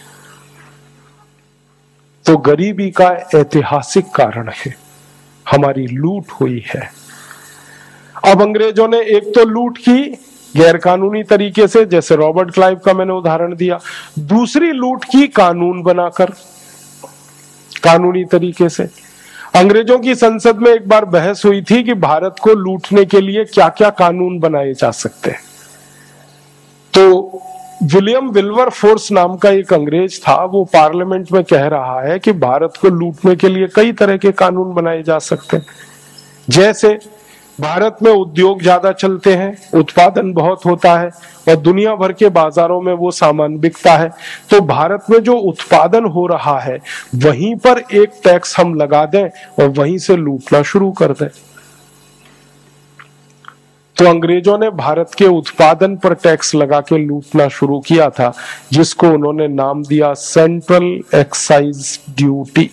तो गरीबी का ऐतिहासिक कारण है, हमारी लूट हुई है। अब अंग्रेजों ने एक तो लूट की गैर कानूनी तरीके से, जैसे रॉबर्ट क्लाइव का मैंने उदाहरण दिया। दूसरी लूट की कानून बनाकर, कानूनी तरीके से। अंग्रेजों की संसद में एक बार बहस हुई थी कि भारत को लूटने के लिए क्या क्या कानून बनाए जा सकते हैं। तो विलियम विल्वर फोर्स नाम का एक अंग्रेज था, वो पार्लियामेंट में कह रहा है कि भारत को लूटने के लिए कई तरह के कानून बनाए जा सकते हैं। जैसे भारत में उद्योग ज्यादा चलते हैं, उत्पादन बहुत होता है और दुनिया भर के बाजारों में वो सामान बिकता है, तो भारत में जो उत्पादन हो रहा है वहीं पर एक टैक्स हम लगा दें और वहीं से लूटना शुरू कर दें। तो अंग्रेजों ने भारत के उत्पादन पर टैक्स लगा के लूटना शुरू किया था, जिसको उन्होंने नाम दिया सेंट्रल एक्साइज ड्यूटी।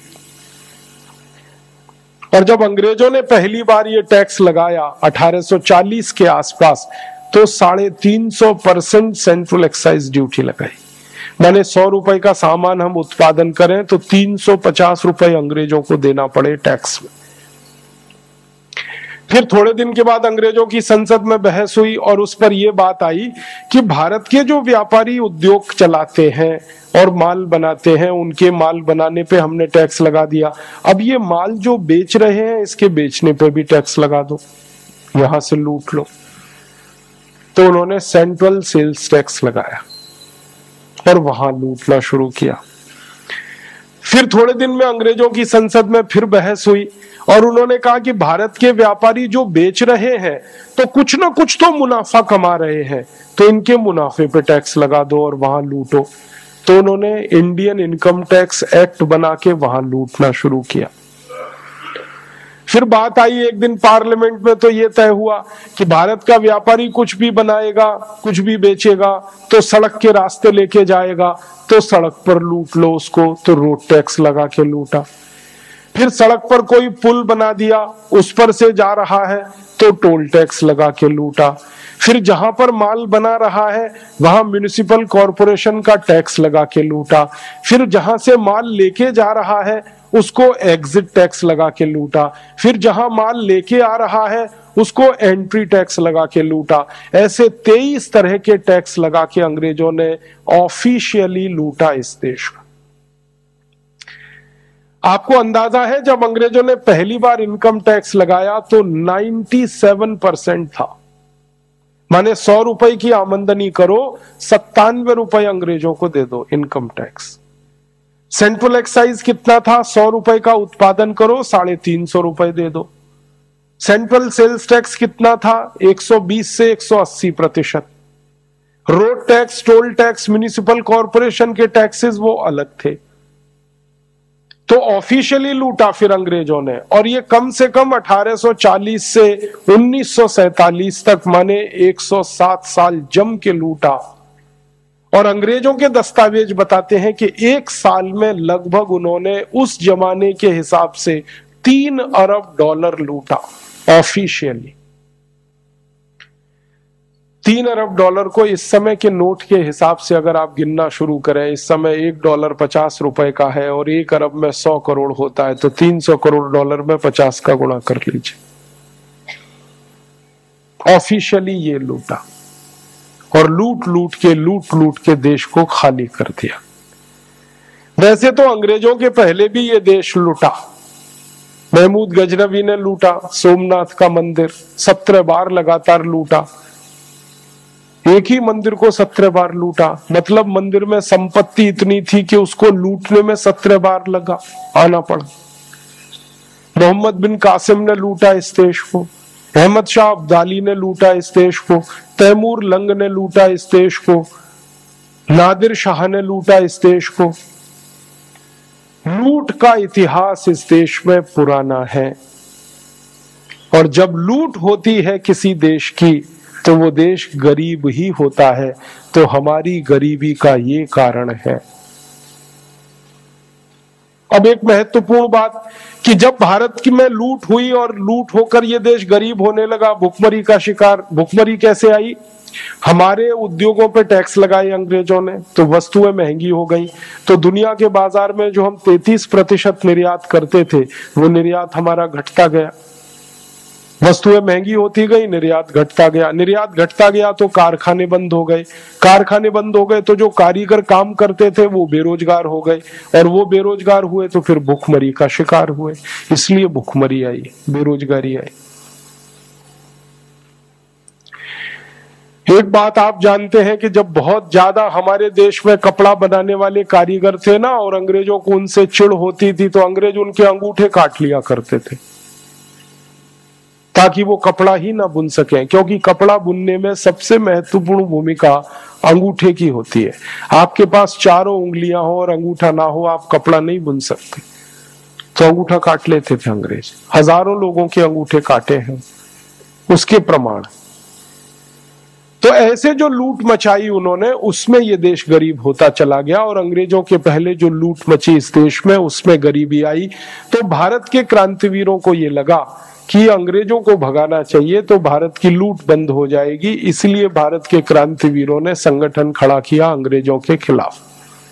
और जब अंग्रेजों ने पहली बार ये टैक्स लगाया अठारह सौ चालीस के आसपास, तो साढ़े तीन सौ परसेंट सेंट्रल एक्साइज ड्यूटी लगाई। माने सौ रुपए का सामान हम उत्पादन करें तो तीन सौ पचास रुपए अंग्रेजों को देना पड़े टैक्स में। फिर थोड़े दिन के बाद अंग्रेजों की संसद में बहस हुई और उस पर यह बात आई कि भारत के जो व्यापारी उद्योग चलाते हैं और माल बनाते हैं, उनके माल बनाने पे हमने टैक्स लगा दिया। अब ये माल जो बेच रहे हैं इसके बेचने पे भी टैक्स लगा दो, यहां से लूट लो। तो उन्होंने सेंट्रल सेल्स टैक्स लगाया और वहां लूटना शुरू किया। फिर थोड़े दिन में अंग्रेजों की संसद में फिर बहस हुई और उन्होंने कहा कि भारत के व्यापारी जो बेच रहे हैं तो कुछ ना कुछ तो मुनाफा कमा रहे हैं, तो इनके मुनाफे पे टैक्स लगा दो और वहां लूटो। तो उन्होंने इंडियन इनकम टैक्स एक्ट बना के वहां लूटना शुरू किया। फिर बात आई एक दिन पार्लियामेंट में, तो यह तय हुआ कि भारत का व्यापारी कुछ भी बनाएगा, कुछ भी बेचेगा तो सड़क के रास्ते लेके जाएगा, तो सड़क पर लूट लो उसको, तो रोड टैक्स लगा के लूटा। फिर सड़क पर कोई पुल बना दिया, उस पर से जा रहा है तो टोल टैक्स लगा के लूटा। फिर जहां पर माल बना रहा है वहां म्युनिसिपल कॉरपोरेशन का टैक्स लगा के लूटा। फिर जहां से माल लेके जा रहा है उसको एग्जिट टैक्स लगा के लूटा। फिर जहां माल लेके आ रहा है उसको एंट्री टैक्स लगा के लूटा। ऐसे तेईस तरह के टैक्स लगा के अंग्रेजों ने ऑफिशियली लूटा इस देश का। आपको अंदाजा है जब अंग्रेजों ने पहली बार इनकम टैक्स लगाया तो सत्तानवे परसेंट था। माने सौ रुपए की आमदनी करो, सत्तानवे रुपए अंग्रेजों को दे दो इनकम टैक्स। सेंट्रल एक्साइज कितना था? सौ रुपए का उत्पादन करो, साढ़े तीन सौ रुपए दे दो। सेंट्रल सेल्स टैक्स कितना था? एक सौ बीस से एक सौ अस्सी प्रतिशत। Road tax, toll tax, municipal corporation के टैक्सेस वो अलग थे। तो ऑफिशियली लूटा फिर अंग्रेजों ने, और ये कम से कम अठारह सौ चालीस से उन्नीस सौ सैतालीस तक, माने एक सौ सात साल जम के लूटा। और अंग्रेजों के दस्तावेज बताते हैं कि एक साल में लगभग उन्होंने उस जमाने के हिसाब से तीन अरब डॉलर लूटा ऑफिशियली। तीन अरब डॉलर को इस समय के नोट के हिसाब से अगर आप गिनना शुरू करें, इस समय एक डॉलर पचास रुपए का है और एक अरब में सौ करोड़ होता है, तो तीन सौ करोड़ डॉलर में पचास का गुणा कर लीजिए। ऑफिशियली ये लूटा। और लूट लूट के लूट लूट के देश को खाली कर दिया। वैसे तो अंग्रेजों के पहले भी ये देश लूटा। महमूद गजनवी ने लूटा सोमनाथ का मंदिर, सत्रह बार लगातार लूटा। एक ही मंदिर को सत्रह बार लूटा, मतलब मंदिर में संपत्ति इतनी थी कि उसको लूटने में सत्रह बार लगा आना पड़ा। मोहम्मद बिन कासिम ने लूटा इस देश को, अहमद शाह अब्दाली ने लूटा इस देश को, तैमूर लंग ने लूटा इस देश को, नादिर शाह ने लूटा इस देश को। लूट का इतिहास इस देश में पुराना है, और जब लूट होती है किसी देश की तो वो देश गरीब ही होता है। तो हमारी गरीबी का ये कारण है। अब एक महत्वपूर्ण बात कि जब भारत की में लूट हुई और लूट होकर ये देश गरीब होने लगा, भुखमरी का शिकार, भुखमरी कैसे आई? हमारे उद्योगों पे टैक्स लगाए अंग्रेजों ने, तो वस्तुएं महंगी हो गई। तो दुनिया के बाजार में जो हम तैंतीस प्रतिशत निर्यात करते थे वो निर्यात हमारा घटता गया। वस्तुएं महंगी होती गई, निर्यात घटता गया। निर्यात घटता गया तो कारखाने बंद हो गए। कारखाने बंद हो गए तो जो कारीगर काम करते थे वो बेरोजगार हो गए, और वो बेरोजगार हुए तो फिर भुखमरी का शिकार हुए। इसलिए भुखमरी आई, बेरोजगारी आई। एक बात आप जानते हैं कि जब बहुत ज्यादा हमारे देश में कपड़ा बनाने वाले कारीगर थे ना, और अंग्रेजों को उनसे चिढ़ होती थी, तो अंग्रेज उनके अंगूठे काट लिया करते थे ताकि वो कपड़ा ही ना बुन सकें, क्योंकि कपड़ा बुनने में सबसे महत्वपूर्ण भूमिका अंगूठे की होती है। आपके पास चारों उंगलियां हो और अंगूठा ना हो, आप कपड़ा नहीं बुन सकते। तो अंगूठा काट लेते थे अंग्रेज। हजारों लोगों के अंगूठे काटे हैं, उसके प्रमाण। तो ऐसे जो लूट मचाई उन्होंने, उसमें ये देश गरीब होता चला गया, और अंग्रेजों के पहले जो लूट मची इस देश में उसमें गरीबी आई। तो भारत के क्रांतिवीरों को ये लगा कि अंग्रेजों को भगाना चाहिए तो भारत की लूट बंद हो जाएगी, इसलिए भारत के क्रांतिवीरों ने संगठन खड़ा किया अंग्रेजों के खिलाफ।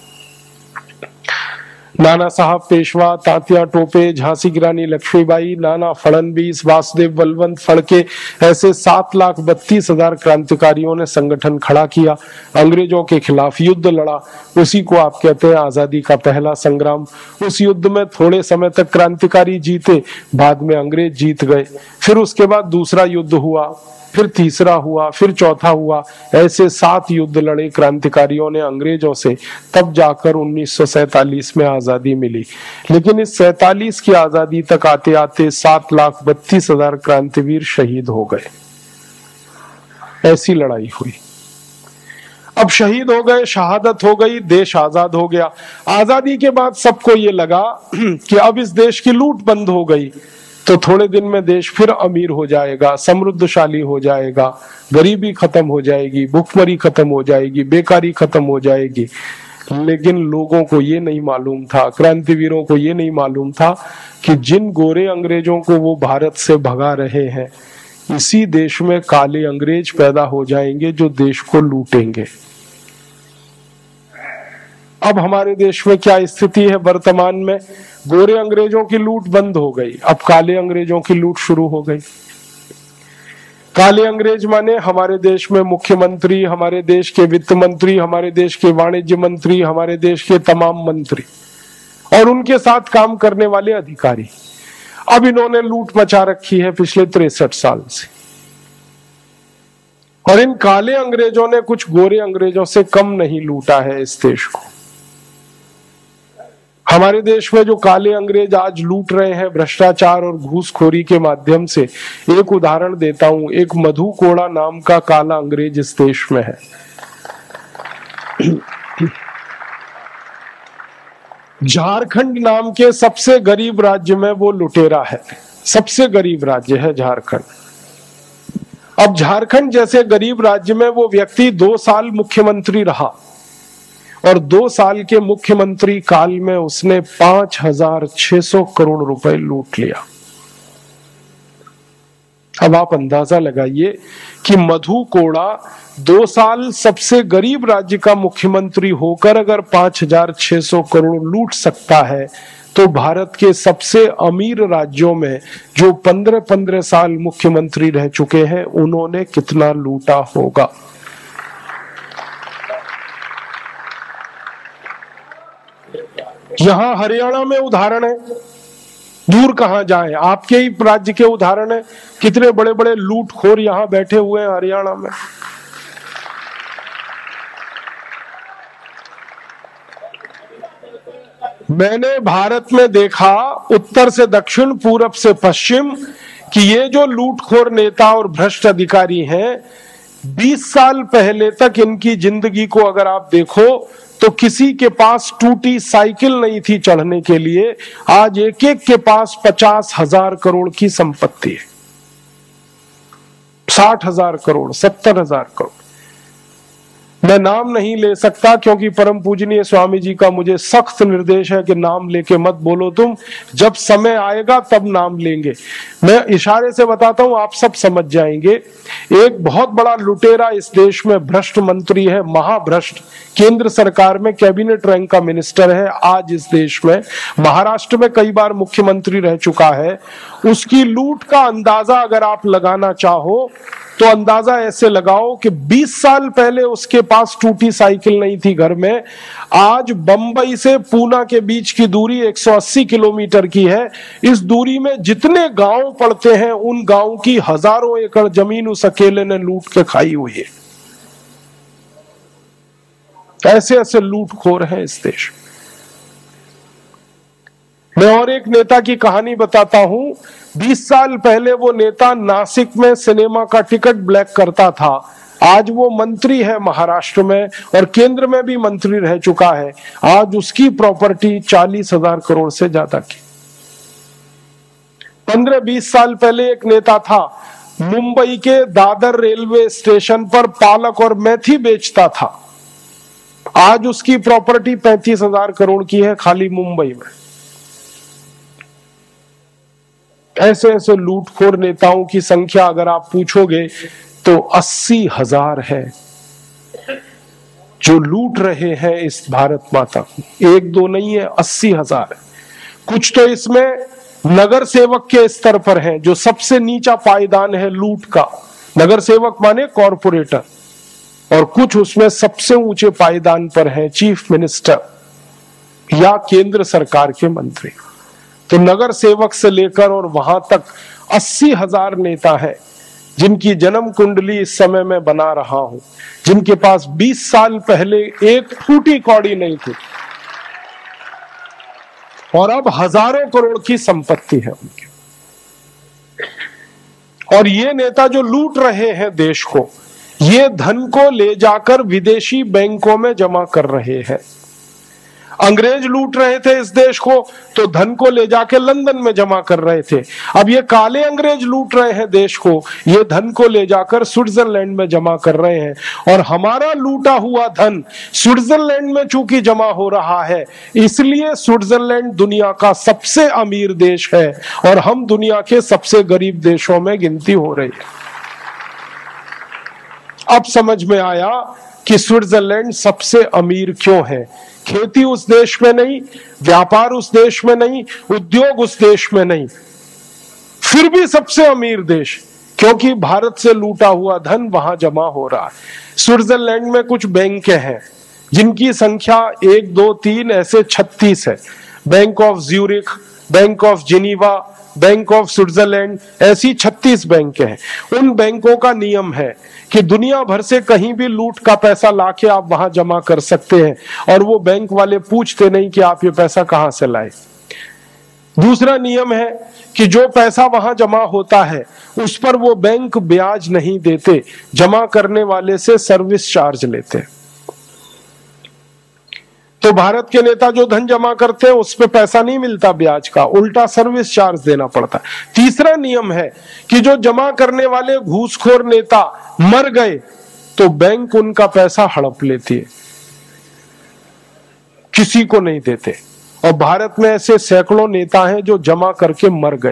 नाना साहब पेशवा, तात्या टोपे, झांसी की रानी लक्ष्मीबाई, नाना फडणवीस, वासुदेव बलवंत फड़के, ऐसे सात लाख बत्तीस हजार क्रांतिकारियों ने संगठन खड़ा किया, अंग्रेजों के खिलाफ युद्ध लड़ा। उसी को आप कहते हैं आजादी का पहला संग्राम। उस युद्ध में थोड़े समय तक क्रांतिकारी जीते, बाद में अंग्रेज जीत गए। फिर उसके बाद दूसरा युद्ध हुआ, फिर तीसरा हुआ, फिर चौथा हुआ। ऐसे सात युद्ध लड़े क्रांतिकारियों ने अंग्रेजों से, तब जाकर उन्नीस सौ सैतालीस में आजादी मिली। लेकिन इस सैतालीस की आजादी तक आते आते सात लाख बत्तीस हजार क्रांतिवीर शहीद हो गए। ऐसी लड़ाई हुई। अब शहीद हो गए, शहादत हो गई, देश आजाद हो गया। आजादी के बाद सबको ये लगा कि अब इस देश की लूट बंद हो गई तो थोड़े दिन में देश फिर अमीर हो जाएगा, समृद्धशाली हो जाएगा, गरीबी खत्म हो जाएगी, भुखमरी खत्म हो जाएगी, बेकारी खत्म हो जाएगी। लेकिन लोगों को ये नहीं मालूम था, क्रांतिवीरों को ये नहीं मालूम था कि जिन गोरे अंग्रेजों को वो भारत से भगा रहे हैं, इसी देश में काले अंग्रेज पैदा हो जाएंगे जो देश को लूटेंगे। अब हमारे देश में क्या स्थिति है वर्तमान में? गोरे अंग्रेजों की लूट बंद हो गई, अब काले अंग्रेजों की लूट शुरू हो गई। काले अंग्रेज माने हमारे देश में मुख्यमंत्री, हमारे देश के वित्त मंत्री, हमारे देश के वाणिज्य मंत्री, हमारे देश के तमाम मंत्री और उनके साथ काम करने वाले अधिकारी। अब इन्होंने लूट मचा रखी है पिछले तिरसठ साल से, और इन काले अंग्रेजों ने कुछ गोरे अंग्रेजों से कम नहीं लूटा है इस देश को। हमारे देश में जो काले अंग्रेज आज लूट रहे हैं भ्रष्टाचार और घूसखोरी के माध्यम से, एक उदाहरण देता हूं। एक मधु कोड़ा नाम का काला अंग्रेज इस देश में है। झारखंड नाम के सबसे गरीब राज्य में वो लुटेरा है, सबसे गरीब राज्य है झारखंड। अब झारखंड जैसे गरीब राज्य में वो व्यक्ति दो साल मुख्यमंत्री रहा, और दो साल के मुख्यमंत्री काल में उसने पांच हजार छह सौ करोड़ रुपए लूट लिया। अब आप अंदाजा लगाइए कि मधु कोड़ा दो साल सबसे गरीब राज्य का मुख्यमंत्री होकर अगर पांच हजार छह सौ करोड़ लूट सकता है, तो भारत के सबसे अमीर राज्यों में जो पंद्रह पंद्रह साल मुख्यमंत्री रह चुके हैं, उन्होंने कितना लूटा होगा। यहां हरियाणा में उदाहरण है, दूर कहां जाएं, आपके ही राज्य के उदाहरण है। कितने बड़े बड़े लूटखोर यहां बैठे हुए हैं हरियाणा में। मैंने भारत में देखा उत्तर से दक्षिण, पूरब से पश्चिम, कि ये जो लूटखोर नेता और भ्रष्ट अधिकारी हैं, बीस साल पहले तक इनकी जिंदगी को अगर आप देखो तो किसी के पास टूटी साइकिल नहीं थी चढ़ने के लिए। आज एक एक के पास पचास हजार करोड़ की संपत्ति है, साठ हजार करोड़, सत्तर हजार करोड़। मैं नाम नहीं ले सकता क्योंकि परम पूजनीय स्वामी जी का मुझे सख्त निर्देश है कि नाम लेके मत बोलो तुम, जब समय आएगा तब नाम लेंगे। मैं इशारे से बताता हूं, आप सब समझ जाएंगे। एक बहुत बड़ा लुटेरा इस देश में भ्रष्ट मंत्री है, महाभ्रष्ट, केंद्र सरकार में कैबिनेट रैंक का मिनिस्टर है आज इस देश में, महाराष्ट्र में कई बार मुख्यमंत्री रह चुका है। उसकी लूट का अंदाजा अगर आप लगाना चाहो तो अंदाजा ऐसे लगाओ कि बीस साल पहले उसके पास टूटी साइकिल नहीं थी घर में। आज बंबई से पूना के बीच की दूरी एक सौ अस्सी किलोमीटर की है। इस दूरी में जितने गांव पड़ते हैं उन गांव की हजारों एकड़ जमीन उस अकेले ने लूट के खाई हुई है। ऐसे ऐसे लूटखोर हैं इस देश। मैं और एक नेता की कहानी बताता हूं। बीस साल पहले वो नेता नासिक में सिनेमा का टिकट ब्लैक करता था। आज वो मंत्री है महाराष्ट्र में और केंद्र में भी मंत्री रह चुका है। आज उसकी प्रॉपर्टी चालीस हजार करोड़ से ज्यादा की। पंद्रह बीस साल पहले एक नेता था, मुंबई के दादर रेलवे स्टेशन पर पालक और मेथी बेचता था। आज उसकी प्रॉपर्टी पैंतीस हजार करोड़ की है खाली मुंबई में। ऐसे ऐसे लूटखोर नेताओं की संख्या अगर आप पूछोगे तो अस्सी हजार है जो लूट रहे हैं इस भारत माता को। एक दो नहीं है, अस्सी हजार है। कुछ तो इसमें नगर सेवक के स्तर पर हैं, जो सबसे नीचा पायदान है लूट का, नगर सेवक माने कॉरपोरेटर, और कुछ उसमें सबसे ऊंचे पायदान पर हैं, चीफ मिनिस्टर या केंद्र सरकार के मंत्री। तो नगर सेवक से लेकर और वहां तक अस्सी हजार नेता हैं जिनकी जन्म कुंडली इस समय मैं बना रहा हूं, जिनके पास बीस साल पहले एक फूटी कौड़ी नहीं थी और अब हजारों करोड़ की संपत्ति है उनकी। और ये नेता जो लूट रहे हैं देश को, ये धन को ले जाकर विदेशी बैंकों में जमा कर रहे हैं। अंग्रेज लूट रहे थे इस देश को तो धन को ले जाके लंदन में जमा कर रहे थे। अब ये काले अंग्रेज लूट रहे हैं देश को, ये धन को ले जाकर स्विट्जरलैंड में जमा कर रहे हैं। और हमारा लूटा हुआ धन स्विट्जरलैंड में चूंकि जमा हो रहा है, इसलिए स्विट्जरलैंड दुनिया का सबसे अमीर देश है और हम दुनिया के सबसे गरीब देशों में गिनती हो रही है। अब समझ में आया कि स्विट्जरलैंड सबसे अमीर क्यों है। खेती उस देश में नहीं, व्यापार उस देश में नहीं, उद्योग उस देश में नहीं, फिर भी सबसे अमीर देश, क्योंकि भारत से लूटा हुआ धन वहां जमा हो रहा है। स्विट्जरलैंड में कुछ बैंक हैं जिनकी संख्या एक दो तीन ऐसे छत्तीस है। Bank of Zurich, bank of Geneva, bank of Switzerland, ऐसी छत्तीस बैंक हैं। उन बैंकों का नियम है कि दुनिया भर से कहीं भी लूट का पैसा लाके आप वहां जमा कर सकते हैं और वो बैंक वाले पूछते नहीं कि आप ये पैसा कहां से लाए। दूसरा नियम है कि जो पैसा वहां जमा होता है उस पर वो बैंक ब्याज नहीं देते, जमा करने वाले से सर्विस चार्ज लेते। तो भारत के नेता जो धन जमा करते हैं उस पे पैसा नहीं मिलता ब्याज का, उल्टा सर्विस चार्ज देना पड़ता है। तीसरा नियम है कि जो जमा करने वाले घूसखोर नेता मर गए तो बैंक उनका पैसा हड़प लेती है, किसी को नहीं देते। और भारत में ऐसे सैकड़ों नेता हैं जो जमा करके मर गए।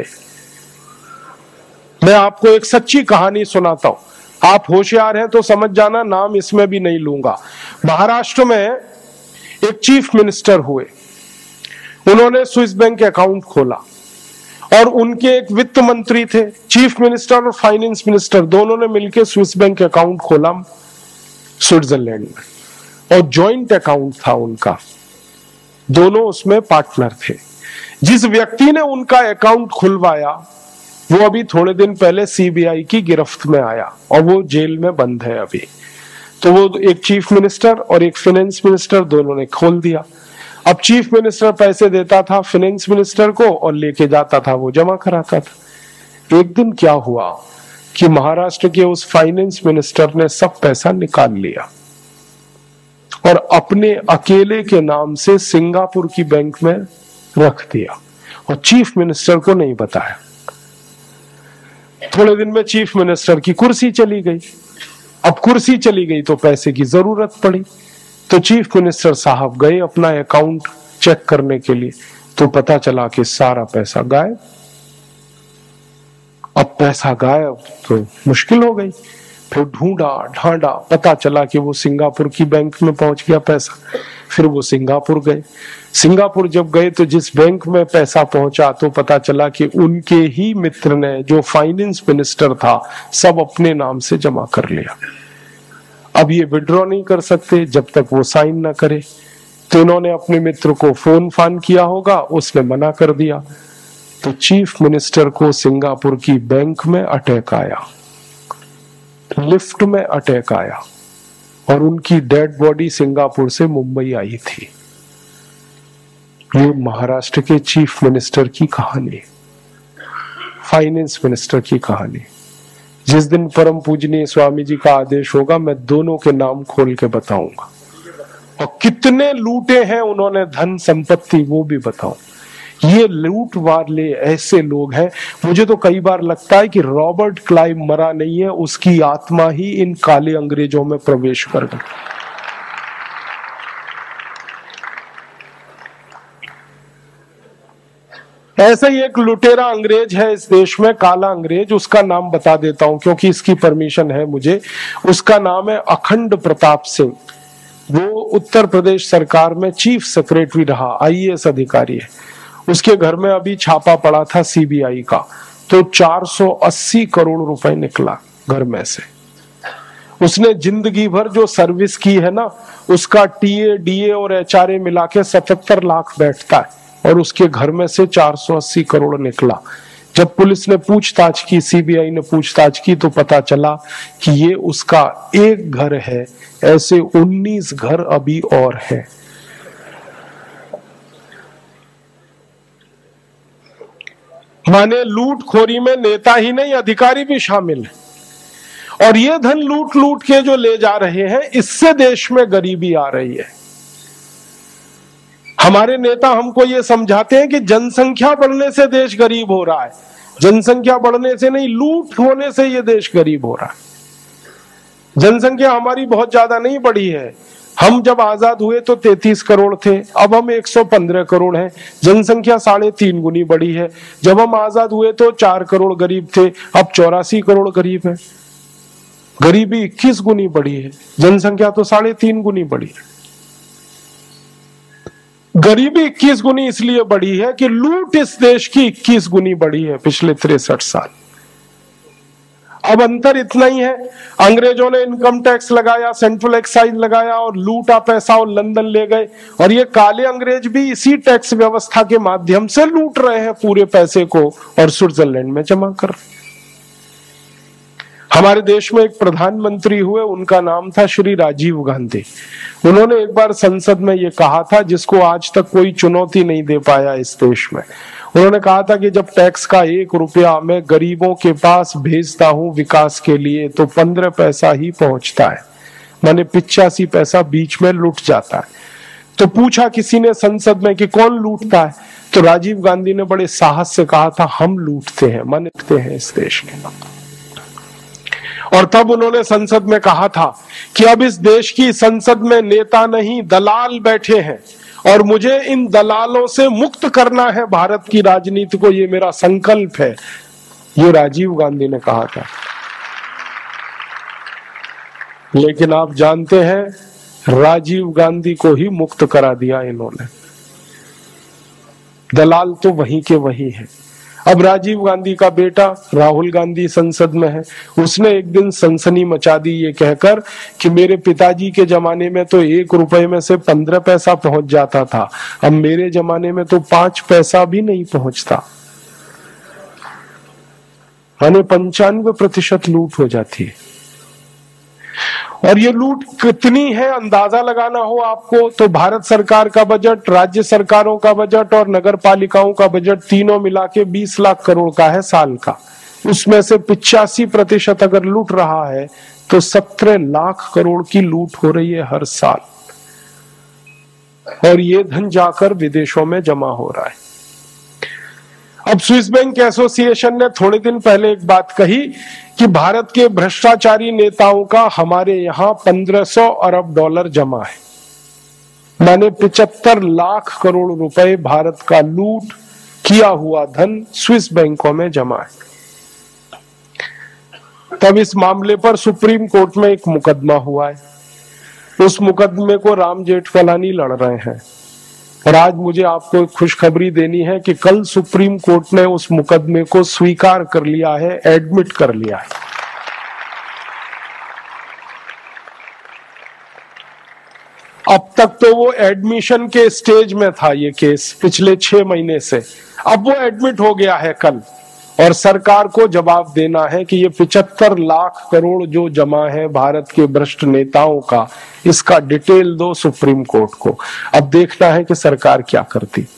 मैं आपको एक सच्ची कहानी सुनाता हूं, आप होशियार हैं तो समझ जाना, नाम इसमें भी नहीं लूंगा। महाराष्ट्र में एक चीफ मिनिस्टर हुए, उन्होंने स्विस बैंक अकाउंट खोला और उनके एक वित्त मंत्री थे, चीफ मिनिस्टर और फाइनेंस मिनिस्टर दोनों ने मिलकर स्विस बैंक अकाउंट खोला स्विट्जरलैंड में और जॉइंट अकाउंट था उनका। दोनों उसमें पार्टनर थे। जिस व्यक्ति ने उनका अकाउंट खुलवाया वो अभी थोड़े दिन पहले सीबीआई की गिरफ्त में आया और वो जेल में बंद है अभी। तो वो एक चीफ मिनिस्टर और एक फाइनेंस मिनिस्टर दोनों ने खोल दिया। अब चीफ मिनिस्टर पैसे देता था फाइनेंस मिनिस्टर को और लेके जाता था, वो जमा कराता था। एक दिन क्या हुआ कि महाराष्ट्र के उस फाइनेंस मिनिस्टर ने सब पैसा निकाल लिया और अपने अकेले के नाम से सिंगापुर की बैंक में रख दिया और चीफ मिनिस्टर को नहीं बताया। थोड़े दिन में चीफ मिनिस्टर की कुर्सी चली गई। अब कुर्सी चली गई तो पैसे की जरूरत पड़ी, तो चीफ मिनिस्टर साहब गए अपना अकाउंट चेक करने के लिए, तो पता चला कि सारा पैसा गायब। अब पैसा गायब तो मुश्किल हो गई, फिर ढूंढा ढांडा, पता चला कि वो सिंगापुर की बैंक में पहुंच गया पैसा। फिर वो सिंगापुर गए। सिंगापुर जब गए तो जिस बैंक में पैसा पहुंचा तो पता चला कि उनके ही मित्र ने, जो फाइनेंस मिनिस्टर था, सब अपने नाम से जमा कर लिया। अब ये विड्रॉ नहीं कर सकते जब तक वो साइन ना करे, तो इन्होंने अपने मित्र को फोन फान किया होगा, उसने मना कर दिया। तो चीफ मिनिस्टर को सिंगापुर की बैंक में अटैक आया, लिफ्ट में अटैक आया और उनकी डेड बॉडी सिंगापुर से मुंबई आई थी। ये महाराष्ट्र के चीफ मिनिस्टर की कहानी, फाइनेंस मिनिस्टर की कहानी। जिस दिन परम पूजनीय स्वामी जी का आदेश होगा मैं दोनों के नाम खोल के बताऊंगा और कितने लूटे हैं उन्होंने धन संपत्ति वो भी बताऊं। ये लूट वाले ऐसे लोग हैं, मुझे तो कई बार लगता है कि रॉबर्ट क्लाइव मरा नहीं है, उसकी आत्मा ही इन काले अंग्रेजों में प्रवेश कर गई। ऐसे ही एक लुटेरा अंग्रेज है इस देश में, काला अंग्रेज, उसका नाम बता देता हूं क्योंकि इसकी परमिशन है मुझे। उसका नाम है अखंड प्रताप सिंह। वो उत्तर प्रदेश सरकार में चीफ सेक्रेटरी रहा, आईएएस अधिकारी है। उसके घर में अभी छापा पड़ा था सीबीआई का, तो चार सौ अस्सी करोड़ रुपए निकला घर में से। उसने जिंदगी भर जो सर्विस की है ना, उसका टीए डीए और एचआरए मिला के सतहत्तर लाख बैठता है और उसके घर में से चार सौ अस्सी करोड़ निकला। जब पुलिस ने पूछताछ की, सीबीआई ने पूछताछ की, तो पता चला कि ये उसका एक घर है, ऐसे उन्नीस घर अभी और हैं। माने लूटखोरी में नेता ही नहीं अधिकारी भी शामिल है और ये धन लूट लूट के जो ले जा रहे हैं, इससे देश में गरीबी आ रही है। हमारे नेता हमको ये समझाते हैं कि जनसंख्या बढ़ने से देश गरीब हो रहा है। जनसंख्या बढ़ने से नहीं, लूट होने से ये देश गरीब हो रहा है। जनसंख्या हमारी बहुत ज्यादा नहीं बढ़ी है। हम जब आजाद हुए तो तैंतीस करोड़ थे, अब हम एक सौ पंद्रह करोड़ हैं। जनसंख्या साढ़े तीन गुनी बढ़ी है। जब हम आजाद हुए तो चार करोड़ गरीब थे, अब चौरासी करोड़ गरीब है। गरीबी इक्कीस गुनी बढ़ी है, जनसंख्या तो साढ़े तीन गुनी बढ़ी है। गरीबी इक्कीस गुनी इसलिए बढ़ी है कि लूट इस देश की इक्कीस गुनी बढ़ी है पिछले तिरसठ साल। अब अंतर इतना ही है, अंग्रेजों ने इनकम टैक्स लगाया, सेंट्रल एक्साइज लगाया और लूटा पैसा और लंदन ले गए, और ये काले अंग्रेज भी इसी टैक्स व्यवस्था के माध्यम से लूट रहे हैं पूरे पैसे को और स्विट्जरलैंड में जमा कर रहे हैं। हमारे देश में एक प्रधानमंत्री हुए, उनका नाम था श्री राजीव गांधी। उन्होंने एक बार संसद में ये कहा था, जिसको आज तक कोई चुनौती नहीं दे पाया इस देश में। उन्होंने कहा था कि जब टैक्स का एक रुपया मैं गरीबों के पास भेजता हूं विकास के लिए तो पंद्रह पैसा ही पहुंचता है, माने पिचासी पैसा बीच में लूट जाता है। तो पूछा किसी ने संसद में कि कौन लूटता है, तो राजीव गांधी ने बड़े साहस से कहा था, हम लूटते हैं, माने लूटते हैं इस देश के। और तब उन्होंने संसद में कहा था कि अब इस देश की संसद में नेता नहीं दलाल बैठे हैं और मुझे इन दलालों से मुक्त करना है भारत की राजनीति को, ये मेरा संकल्प है। ये राजीव गांधी ने कहा था। लेकिन आप जानते हैं राजीव गांधी को ही मुक्त करा दिया इन्होंने। दलाल तो वहीं के वहीं है। अब राजीव गांधी का बेटा राहुल गांधी संसद में है, उसने एक दिन सनसनी मचा दी ये कहकर कि मेरे पिताजी के जमाने में तो एक रुपए में से पंद्रह पैसा पहुंच जाता था, अब मेरे जमाने में तो पांच पैसा भी नहीं पहुंचता। यानी पंचानवे प्रतिशत लूट हो जाती है। और ये लूट कितनी है अंदाजा लगाना हो आपको तो भारत सरकार का बजट, राज्य सरकारों का बजट और नगर पालिकाओं का बजट तीनों मिला के बीस लाख करोड़ का है साल का। उसमें से पिचासी प्रतिशत अगर लूट रहा है तो सत्रह लाख करोड़ की लूट हो रही है हर साल, और ये धन जाकर विदेशों में जमा हो रहा है। अब स्विस बैंक एसोसिएशन ने थोड़े दिन पहले एक बात कही कि भारत के भ्रष्टाचारी नेताओं का हमारे यहां पंद्रह सौ अरब डॉलर जमा है, माने पिचहत्तर लाख करोड़ रुपए भारत का लूट किया हुआ धन स्विस बैंकों में जमा है। तब इस मामले पर सुप्रीम कोर्ट में एक मुकदमा हुआ है, उस मुकदमे को राम जेठमलानी लड़ रहे हैं। और आज मुझे आपको एक खुशखबरी देनी है कि कल सुप्रीम कोर्ट ने उस मुकदमे को स्वीकार कर लिया है, एडमिट कर लिया है। अब तक तो वो एडमिशन के स्टेज में था ये केस पिछले छह महीने से, अब वो एडमिट हो गया है कल, और सरकार को जवाब देना है कि ये पिचहत्तर लाख करोड़ जो जमा है भारत के भ्रष्ट नेताओं का, इसका डिटेल दो सुप्रीम कोर्ट को। अब देखना है कि सरकार क्या करती।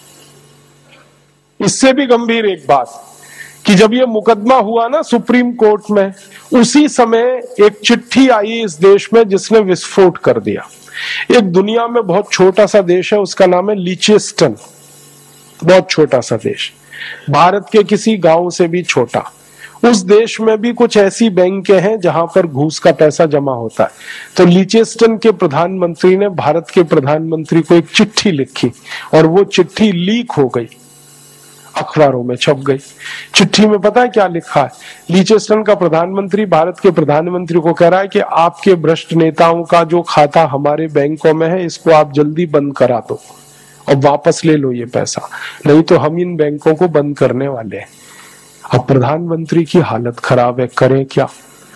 इससे भी गंभीर एक बात कि जब ये मुकदमा हुआ ना सुप्रीम कोर्ट में, उसी समय एक चिट्ठी आई इस देश में जिसने विस्फोट कर दिया। एक दुनिया में बहुत छोटा सा देश है, उसका नाम है लिचेस्टन, बहुत छोटा सा देश, भारत के किसी गांव से भी छोटा। उस देश में भी कुछ ऐसी बैंकें हैं जहां पर घूस का पैसा जमा होता है। तो लिचेस्टन के प्रधानमंत्री ने भारत के प्रधानमंत्री को एक चिट्ठी लिखी, और वो चिट्ठी लीक हो गई, अखबारों में छप गई। चिट्ठी में पता है क्या लिखा है? लिचेस्टन का प्रधानमंत्री भारत के प्रधानमंत्री को कह रहा है कि आपके भ्रष्ट नेताओं का जो खाता हमारे बैंकों में है, इसको आप जल्दी बंद करा दो और वापस ले लो ये पैसा, नहीं तो हम इन बैंकों को बंद करने वाले हैं। अब प्रधानमंत्री की हालत खराब है, करें क्या?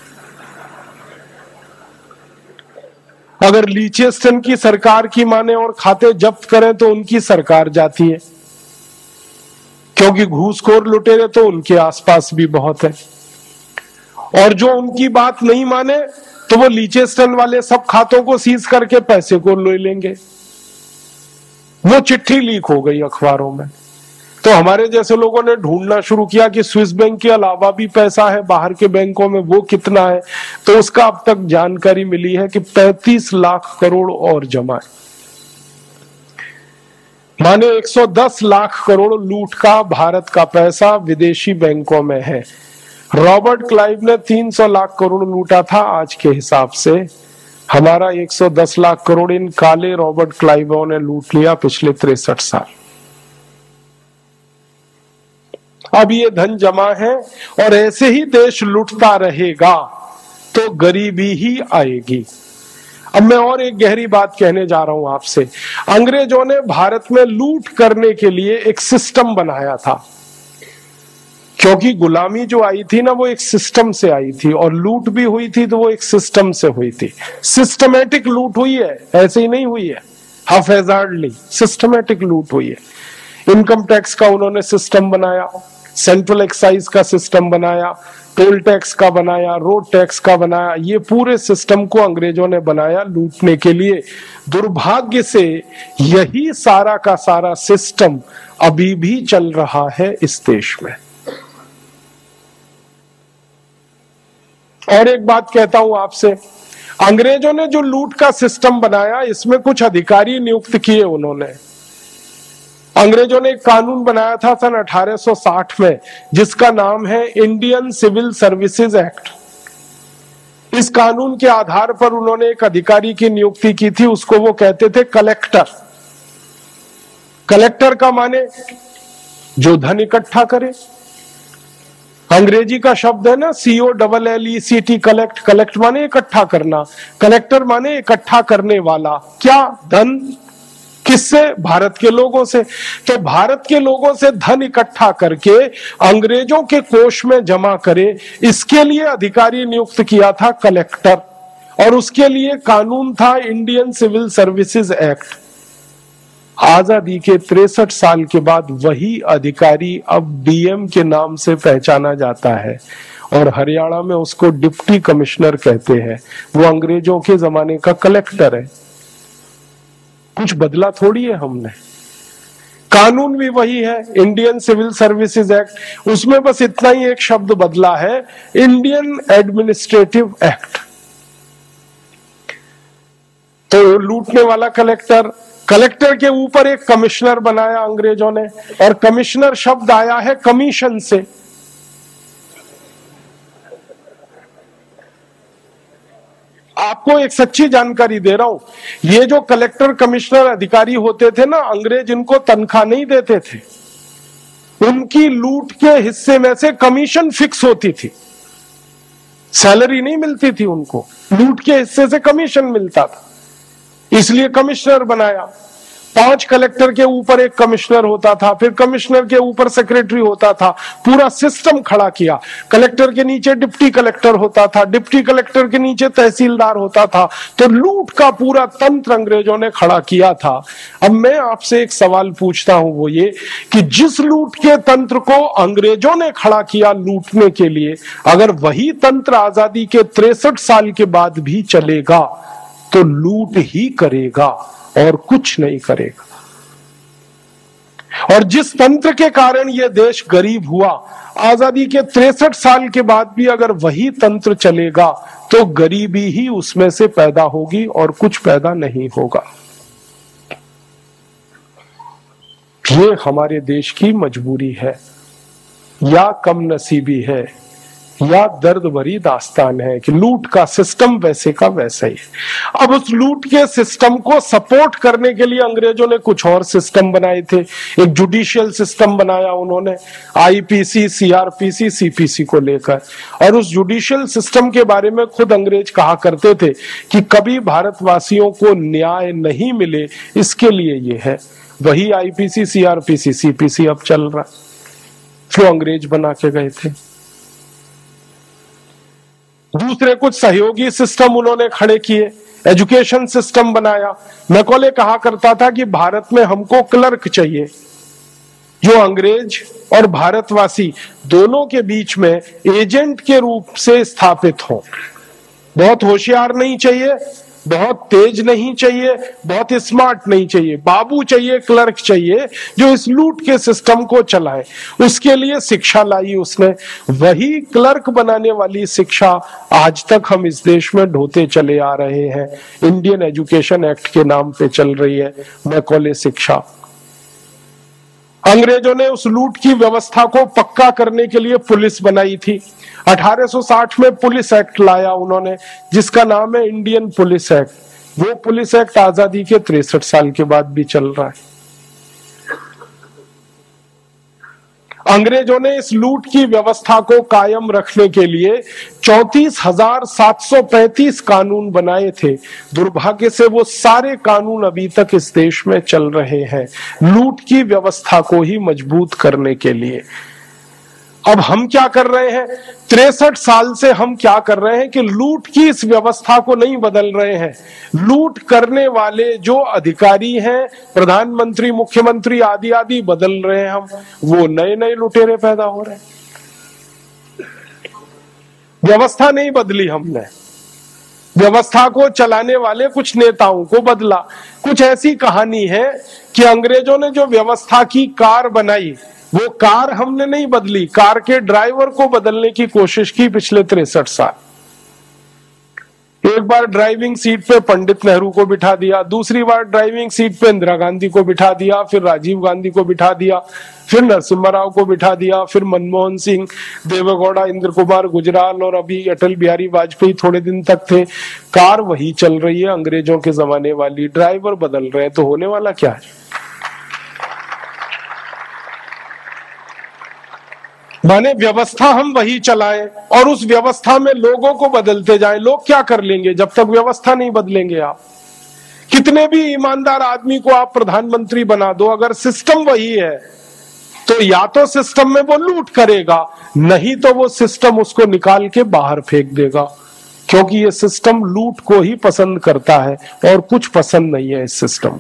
अगर लिचेस्टन की सरकार की माने और खाते जब्त करें तो उनकी सरकार जाती है, क्योंकि घूसखोर लुटेरे तो उनके आसपास भी बहुत है। और जो उनकी बात नहीं माने तो वो लिचेस्टन वाले सब खातों को सीज करके पैसे को ले लेंगे। वो चिट्ठी लीक हो गई अखबारों में, तो हमारे जैसे लोगों ने ढूंढना शुरू किया कि स्विस बैंक के अलावा भी पैसा है बाहर के बैंकों में, वो कितना है। तो उसका अब तक जानकारी मिली है कि पैंतीस लाख करोड़ और जमा है, माने एक सौ दस लाख करोड़ लूट का भारत का पैसा विदेशी बैंकों में है। रॉबर्ट क्लाइव ने तीन सौ लाख करोड़ लूटा था आज के हिसाब से, हमारा एक सौ दस लाख करोड़ इन काले रॉबर्ट क्लाइवों ने लूट लिया पिछले तिरसठ साल। अब ये धन जमा है और ऐसे ही देश लूटता रहेगा तो गरीबी ही आएगी। अब मैं और एक गहरी बात कहने जा रहा हूं आपसे। अंग्रेजों ने भारत में लूट करने के लिए एक सिस्टम बनाया था, क्योंकि गुलामी जो आई थी ना वो एक सिस्टम से आई थी, और लूट भी हुई थी तो वो एक सिस्टम से हुई थी। सिस्टमैटिक लूट हुई है, ऐसे ही नहीं हुई है हाफेजार्डली, सिस्टमैटिक लूट हुई है। इनकम टैक्स का उन्होंने सिस्टम बनाया, सेंट्रल एक्साइज का सिस्टम बनाया, टोल टैक्स का बनाया, रोड टैक्स का बनाया। ये पूरे सिस्टम को अंग्रेजों ने बनाया लूटने के लिए। दुर्भाग्य से यही सारा का सारा सिस्टम अभी भी चल रहा है इस देश में। और एक बात कहता हूं आपसे, अंग्रेजों ने जो लूट का सिस्टम बनाया इसमें कुछ अधिकारी नियुक्त किए उन्होंने। अंग्रेजों ने एक कानून बनाया था सन अठारह सौ साठ में, जिसका नाम है इंडियन सिविल सर्विसेज एक्ट। इस कानून के आधार पर उन्होंने एक अधिकारी की नियुक्ति की थी, उसको वो कहते थे कलेक्टर। कलेक्टर का माने जो धन इकट्ठा करे। अंग्रेजी का शब्द है ना C O double L E C T, collect. Collect माने इकट्ठा करना, कलेक्टर माने इकट्ठा करने वाला। क्या? धन। किससे? भारत के लोगों से। तो भारत के लोगों से धन इकट्ठा करके अंग्रेजों के कोष में जमा करे, इसके लिए अधिकारी नियुक्त किया था कलेक्टर, और उसके लिए कानून था इंडियन सिविल सर्विसेज एक्ट। आजादी के तिरसठ साल के बाद वही अधिकारी अब डीएम के नाम से पहचाना जाता है, और हरियाणा में उसको डिप्टी कमिश्नर कहते हैं। वो अंग्रेजों के जमाने का कलेक्टर है। कुछ बदला थोड़ी है हमने, कानून भी वही है, इंडियन सिविल सर्विसेज एक्ट। उसमें बस इतना ही एक शब्द बदला है, इंडियन एडमिनिस्ट्रेटिव एक्ट। तो लूटने वाला कलेक्टर, कलेक्टर के ऊपर एक कमिश्नर बनाया अंग्रेजों ने, और कमिश्नर शब्द आया है कमीशन से। आपको एक सच्ची जानकारी दे रहा हूं, ये जो कलेक्टर कमिश्नर अधिकारी होते थे ना, अंग्रेज इनको तनख्वाह नहीं देते थे, उनकी लूट के हिस्से में से कमीशन फिक्स होती थी, सैलरी नहीं मिलती थी उनको, लूट के हिस्से से कमीशन मिलता था, इसलिए कमिश्नर बनाया। पांच कलेक्टर के ऊपर एक कमिश्नर होता था, फिर कमिश्नर के ऊपर सेक्रेटरी होता था, पूरा सिस्टम खड़ा किया। कलेक्टर के नीचे डिप्टी कलेक्टर होता था, डिप्टी कलेक्टर के नीचे तहसीलदार होता था। तो लूट का पूरा तंत्र अंग्रेजों ने खड़ा किया था। अब मैं आपसे एक सवाल पूछता हूं, वो ये कि जिस लूट के तंत्र को अंग्रेजों ने खड़ा किया लूटने के लिए, अगर वही तंत्र आजादी के तिरसठ साल के बाद भी चलेगा तो लूट ही करेगा और कुछ नहीं करेगा। और जिस तंत्र के कारण यह देश गरीब हुआ, आजादी के तिरसठ साल के बाद भी अगर वही तंत्र चलेगा तो गरीबी ही उसमें से पैदा होगी और कुछ पैदा नहीं होगा। ये हमारे देश की मजबूरी है, या कम नसीबी है, या दर्द भरी दास्तान है कि लूट का सिस्टम वैसे का वैसा ही है। अब उस लूट के सिस्टम को सपोर्ट करने के लिए अंग्रेजों ने कुछ और सिस्टम बनाए थे। एक जुडिशियल सिस्टम बनाया उन्होंने, आईपीसी, सीआरपीसी, सीपीसी को लेकर। और उस जुडिशियल सिस्टम के बारे में खुद अंग्रेज कहा करते थे कि कभी भारतवासियों को न्याय नहीं मिले, इसके लिए ये है। वही आईपीसी, सीआरपीसी, सीपीसी अब चल रहा, जो अंग्रेज बना के गए थे। दूसरे कुछ सहयोगी सिस्टम उन्होंने खड़े किए, एजुकेशन सिस्टम बनाया। मैकॉले कहा करता था कि भारत में हमको क्लर्क चाहिए जो अंग्रेज और भारतवासी दोनों के बीच में एजेंट के रूप से स्थापित हो। बहुत होशियार नहीं चाहिए, बहुत तेज नहीं चाहिए, बहुत स्मार्ट नहीं चाहिए, बाबू चाहिए, क्लर्क चाहिए जो इस लूट के सिस्टम को चलाए। उसके लिए शिक्षा लाई उसने। वही क्लर्क बनाने वाली शिक्षा आज तक हम इस देश में ढोते चले आ रहे हैं। इंडियन एजुकेशन एक्ट के नाम पे चल रही है मैकॉले शिक्षा। अंग्रेजों ने उस लूट की व्यवस्था को पक्का करने के लिए पुलिस बनाई थी। अठारह सौ साठ में पुलिस एक्ट लाया उन्होंने, जिसका नाम है इंडियन पुलिस एक्ट। वो पुलिस एक्ट आजादी के तिरसठ साल के बाद भी चल रहा है। अंग्रेजों ने इस लूट की व्यवस्था को कायम रखने के लिए चौंतीस हजार सात सौ पैंतीस कानून बनाए थे। दुर्भाग्य से वो सारे कानून अभी तक इस देश में चल रहे हैं, लूट की व्यवस्था को ही मजबूत करने के लिए। अब हम क्या कर रहे हैं? तिरसठ साल से हम क्या कर रहे हैं कि लूट की इस व्यवस्था को नहीं बदल रहे हैं। लूट करने वाले जो अधिकारी हैं, प्रधानमंत्री, मुख्यमंत्री आदि आदि बदल रहे हैं हम, वो नए नए लुटेरे पैदा हो रहे हैं। व्यवस्था नहीं बदली हमने, व्यवस्था को चलाने वाले कुछ नेताओं को बदला। कुछ ऐसी कहानी है कि अंग्रेजों ने जो व्यवस्था की कार बनाई, वो कार हमने नहीं बदली, कार के ड्राइवर को बदलने की कोशिश की पिछले तिरसठ साल। एक बार ड्राइविंग सीट पे पंडित नेहरू को बिठा दिया, दूसरी बार ड्राइविंग सीट पे इंदिरा गांधी को बिठा दिया, फिर राजीव गांधी को बिठा दिया, फिर नरसिम्हा राव को बिठा दिया, फिर मनमोहन सिंह, देवेगौड़ा, इंद्र कुमार गुजराल और अभी अटल बिहारी वाजपेयी थोड़े दिन तक थे। कार वही चल रही है अंग्रेजों के जमाने वाली, ड्राइवर बदल रहे हैं, तो होने वाला क्या है? माने व्यवस्था हम वही चलाएं और उस व्यवस्था में लोगों को बदलते जाएं। लोग क्या कर लेंगे जब तक व्यवस्था नहीं बदलेंगे आप? कितने भी ईमानदार आदमी को आप प्रधानमंत्री बना दो, अगर सिस्टम वही है तो या तो सिस्टम में वो लूट करेगा, नहीं तो वो सिस्टम उसको निकाल के बाहर फेंक देगा, क्योंकि ये सिस्टम लूट को ही पसंद करता है और कुछ पसंद नहीं है इस सिस्टम।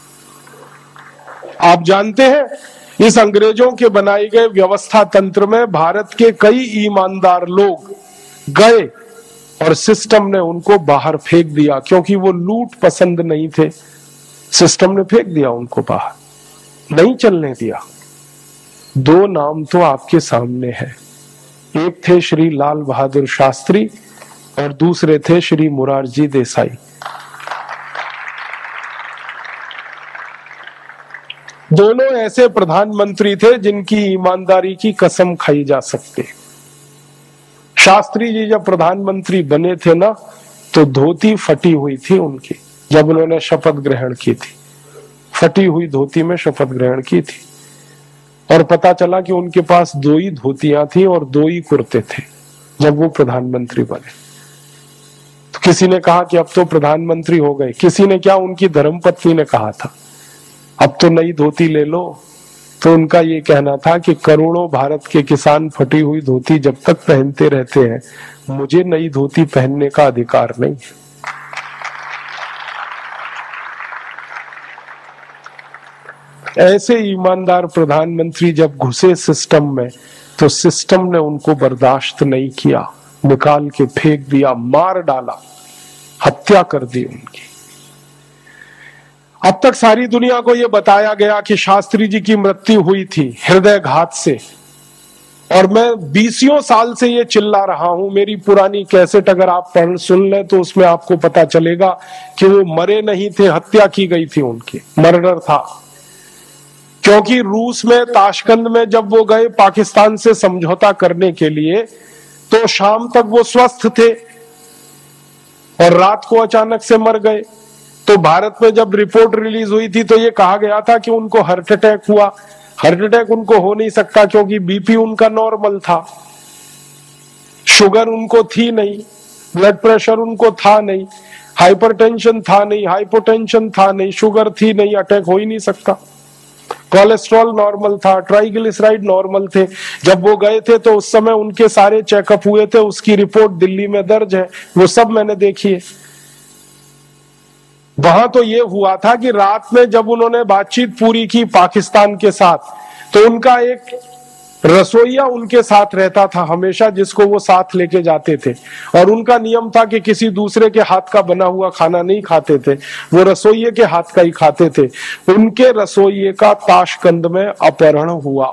आप जानते हैं, इस अंग्रेजों के बनाए गए व्यवस्था तंत्र में भारत के कई ईमानदार लोग गए और सिस्टम ने उनको बाहर फेंक दिया, क्योंकि वो लूट पसंद नहीं थे। सिस्टम ने फेंक दिया उनको बाहर, नहीं चलने दिया। दो नाम तो आपके सामने है, एक थे श्री लाल बहादुर शास्त्री और दूसरे थे श्री मोरारजी देसाई। दोनों ऐसे प्रधानमंत्री थे जिनकी ईमानदारी की कसम खाई जा सकती। शास्त्री जी जब प्रधानमंत्री बने थे ना, तो धोती फटी हुई थी उनकी, जब उन्होंने शपथ ग्रहण की थी, फटी हुई धोती में शपथ ग्रहण की थी। और पता चला कि उनके पास दो ही धोतियां थी और दो ही कुर्ते थे जब वो प्रधानमंत्री बने। तो किसी ने कहा कि अब तो प्रधानमंत्री हो गए, किसी ने क्या, उनकी धर्मपत्नी ने कहा था अब तो नई धोती ले लो। तो उनका ये कहना था कि करोड़ों भारत के किसान फटी हुई धोती जब तक पहनते रहते हैं, मुझे नई धोती पहनने का अधिकार नहीं है। ऐसे ईमानदार प्रधानमंत्री जब घुसे सिस्टम में, तो सिस्टम ने उनको बर्दाश्त नहीं किया, निकाल के फेंक दिया, मार डाला, हत्या कर दी उनकी। अब तक सारी दुनिया को यह बताया गया कि शास्त्री जी की मृत्यु हुई थी हृदयघात से, और मैं बीसियों साल से ये चिल्ला रहा हूं। मेरी पुरानी कैसेट अगर आप पढ़ सुन लें तो उसमें आपको पता चलेगा कि वो मरे नहीं थे, हत्या की गई थी उनकी, मर्डर था। क्योंकि रूस में ताशकंद में जब वो गए पाकिस्तान से समझौता करने के लिए, तो शाम तक वो स्वस्थ थे और रात को अचानक से मर गए। तो भारत में जब रिपोर्ट रिलीज हुई थी तो ये कहा गया था कि उनको हार्ट अटैक हुआ। हार्ट अटैक उनको हो नहीं सकता क्योंकि बीपी उनका नॉर्मल था, शुगर उनको थी नहीं, ब्लड प्रेशर उनको था नहीं, हाइपरटेंशन था नहीं, हाइपोटेंशन था नहीं, शुगर थी नहीं, अटैक हो ही नहीं सकता। कोलेस्ट्रॉल नॉर्मल था, ट्राइग्लिसराइड नॉर्मल थे। जब वो गए थे तो उस समय उनके सारे चेकअप हुए थे, उसकी रिपोर्ट दिल्ली में दर्ज है, वो सब मैंने देखी है। वहां तो ये हुआ था कि रात में जब उन्होंने बातचीत पूरी की पाकिस्तान के साथ, तो उनका एक रसोइया उनके साथ रहता था हमेशा, जिसको वो साथ लेके जाते थे, और उनका नियम था कि किसी दूसरे के हाथ का बना हुआ खाना नहीं खाते थे, वो रसोइये के हाथ का ही खाते थे। उनके रसोइये का ताशकंद में अपहरण हुआ,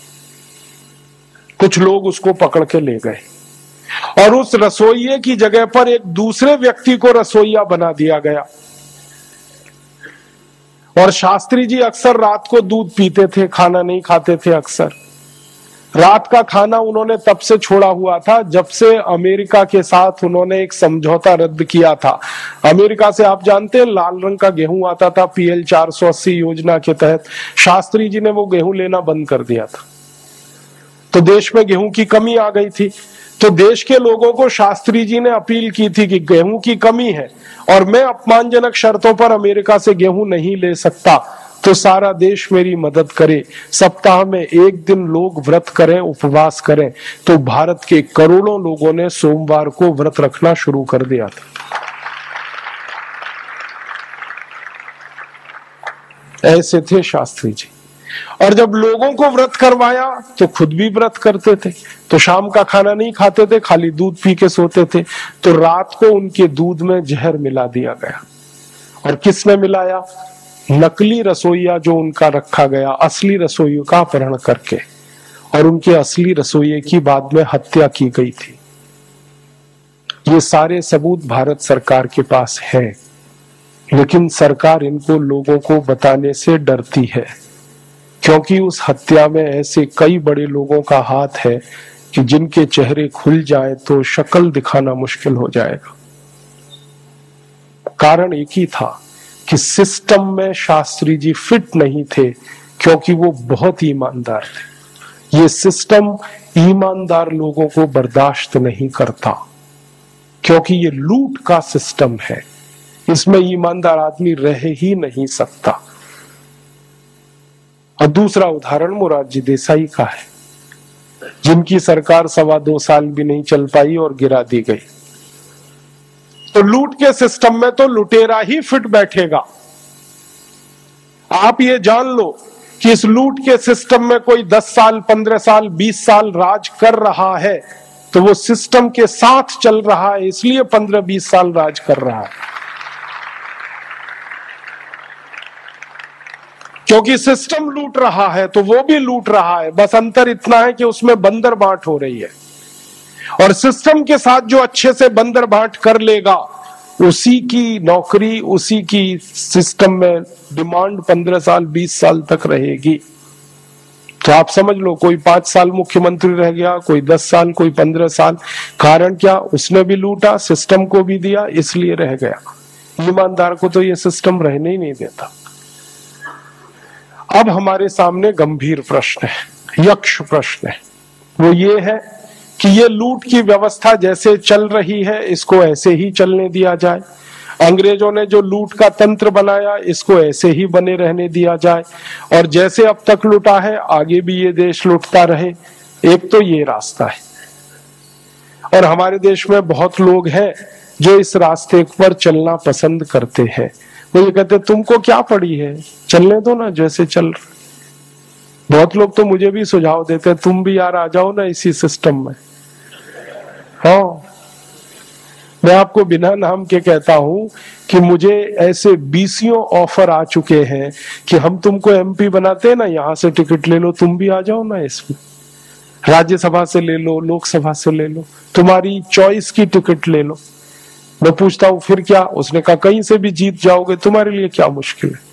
कुछ लोग उसको पकड़ के ले गए और उस रसोइये की जगह पर एक दूसरे व्यक्ति को रसोइया बना दिया गया। और शास्त्री जी अक्सर रात को दूध पीते थे, खाना नहीं खाते थे अक्सर। रात का खाना उन्होंने तब से छोड़ा हुआ था जब से अमेरिका के साथ उन्होंने एक समझौता रद्द किया था। अमेरिका से आप जानते हैं लाल रंग का गेहूं आता था पीएल चार सौ अस्सी योजना के तहत, शास्त्री जी ने वो गेहूं लेना बंद कर दिया था। तो देश में गेहूं की कमी आ गई थी। तो देश के लोगों को शास्त्री जी ने अपील की थी कि गेहूं की कमी है और मैं अपमानजनक शर्तों पर अमेरिका से गेहूं नहीं ले सकता, तो सारा देश मेरी मदद करे, सप्ताह में एक दिन लोग व्रत करें, उपवास करें। तो भारत के करोड़ों लोगों ने सोमवार को व्रत रखना शुरू कर दिया था। ऐसे थे शास्त्री जी। और जब लोगों को व्रत करवाया तो खुद भी व्रत करते थे। तो शाम का खाना नहीं खाते थे, खाली दूध पी के सोते थे। तो रात को उनके दूध में जहर मिला दिया गया। और किसने मिलाया? नकली रसोइया जो उनका रखा गया, असली रसोइयों का अपहरण करके, और उनके असली रसोइये की बाद में हत्या की गई थी। ये सारे सबूत भारत सरकार के पास है, लेकिन सरकार इनको लोगों को बताने से डरती है, क्योंकि उस हत्या में ऐसे कई बड़े लोगों का हाथ है कि जिनके चेहरे खुल जाए तो शक्ल दिखाना मुश्किल हो जाएगा। कारण एक ही था कि सिस्टम में शास्त्री जी फिट नहीं थे, क्योंकि वो बहुत ईमानदार थे। ये सिस्टम ईमानदार लोगों को बर्दाश्त नहीं करता, क्योंकि ये लूट का सिस्टम है। इसमें ईमानदार आदमी रह ही नहीं सकता। और दूसरा उदाहरण मोरारजी देसाई का है, जिनकी सरकार सवा दो साल भी नहीं चल पाई और गिरा दी गई। तो लूट के सिस्टम में तो लुटेरा ही फिट बैठेगा। आप ये जान लो कि इस लूट के सिस्टम में कोई दस साल, पंद्रह साल, बीस साल राज कर रहा है तो वो सिस्टम के साथ चल रहा है, इसलिए पंद्रह बीस साल राज कर रहा है, क्योंकि सिस्टम लूट रहा है तो वो भी लूट रहा है। बस अंतर इतना है कि उसमें बंदर बांट हो रही है, और सिस्टम के साथ जो अच्छे से बंदर बांट कर लेगा उसी की नौकरी, उसी की सिस्टम में डिमांड पंद्रह साल बीस साल तक रहेगी। तो आप समझ लो, कोई पांच साल मुख्यमंत्री रह गया, कोई दस साल, कोई पंद्रह साल। कारण क्या? उसने भी लूटा, सिस्टम को भी दिया, इसलिए रह गया। ईमानदार को तो ये सिस्टम रहने ही नहीं देता। अब हमारे सामने गंभीर प्रश्न है, यक्ष प्रश्न है। वो ये है कि ये लूट की व्यवस्था जैसे चल रही है इसको ऐसे ही चलने दिया जाए। अंग्रेजों ने जो लूट का तंत्र बनाया इसको ऐसे ही बने रहने दिया जाए, और जैसे अब तक लूटा है आगे भी ये देश लूटता रहे। एक तो ये रास्ता है, और हमारे देश में बहुत लोग हैं जो इस रास्ते पर चलना पसंद करते हैं। वो ये कहते तुमको क्या पड़ी है, चलने दो ना जैसे चल रहा। बहुत लोग तो मुझे भी सुझाव देते हैं तुम भी यार आ जाओ ना इसी सिस्टम में। हाँ, मैं आपको बिना नाम के कहता हूं कि मुझे ऐसे बीसियों ऑफर आ चुके हैं कि हम तुमको एमपी बनाते हैं ना, यहां से टिकट ले लो, तुम भी आ जाओ ना इसमें, राज्यसभा से ले लो, लोकसभा से ले लो, तुम्हारी चॉइस की टिकट ले लो। मैं पूछता हूं फिर क्या? उसने कहा कहीं से भी जीत जाओगे, तुम्हारे लिए क्या मुश्किल है।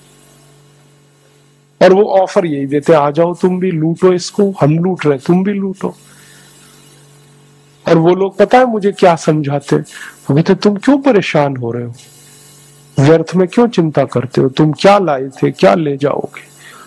और वो ऑफर यही देते, आ जाओ तुम भी लूटो इसको, हम लूट रहे तुम भी लूटो। और वो लोग पता है मुझे क्या समझाते, वो कहते तुम क्यों परेशान हो रहे हो, व्यर्थ में क्यों चिंता करते हो, तुम क्या लाए थे, क्या ले जाओगे।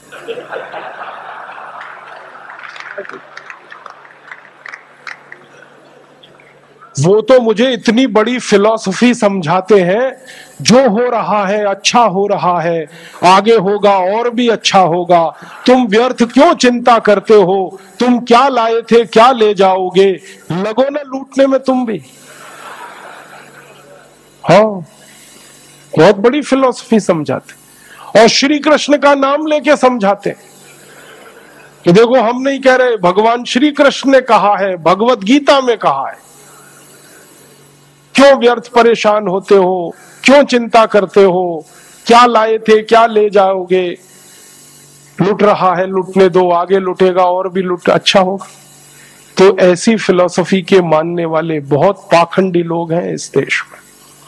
वो तो मुझे इतनी बड़ी फिलॉसफी समझाते हैं, जो हो रहा है अच्छा हो रहा है, आगे होगा और भी अच्छा होगा, तुम व्यर्थ क्यों चिंता करते हो, तुम क्या लाए थे क्या ले जाओगे, लगो ना लूटने में तुम भी। हाँ, बहुत बड़ी फिलॉसफी समझाते, और श्री कृष्ण का नाम लेके समझाते कि देखो हम नहीं कह रहे, भगवान श्री कृष्ण ने कहा है, भगवत गीता में कहा है। क्यों व्यर्थ परेशान होते हो, क्यों चिंता करते हो, क्या लाए थे क्या ले जाओगे, लूट रहा है लूटने दो, आगे लूटेगा और भी लूट अच्छा होगा। तो ऐसी फिलॉसफी के मानने वाले बहुत पाखंडी लोग हैं इस देश में।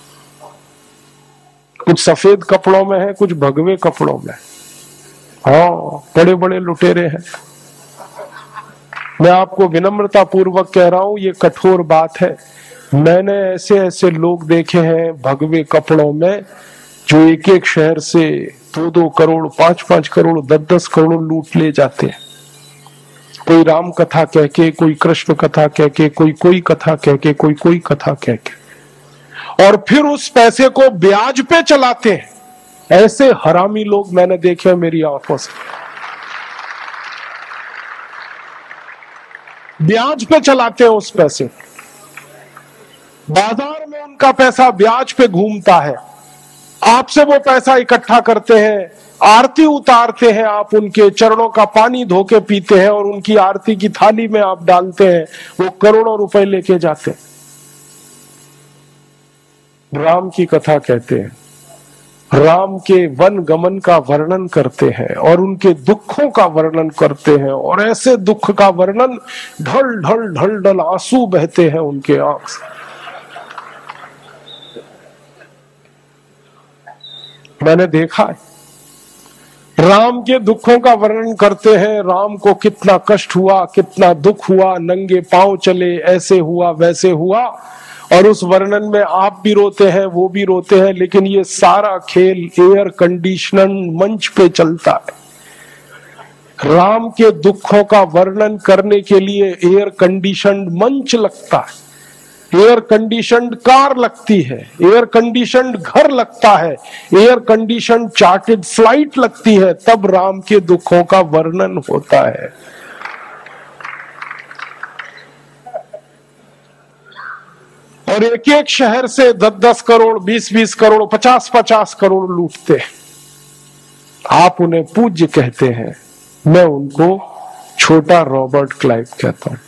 कुछ सफेद कपड़ों में है, कुछ भगवे कपड़ों में। हाँ, बड़े बड़े लुटेरे हैं। मैं आपको विनम्रता पूर्वक कह रहा हूं, ये कठोर बात है। मैंने ऐसे ऐसे लोग देखे हैं भगवे कपड़ों में, जो एक एक शहर से दो दो करोड़, पांच पांच करोड़, दस दस करोड़ लूट ले जाते हैं। कोई राम कथा कह के, कोई कृष्ण कथा कह के, कोई कोई कथा कह के, कोई कोई कथा कह के, और फिर उस पैसे को ब्याज पे चलाते हैं। ऐसे हरामी लोग मैंने देखे हैं मेरी आंखों से। ब्याज पे चलाते हैं उस पैसे, बाजार में उनका पैसा ब्याज पे घूमता है। आपसे वो पैसा इकट्ठा करते हैं, आरती उतारते हैं, आप उनके चरणों का पानी धो के पीते हैं, और उनकी आरती की थाली में आप डालते हैं, वो करोड़ों रुपए लेके जाते हैं। राम की कथा कहते हैं, राम के वन गमन का वर्णन करते हैं, और उनके दुखों का वर्णन करते हैं, और ऐसे दुख का वर्णन, ढल ढल ढल ढल आंसू बहते हैं उनके आंख से। मैंने देखा है, राम के दुखों का वर्णन करते हैं, राम को कितना कष्ट हुआ, कितना दुख हुआ, नंगे पांव चले, ऐसे हुआ वैसे हुआ, और उस वर्णन में आप भी रोते हैं, वो भी रोते हैं, लेकिन ये सारा खेल एयर कंडीशनर मंच पे चलता है। राम के दुखों का वर्णन करने के लिए एयर कंडीशनड मंच लगता है, एयर कंडीशन्ड कार लगती है, एयर कंडीशन्ड घर लगता है, एयर कंडीशन्ड चार्टर्ड फ्लाइट लगती है, तब राम के दुखों का वर्णन होता है। और एक एक शहर से दस दस करोड़, बीस बीस करोड़, पचास पचास करोड़ लूटते हैं। आप उन्हें पूज्य कहते हैं, मैं उनको छोटा रॉबर्ट क्लाइव कहता हूं।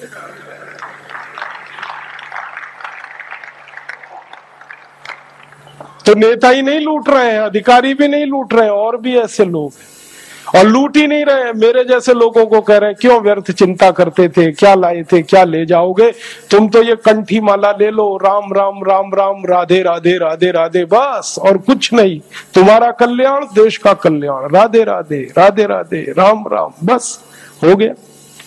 तो नेता ही नहीं लूट रहे हैं, अधिकारी भी नहीं लूट रहे हैं, और भी ऐसे लोग हैं और लूट ही नहीं रहे। मेरे जैसे लोगों को कह रहे हैं, क्यों व्यर्थ चिंता करते थे, क्या लाए थे, क्या ले जाओगे, तुम तो ये कंठी माला ले लो, राम राम राम राम, राधे राधे राधे राधे, बस और कुछ नहीं। तुम्हारा कल्याण, देश का कल्याण, राधे राधे राधे राधे, राम राम, बस हो गया।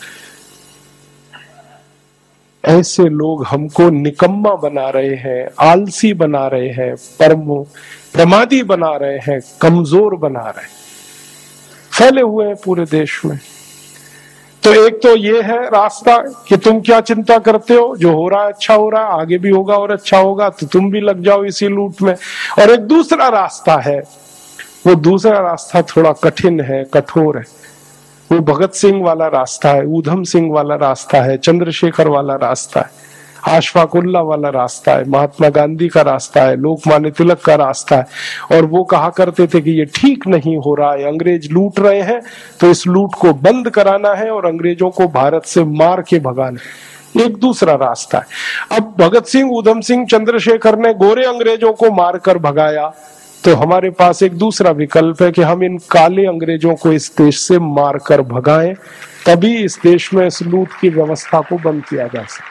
ऐसे लोग हमको निकम्मा बना रहे हैं, आलसी बना रहे हैं, परम प्रमादी बना रहे हैं, कमजोर बना रहे हैं, फैले हुए हैं पूरे देश में। तो एक तो ये है रास्ता कि तुम क्या चिंता करते हो, जो हो रहा है अच्छा हो रहा है, आगे भी होगा और अच्छा होगा, तो तुम भी लग जाओ इसी लूट में। और एक दूसरा रास्ता है, वो दूसरा रास्ता थोड़ा कठिन है, कठोर है। वो भगत सिंह वाला रास्ता है, ऊधम सिंह वाला रास्ता है, चंद्रशेखर वाला रास्ता है, अशफाकुल्ला वाला रास्ता है, महात्मा गांधी का रास्ता है, लोकमान्य तिलक का रास्ता है। और वो कहा करते थे कि ये ठीक नहीं हो रहा है, अंग्रेज लूट रहे हैं, तो इस लूट को बंद कराना है और अंग्रेजों को भारत से मार के भगाना है। एक दूसरा रास्ता है। अब भगत सिंह, ऊधम सिंह, चंद्रशेखर ने गोरे अंग्रेजों को मारकर भगाया, तो हमारे पास एक दूसरा विकल्प है कि हम इन काले अंग्रेजों को इस देश से मारकर भगाएं, तभी इस देश में इस लूट की व्यवस्था को बंद किया जा सकता।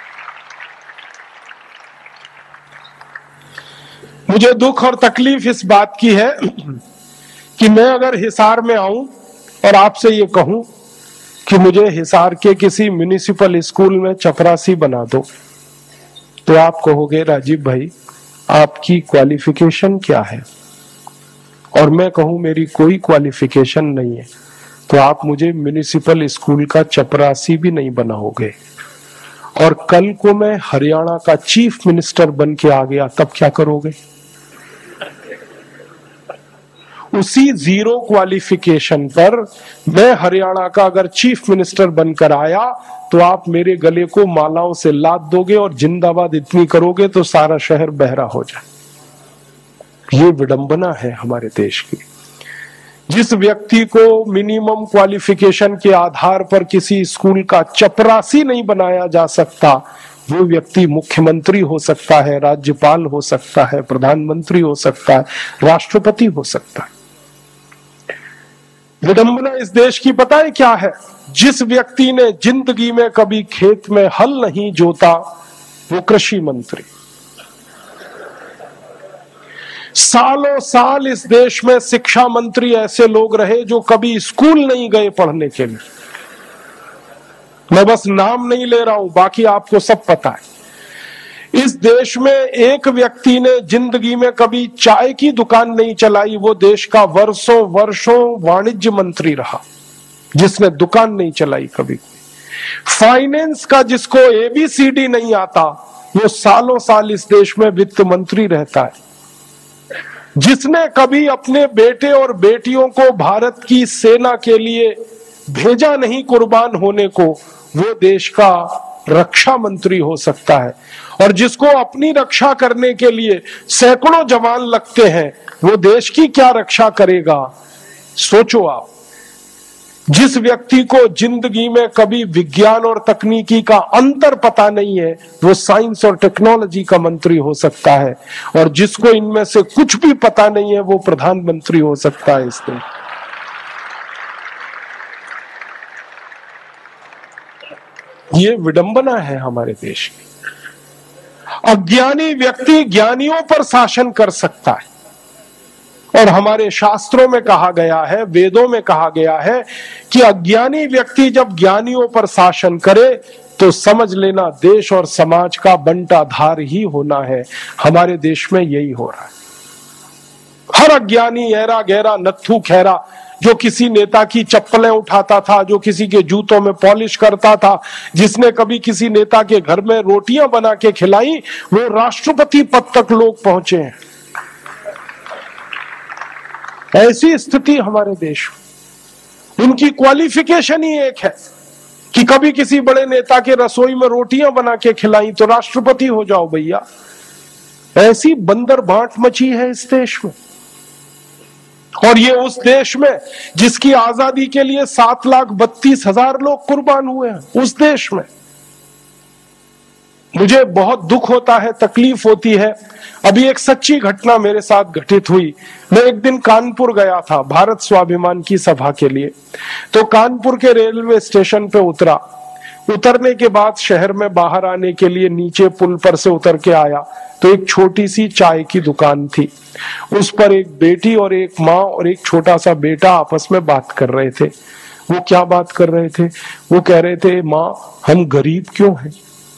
मुझे दुख और तकलीफ इस बात की है कि मैं अगर हिसार में आऊं और आपसे ये कहूं कि मुझे हिसार के किसी म्युनिसिपल स्कूल में चपरासी बना दो, तो आप कहोगे राजीव भाई आपकी क्वालिफिकेशन क्या है, और मैं कहूं मेरी कोई क्वालिफिकेशन नहीं है, तो आप मुझे म्युनिसिपल स्कूल का चपरासी भी नहीं बनाओगे। और कल को मैं हरियाणा का चीफ मिनिस्टर बन के आ गया, तब क्या करोगे? उसी जीरो क्वालिफिकेशन पर मैं हरियाणा का अगर चीफ मिनिस्टर बनकर आया, तो आप मेरे गले को मालाओं से लाद दोगे और जिंदाबाद इतनी करोगे तो सारा शहर बहरा हो जाए। ये विडंबना है हमारे देश की। जिस व्यक्ति को मिनिमम क्वालिफिकेशन के आधार पर किसी स्कूल का चपरासी नहीं बनाया जा सकता, वो व्यक्ति मुख्यमंत्री हो सकता है, राज्यपाल हो सकता है, प्रधानमंत्री हो सकता है, राष्ट्रपति हो सकता है। विडंबना इस देश की पता है क्या है? जिस व्यक्ति ने जिंदगी में कभी खेत में हल नहीं जोता, वो कृषि मंत्री। सालों साल इस देश में शिक्षा मंत्री ऐसे लोग रहे जो कभी स्कूल नहीं गए पढ़ने के लिए। मैं बस नाम नहीं ले रहा हूं, बाकी आपको सब पता है। इस देश में एक व्यक्ति ने जिंदगी में कभी चाय की दुकान नहीं चलाई, वो देश का वर्षों वर्षों वाणिज्य मंत्री रहा, जिसने दुकान नहीं चलाई कभी। फाइनेंस का जिसको एबीसीडी नहीं आता, वो सालों साल इस देश में वित्त मंत्री रहता है। जिसने कभी अपने बेटे और बेटियों को भारत की सेना के लिए भेजा नहीं कुर्बान होने को, वो देश का रक्षा मंत्री हो सकता है। और जिसको अपनी रक्षा करने के लिए सैकड़ों जवान लगते हैं, वो देश की क्या रक्षा करेगा? सोचो आप। जिस व्यक्ति को जिंदगी में कभी विज्ञान और तकनीकी का अंतर पता नहीं है, वो साइंस और टेक्नोलॉजी का मंत्री हो सकता है। और जिसको इनमें से कुछ भी पता नहीं है, वो प्रधानमंत्री हो सकता है इस देश। ये विडंबना है हमारे देश की। अज्ञानी व्यक्ति ज्ञानियों पर शासन कर सकता है, और हमारे शास्त्रों में कहा गया है, वेदों में कहा गया है कि अज्ञानी व्यक्ति जब ज्ञानियों पर शासन करे तो समझ लेना देश और समाज का बंटाधार ही होना है। हमारे देश में यही हो रहा है। हर अज्ञानी ऐरा गहरा नत्थू खैरा जो किसी नेता की चप्पलें उठाता था, जो किसी के जूतों में पॉलिश करता था, जिसने कभी किसी नेता के घर में रोटियां बना के खिलाई, वो राष्ट्रपति पद तक लोग पहुंचे हैं। ऐसी स्थिति हमारे देश में। उनकी क्वालिफिकेशन ही एक है कि कभी किसी बड़े नेता के रसोई में रोटियां बना के खिलाई तो राष्ट्रपति हो जाओ भैया। ऐसी बंदर बांट मची है इस देश में। और ये उस देश में जिसकी आजादी के लिए सात लाख बत्तीस हजार लोग कुर्बान हुए हैं, उस देश में। मुझे बहुत दुख होता है, तकलीफ होती है। अभी एक सच्ची घटना मेरे साथ घटित हुई। मैं एक दिन कानपुर गया था भारत स्वाभिमान की सभा के लिए। तो कानपुर के रेलवे स्टेशन पे उतरा। उतरने के बाद शहर में बाहर आने के लिए नीचे पुल पर से उतर के आया तो एक छोटी सी चाय की दुकान थी। उस पर एक बेटी और एक माँ और एक छोटा सा बेटा आपस में बात कर रहे थे। वो क्या बात कर रहे थे? वो कह रहे थे, माँ हम गरीब क्यों हैं?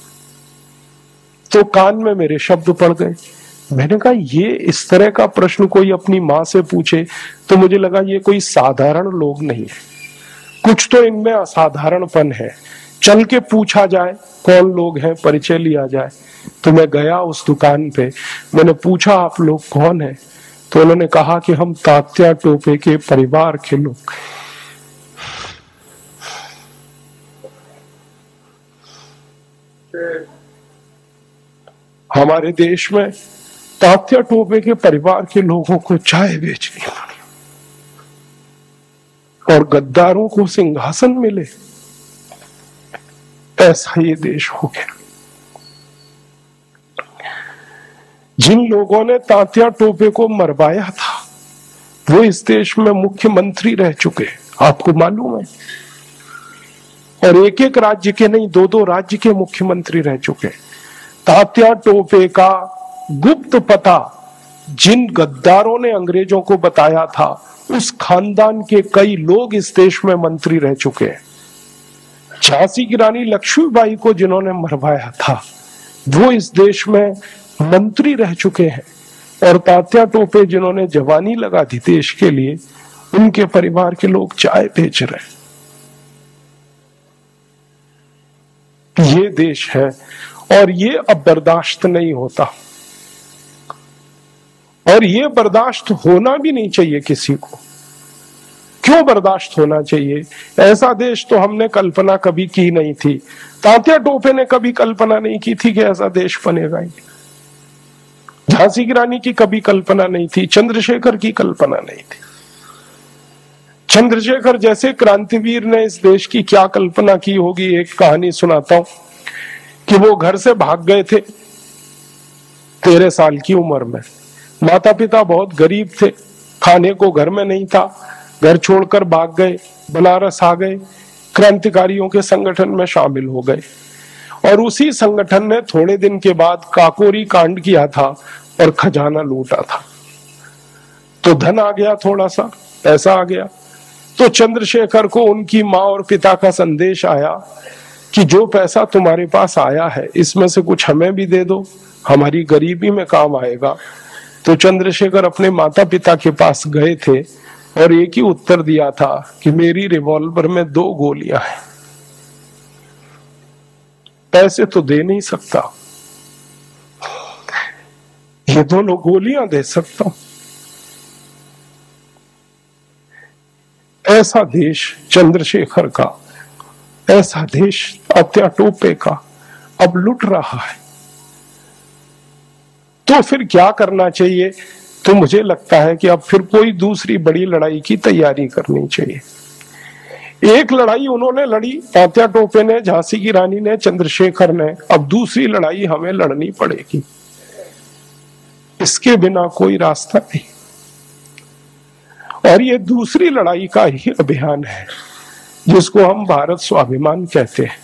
तो कान में मेरे शब्द पड़ गए। मैंने कहा ये इस तरह का प्रश्न कोई अपनी माँ से पूछे तो मुझे लगा ये कोई साधारण लोग नहीं है, कुछ तो इनमें असाधारणपन है। चल के पूछा जाए कौन लोग हैं, परिचय लिया जाए। तो मैं गया उस दुकान पे, मैंने पूछा आप लोग कौन हैं? तो उन्होंने कहा कि हम तात्या टोपे के परिवार के लोग। हमारे देश में तात्या टोपे के परिवार के लोगों को चाय बेचनी पड़ी और गद्दारों को सिंहासन मिले। ऐसा ये देश हो गया। जिन लोगों ने तात्या टोपे को मरवाया था वो इस देश में मुख्यमंत्री रह चुके, आपको मालूम है। और एक एक राज्य के नहीं, दो दो राज्य के मुख्यमंत्री रह चुके। तात्या टोपे का गुप्त पता जिन गद्दारों ने अंग्रेजों को बताया था, उस खानदान के कई लोग इस देश में मंत्री रह चुके हैं। झांसी की रानी लक्ष्मीबाई को जिन्होंने मरवाया था वो इस देश में मंत्री रह चुके हैं। और तात्या टोपे जिन्होंने जवानी लगा दी देश के लिए, उनके परिवार के लोग चाय बेच रहे हैं। ये देश है और ये अब बर्दाश्त नहीं होता, और ये बर्दाश्त होना भी नहीं चाहिए किसी को। क्यों बर्दाश्त होना चाहिए? ऐसा देश तो हमने कल्पना कभी की नहीं थी। तात्या टोपे ने कभी कल्पना नहीं की थी कि ऐसा देश बनेगा। झांसी की रानी की कभी कल्पना नहीं थी, चंद्रशेखर की कल्पना नहीं थी। चंद्रशेखर जैसे क्रांतिवीर ने इस देश की क्या कल्पना की होगी। एक कहानी सुनाता हूं कि वो घर से भाग गए थे तेरह साल की उम्र में। माता पिता बहुत गरीब थे, खाने को घर में नहीं था, घर छोड़कर भाग गए, बनारस आ गए, क्रांतिकारियों के संगठन में शामिल हो गए। और उसी संगठन ने थोड़े दिन के बाद काकोरी कांड किया था और खजाना लूटा था। तो धन आ गया, थोड़ा सा पैसा आ गया। तो चंद्रशेखर को उनकी माँ और पिता का संदेश आया कि जो पैसा तुम्हारे पास आया है इसमें से कुछ हमें भी दे दो, हमारी गरीबी में काम आएगा। तो चंद्रशेखर अपने माता पिता के पास गए थे और एक ही उत्तर दिया था कि मेरी रिवॉल्वर में दो गोलियां हैं, पैसे तो दे नहीं सकता, ये दोनों गोलियां दे सकता हूं। ऐसा देश चंद्रशेखर का, ऐसा देश तात्या टोपे का अब लुट रहा है। तो फिर क्या करना चाहिए? तो मुझे लगता है कि अब फिर कोई दूसरी बड़ी लड़ाई की तैयारी करनी चाहिए। एक लड़ाई उन्होंने लड़ी, तात्या टोपे ने, झांसी की रानी ने, चंद्रशेखर ने। अब दूसरी लड़ाई हमें लड़नी पड़ेगी, इसके बिना कोई रास्ता नहीं। और ये दूसरी लड़ाई का ही अभियान है जिसको हम भारत स्वाभिमान कहते हैं।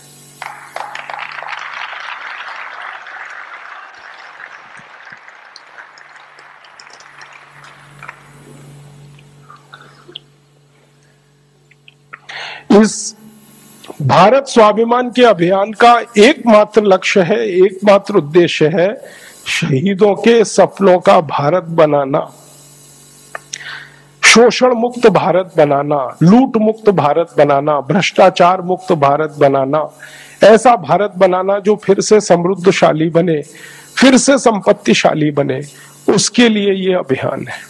इस भारत स्वाभिमान के अभियान का एकमात्र लक्ष्य है, एकमात्र उद्देश्य है शहीदों के सपनों का भारत बनाना। शोषण मुक्त भारत बनाना, लूट मुक्त भारत बनाना, भ्रष्टाचार मुक्त भारत बनाना, ऐसा भारत बनाना जो फिर से समृद्धशाली बने, फिर से संपत्तिशाली बने, उसके लिए ये अभियान है।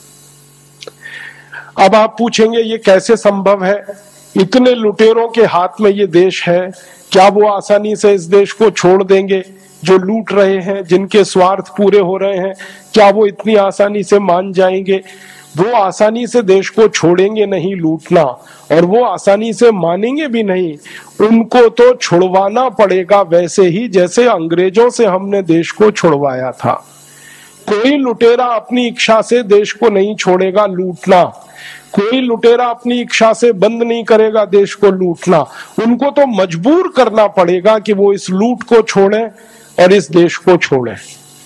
अब आप पूछेंगे ये कैसे संभव है? इतने लुटेरों के हाथ में ये देश है, क्या वो आसानी से इस देश को छोड़ देंगे? जो लूट रहे हैं, जिनके स्वार्थ पूरे हो रहे हैं, क्या वो इतनी आसानी से मान जाएंगे? वो आसानी से देश को छोड़ेंगे नहीं लूटना, और वो आसानी से मानेंगे भी नहीं। उनको तो छुड़वाना पड़ेगा, वैसे ही जैसे अंग्रेजों से हमने देश को छुड़वाया था। कोई लुटेरा अपनी इच्छा से देश को नहीं छोड़ेगा लूटना, कोई लुटेरा अपनी इच्छा से बंद नहीं करेगा देश को लूटना। उनको तो मजबूर करना पड़ेगा कि वो इस लूट को छोड़ें और इस देश को छोड़ें।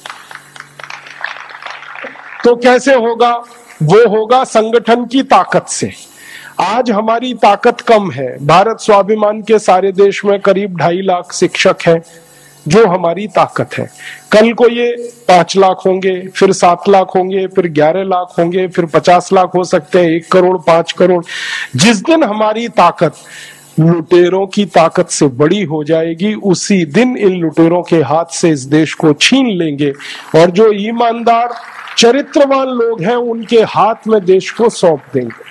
तो कैसे होगा? वो होगा संगठन की ताकत से। आज हमारी ताकत कम है। भारत स्वाभिमान के सारे देश में करीब ढाई लाख शिक्षक हैं, जो हमारी ताकत है। कल को ये पांच लाख होंगे, फिर सात लाख होंगे, फिर ग्यारह लाख होंगे, फिर पचास लाख हो सकते हैं, एक करोड़, पांच करोड़। जिस दिन हमारी ताकत लुटेरों की ताकत से बड़ी हो जाएगी, उसी दिन इन लुटेरों के हाथ से इस देश को छीन लेंगे, और जो ईमानदार चरित्रवान लोग हैं उनके हाथ में देश को सौंप देंगे।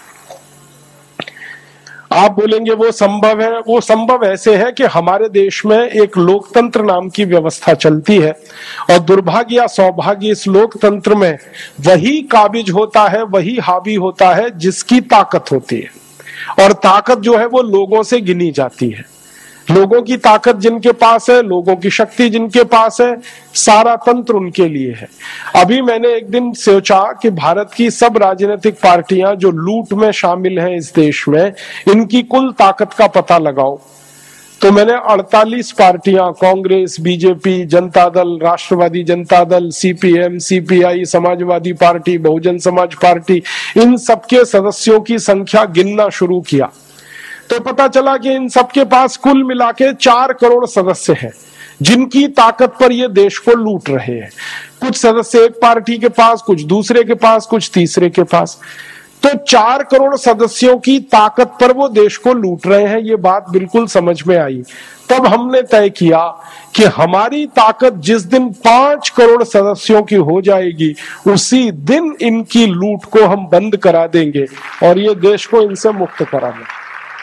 आप बोलेंगे वो संभव है। वो संभव ऐसे है कि हमारे देश में एक लोकतंत्र नाम की व्यवस्था चलती है, और दुर्भाग्य या सौभाग्य इस लोकतंत्र में वही काबिज होता है, वही हावी होता है जिसकी ताकत होती है, और ताकत जो है वो लोगों से गिनी जाती है। लोगों की ताकत जिनके पास है, लोगों की शक्ति जिनके पास है, सारा तंत्र उनके लिए है। अभी मैंने एक दिन सोचा कि भारत की सब राजनीतिक पार्टियां जो लूट में शामिल हैं इस देश में, इनकी कुल ताकत का पता लगाओ। तो मैंने अड़तालीस पार्टियां, Congress, BJP, Janata Dal, Rashtrawadi Janata Dal, CPM, CPI, Samajwadi Party, Bahujan Samaj Party, इन सबके सदस्यों की संख्या गिनना शुरू किया, तो पता चला कि इन सबके पास कुल मिला के चार करोड़ सदस्य हैं, जिनकी ताकत पर ये देश को लूट रहे हैं। कुछ सदस्य एक पार्टी के पास, कुछ दूसरे के पास, कुछ तीसरे के पास। तो चार करोड़ सदस्यों की ताकत पर वो देश को लूट रहे हैं। ये बात बिल्कुल समझ में आई। तब हमने तय किया कि हमारी ताकत जिस दिन पांच करोड़ सदस्यों की हो जाएगी, उसी दिन इनकी लूट को हम बंद करा देंगे और ये देश को इनसे मुक्त करा देंगे।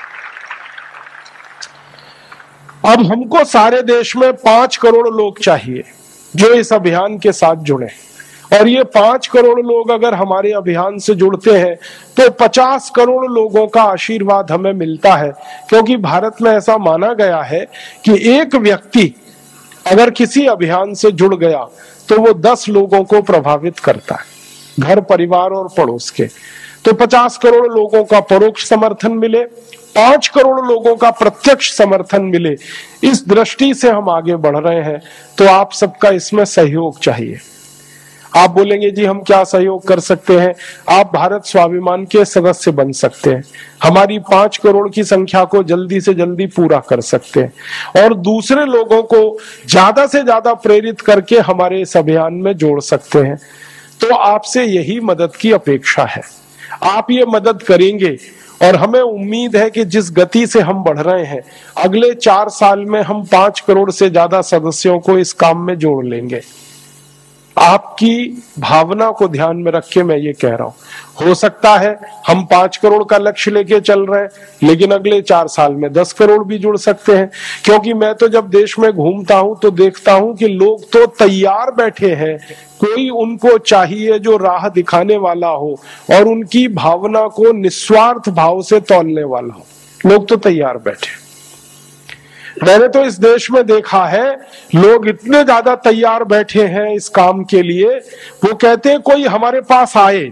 अब हमको सारे देश में पांच करोड़ लोग चाहिए जो इस अभियान के साथ जुड़े, और ये पांच करोड़ लोग अगर हमारे अभियान से जुड़ते हैं तो पचास करोड़ लोगों का आशीर्वाद हमें मिलता है। क्योंकि भारत में ऐसा माना गया है कि एक व्यक्ति अगर किसी अभियान से जुड़ गया तो वो दस लोगों को प्रभावित करता है, घर, परिवार और पड़ोस के। तो पचास करोड़ लोगों का परोक्ष समर्थन मिले, पांच करोड़ लोगों का प्रत्यक्ष समर्थन मिले, इस दृष्टि से हम आगे बढ़ रहे हैं। तो आप सबका इसमें सहयोग चाहिए। आप बोलेंगे जी हम क्या सहयोग कर सकते हैं? आप भारत स्वाभिमान के सदस्य बन सकते हैं, हमारी पांच करोड़ की संख्या को जल्दी से जल्दी पूरा कर सकते हैं, और दूसरे लोगों को ज्यादा से ज्यादा प्रेरित करके हमारे इस अभियान में जोड़ सकते हैं। तो आपसे यही मदद की अपेक्षा है। आप ये मदद करेंगे, और हमें उम्मीद है कि जिस गति से हम बढ़ रहे हैं, अगले चार साल में हम पांच करोड़ से ज्यादा सदस्यों को इस काम में जोड़ लेंगे। आपकी भावना को ध्यान में रख के मैं ये कह रहा हूं, हो सकता है हम पांच करोड़ का लक्ष्य लेके चल रहे हैं, लेकिन अगले चार साल में दस करोड़ भी जुड़ सकते हैं। क्योंकि मैं तो जब देश में घूमता हूं तो देखता हूं कि लोग तो तैयार बैठे हैं, कोई उनको चाहिए जो राह दिखाने वाला हो और उनकी भावना को निस्वार्थ भाव से तौलने वाला हो। लोग तो तैयार बैठे। मैंने तो इस देश में देखा है, लोग इतने ज्यादा तैयार बैठे हैं इस काम के लिए, वो कहते हैं कोई हमारे पास आए।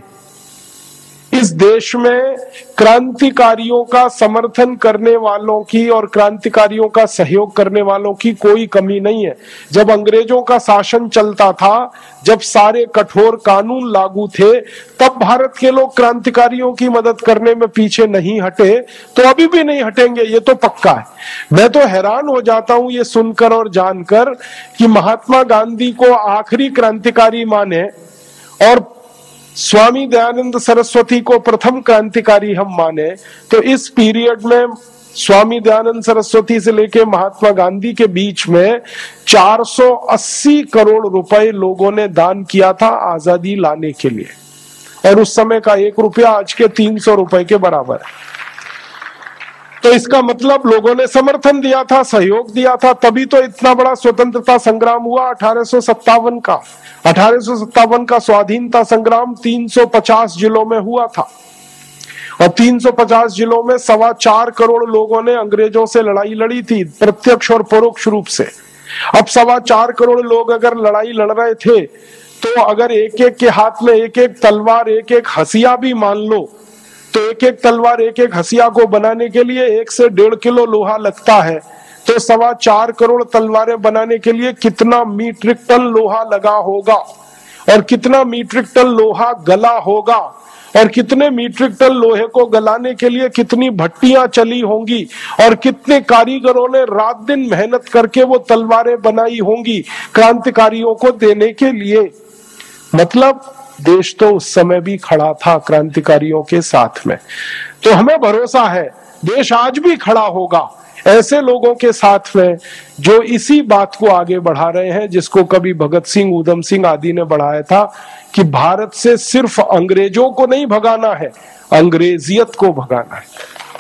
इस देश में क्रांतिकारियों का समर्थन करने वालों की और क्रांतिकारियों का सहयोग करने वालों की कोई कमी नहीं है। जब अंग्रेजों का शासन चलता था, जब सारे कठोर कानून लागू थे, तब भारत के लोग क्रांतिकारियों की मदद करने में पीछे नहीं हटे, तो अभी भी नहीं हटेंगे, ये तो पक्का है। मैं तो हैरान हो जाता हूं ये सुनकर और जानकर कि महात्मा गांधी को आखिरी क्रांतिकारी माने और स्वामी दयानंद सरस्वती को प्रथम क्रांतिकारी हम माने तो इस पीरियड में स्वामी दयानंद सरस्वती से लेके महात्मा गांधी के बीच में चार सौ अस्सी करोड़ रुपए लोगों ने दान किया था आजादी लाने के लिए, और उस समय का एक रुपया आज के तीन सौ रुपए के बराबर है। तो इसका मतलब लोगों ने समर्थन दिया था, सहयोग दिया था, तभी तो इतना बड़ा स्वतंत्रता संग्राम हुआ अठारह सौ सत्तावन का। अठारह सौ सत्तावन का स्वाधीनता संग्राम तीन सौ पचास जिलों में हुआ था, और तीन सौ पचास जिलों में सवा चार करोड़ लोगों ने अंग्रेजों से लड़ाई लड़ी थी, प्रत्यक्ष और परोक्ष रूप से। अब सवा चार करोड़ लोग अगर लड़ाई लड़ रहे थे, तो अगर एक एक के हाथ में एक एक तलवार, एक एक हसिया भी मान लो, तो एक एक तलवार, एक एक हसिया को बनाने के लिए एक से डेढ़ किलो लोहा लगता है। तो सवा चार करोड़ तलवारें बनाने के लिए कितना मीट्रिक टन लोहा लगा होगा, और कितना मीट्रिक टन लोहा गला होगा, और कितने मीट्रिक टन लोहे को गलाने के लिए कितनी भट्टियां चली होंगी, और कितने कारीगरों ने रात दिन मेहनत करके वो तलवारें बनाई होंगी क्रांतिकारियों को देने के लिए। मतलब देश तो उस समय भी खड़ा था क्रांतिकारियों के साथ में। तो हमें भरोसा है देश आज भी खड़ा होगा ऐसे लोगों के साथ में जो इसी बात को आगे बढ़ा रहे हैं, जिसको कभी भगत सिंह, ऊधम सिंह आदि ने बढ़ाया था कि भारत से सिर्फ अंग्रेजों को नहीं भगाना है, अंग्रेजियत को भगाना है।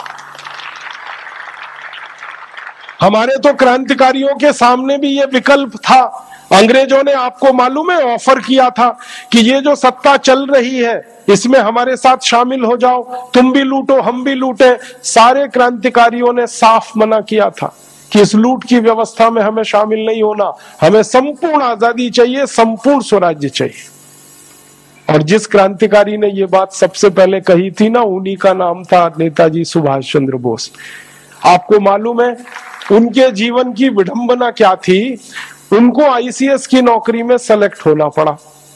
हमारे तो क्रांतिकारियों के सामने भी ये विकल्प था। अंग्रेजों ने, आपको मालूम है, ऑफर किया था कि ये जो सत्ता चल रही है इसमें हमारे साथ शामिल हो जाओ, तुम भी लूटो हम भी लूटे। सारे क्रांतिकारियों ने साफ मना किया था कि इस लूट की व्यवस्था में हमें शामिल नहीं होना, हमें संपूर्ण आजादी चाहिए, संपूर्ण स्वराज्य चाहिए। और जिस क्रांतिकारी ने ये बात सबसे पहले कही थी ना, उन्हीं का नाम था नेताजी सुभाष चंद्र बोस। आपको मालूम है उनके जीवन की विडंबना क्या थी? उनको आईसीएस की नौकरी में सेलेक्ट होना पड़ा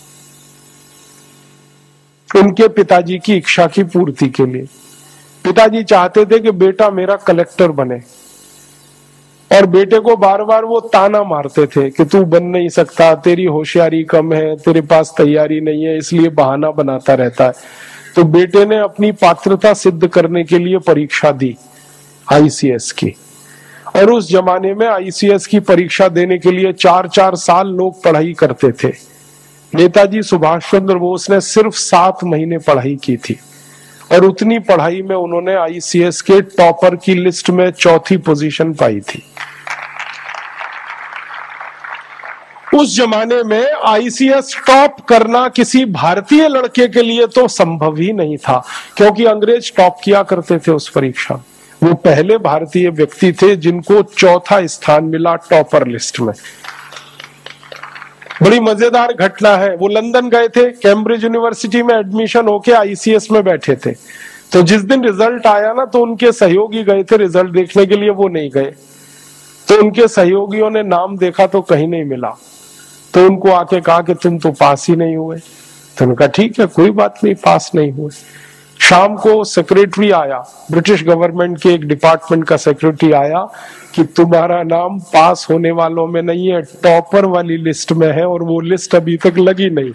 उनके पिताजी की इच्छा की पूर्ति के लिए। पिताजी चाहते थे कि बेटा मेरा कलेक्टर बने, और बेटे को बार बार वो ताना मारते थे कि तू बन नहीं सकता, तेरी होशियारी कम है, तेरे पास तैयारी नहीं है, इसलिए बहाना बनाता रहता है। तो बेटे ने अपनी पात्रता सिद्ध करने के लिए परीक्षा दी आईसीएस की, और उस जमाने में आईसीएस की परीक्षा देने के लिए चार चार साल लोग पढ़ाई करते थे। नेताजी सुभाष चंद्र बोस ने सिर्फ सात महीने पढ़ाई की थी, और उतनी पढ़ाई में उन्होंने आईसीएस के टॉपर की लिस्ट में चौथी पोजीशन पाई थी। उस जमाने में आईसीएस टॉप करना किसी भारतीय लड़के के लिए तो संभव ही नहीं था, क्योंकि अंग्रेज टॉप किया करते थे उस परीक्षा। वो पहले भारतीय व्यक्ति थे जिनको चौथा स्थान मिला टॉपर लिस्ट में। बड़ी मजेदार घटना है, वो लंदन गए थे, कैम्ब्रिज यूनिवर्सिटी में एडमिशन होके आईसीएस में बैठे थे। तो जिस दिन रिजल्ट आया ना, तो उनके सहयोगी गए थे रिजल्ट देखने के लिए, वो नहीं गए। तो उनके सहयोगियों ने नाम देखा तो कहीं नहीं मिला, तो उनको आके कहा कि तुम तो पास ही नहीं हुए। तो उन्होंने कहा ठीक है कोई बात नहीं, पास नहीं हुए। शाम को सेक्रेटरी आया, ब्रिटिश गवर्नमेंट के एक डिपार्टमेंट का सेक्रेटरी आया कि तुम्हारा नाम पास होने वालों में नहीं है, टॉपर वाली लिस्ट में है, और वो लिस्ट अभी तक लगी नहीं।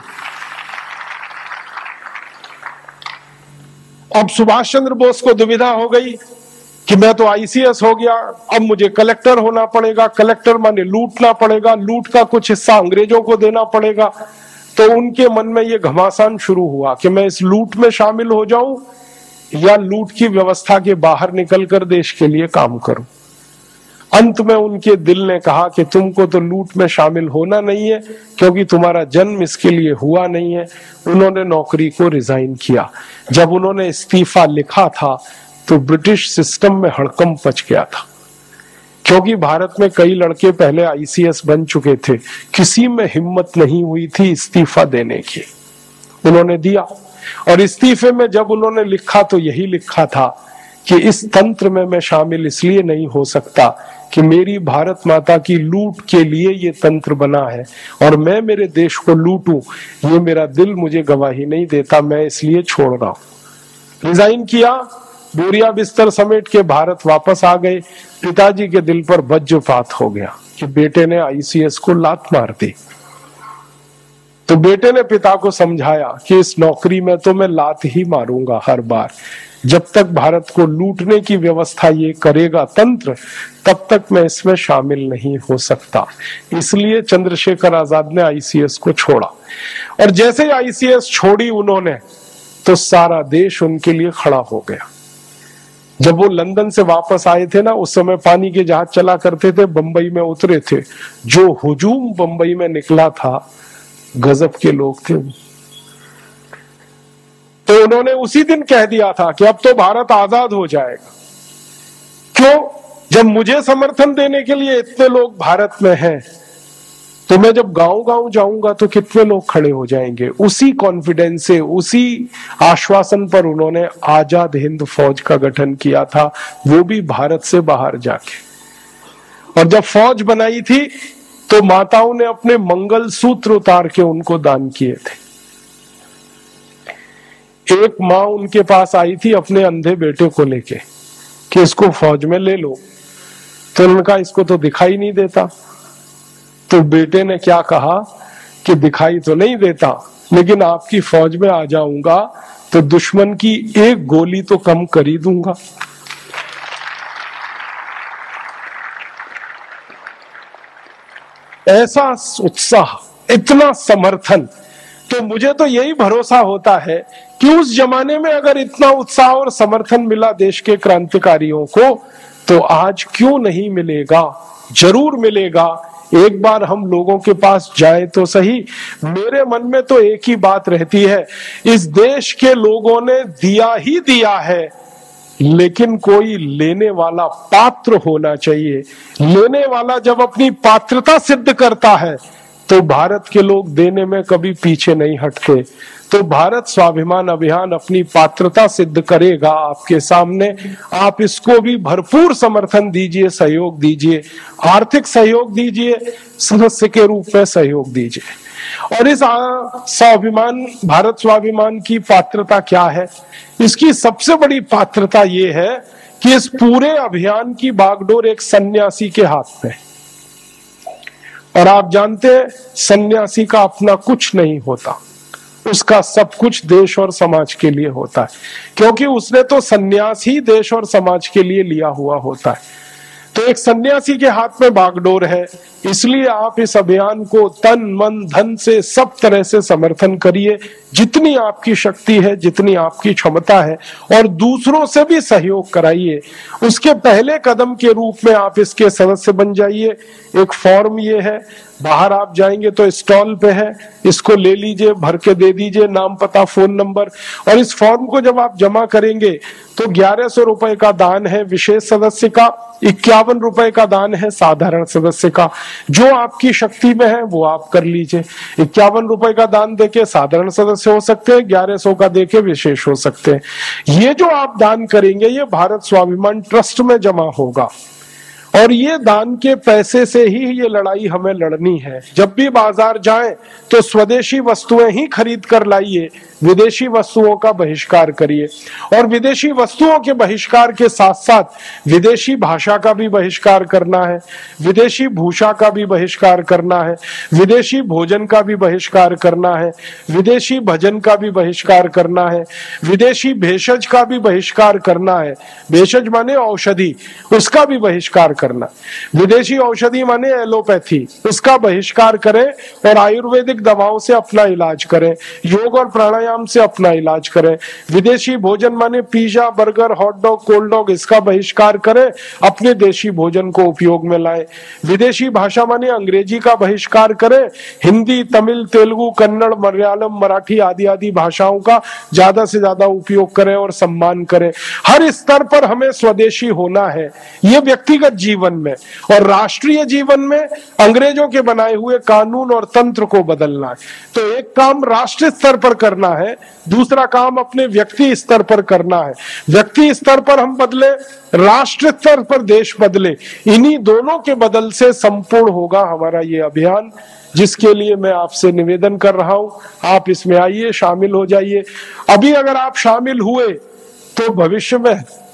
अब सुभाष चंद्र बोस को दुविधा हो गई कि मैं तो आईसीएस हो गया, अब मुझे कलेक्टर होना पड़ेगा, कलेक्टर माने लूटना पड़ेगा, लूट का कुछ हिस्सा अंग्रेजों को देना पड़ेगा। तो उनके मन में ये घमासान शुरू हुआ कि मैं इस लूट में शामिल हो जाऊं या लूट की व्यवस्था के बाहर निकलकर देश के लिए काम करूं। अंत में उनके दिल ने कहा कि तुमको तो लूट में शामिल होना नहीं है, क्योंकि तुम्हारा जन्म इसके लिए हुआ नहीं है। उन्होंने नौकरी को रिजाइन किया। जब उन्होंने इस्तीफा लिखा था तो ब्रिटिश सिस्टम में हड़कंप मच गया था, क्योंकि भारत में कई लड़के पहले आईसीएस बन चुके थे, किसी में हिम्मत नहीं हुई थी इस्तीफा देने की। उन्होंने दिया, और इस्तीफे में जब उन्होंने लिखा तो यही लिखा था कि इस तंत्र में मैं शामिल इसलिए नहीं हो सकता कि मेरी भारत माता की लूट के लिए ये तंत्र बना है, और मैं मेरे देश को लूटूं ये मेरा दिल मुझे गवाही नहीं देता, मैं इसलिए छोड़ रहा हूं। रिजाइन किया, बोरिया बिस्तर समेट के भारत वापस आ गए। पिताजी के दिल पर वज्रपात हो गया कि बेटे ने आईसीएस को लात मार दी। तो बेटे ने पिता को समझाया कि इस नौकरी में तो मैं लात ही मारूंगा हर बार, जब तक भारत को लूटने की व्यवस्था ये करेगा तंत्र, तब तक मैं इसमें शामिल नहीं हो सकता। इसलिए चंद्रशेखर आजाद ने आईसीएस को छोड़ा, और जैसे ही आईसीएस छोड़ी उन्होंने, तो सारा देश उनके लिए खड़ा हो गया। जब वो लंदन से वापस आए थे ना, उस समय पानी के जहाज चला करते थे, बंबई में उतरे थे, जो हुजूम बंबई में निकला था, गजब के लोग थे। तो उन्होंने उसी दिन कह दिया था कि अब तो भारत आजाद हो जाएगा। क्यों? जब मुझे समर्थन देने के लिए इतने लोग भारत में हैं, तो मैं जब गांव गांव जाऊंगा तो कितने लोग खड़े हो जाएंगे। उसी कॉन्फिडेंस से, उसी आश्वासन पर उन्होंने आजाद हिंद फौज का गठन किया था, वो भी भारत से बाहर जाके। और जब फौज बनाई थी तो माताओं ने अपने मंगल सूत्र उतार के उनको दान किए थे। एक माँ उनके पास आई थी अपने अंधे बेटे को लेके कि इसको फौज में ले लो, तो उन्होंने कहा इसको तो दिखाई नहीं देता। तो बेटे ने क्या कहा कि दिखाई तो नहीं देता, लेकिन आपकी फौज में आ जाऊंगा तो दुश्मन की एक गोली तो कम कर ही दूंगा। ऐसा उत्साह, इतना समर्थन। तो मुझे तो यही भरोसा होता है कि उस जमाने में अगर इतना उत्साह और समर्थन मिला देश के क्रांतिकारियों को, तो आज क्यों नहीं मिलेगा? जरूर मिलेगा। एक बार हम लोगों के पास जाए तो सही। मेरे मन में तो एक ही बात रहती है, इस देश के लोगों ने दिया ही दिया है, लेकिन कोई लेने वाला पात्र होना चाहिए। लेने वाला जब अपनी पात्रता सिद्ध करता है, तो भारत के लोग देने में कभी पीछे नहीं हटते। तो भारत स्वाभिमान अभियान अपनी पात्रता सिद्ध करेगा आपके सामने। आप इसको भी भरपूर समर्थन दीजिए, सहयोग दीजिए, आर्थिक सहयोग दीजिए, सदस्य के रूप में सहयोग दीजिए। और इस स्वाभिमान, भारत स्वाभिमान की पात्रता क्या है? इसकी सबसे बड़ी पात्रता ये है कि इस पूरे अभियान की बागडोर एक सन्यासी के हाथ में। और आप जानते हैं, सन्यासी का अपना कुछ नहीं होता, उसका सब कुछ देश और समाज के लिए होता है, क्योंकि उसने तो सन्यास ही देश और समाज के लिए लिया हुआ होता है। तो एक सन्यासी के हाथ में बागडोर है, इसलिए आप इस अभियान को तन मन धन से सब तरह से समर्थन करिए, जितनी आपकी शक्ति है, जितनी आपकी क्षमता है, और दूसरों से भी सहयोग कराइए। उसके पहले कदम के रूप में आप इसके सदस्य बन जाइए। एक फॉर्म ये है, बाहर आप जाएंगे तो स्टॉल पे है, इसको ले लीजिए, भर के दे दीजिए, नाम पता फोन नंबर। और इस फॉर्म को जब आप जमा करेंगे तो ग्यारह सौ रुपए का दान है विशेष सदस्य का, इक्यावन रुपए का दान है साधारण सदस्य का। जो आपकी शक्ति में है वो आप कर लीजिए। इक्यावन रुपए का दान देके साधारण सदस्य हो सकते हैं, ग्यारह सौ का देके विशेष हो सकते हैं। ये जो आप दान करेंगे ये भारत स्वाभिमान ट्रस्ट में जमा होगा, और ये दान के पैसे से ही ये लड़ाई हमें लड़नी है। जब भी बाजार जाएं तो स्वदेशी वस्तुएं ही खरीद कर लाइए, विदेशी वस्तुओं का बहिष्कार करिए। और विदेशी वस्तुओं के बहिष्कार के साथ साथ विदेशी भाषा का भी बहिष्कार करना है, विदेशी भूषा का भी बहिष्कार करना है, विदेशी भोजन का भी बहिष्कार करना है, विदेशी भजन का भी बहिष्कार करना है, विदेशी भेषज का भी बहिष्कार करना है। भेषज माने औषधि, उसका भी बहिष्कार करना। विदेशी औषधि माने एलोपैथी, उसका बहिष्कार करें और आयुर्वेदिक दवाओं से अपना इलाज करें, योग और प्राणायाम से अपना इलाज करें। विदेशी भोजन माने pizza, burger, hot dog, cold dog, इसका बहिष्कार करें, अपने देशी भोजन को उपयोग में लाएं। विदेशी भाषा माने अंग्रेजी का बहिष्कार करें, हिंदी, तमिल, तेलुगु, कन्नड़, मलयालम, मराठी आदि आदि भाषाओं का ज्यादा से ज्यादा उपयोग करें और सम्मान करें। हर स्तर पर हमें स्वदेशी होना है, ये व्यक्तिगत जीवन में। और राष्ट्रीय जीवन में अंग्रेजों के बनाए हुए कानून और तंत्र को बदलना है। तो एक काम राष्ट्र स्तर पर करना है, दूसरा काम अपने व्यक्ति स्तर पर करना है। व्यक्ति स्तर पर हम बदले, राष्ट्र स्तर पर देश बदले। इन्हीं दोनों के बदल से संपूर्ण होगा हमारा ये अभियान, जिसके लिए मैं आपसे निवेदन कर रहा हूं, आप इसमें आइए, शामिल हो जाइए। अभी अगर आप शामिल हुए तो भविष्य में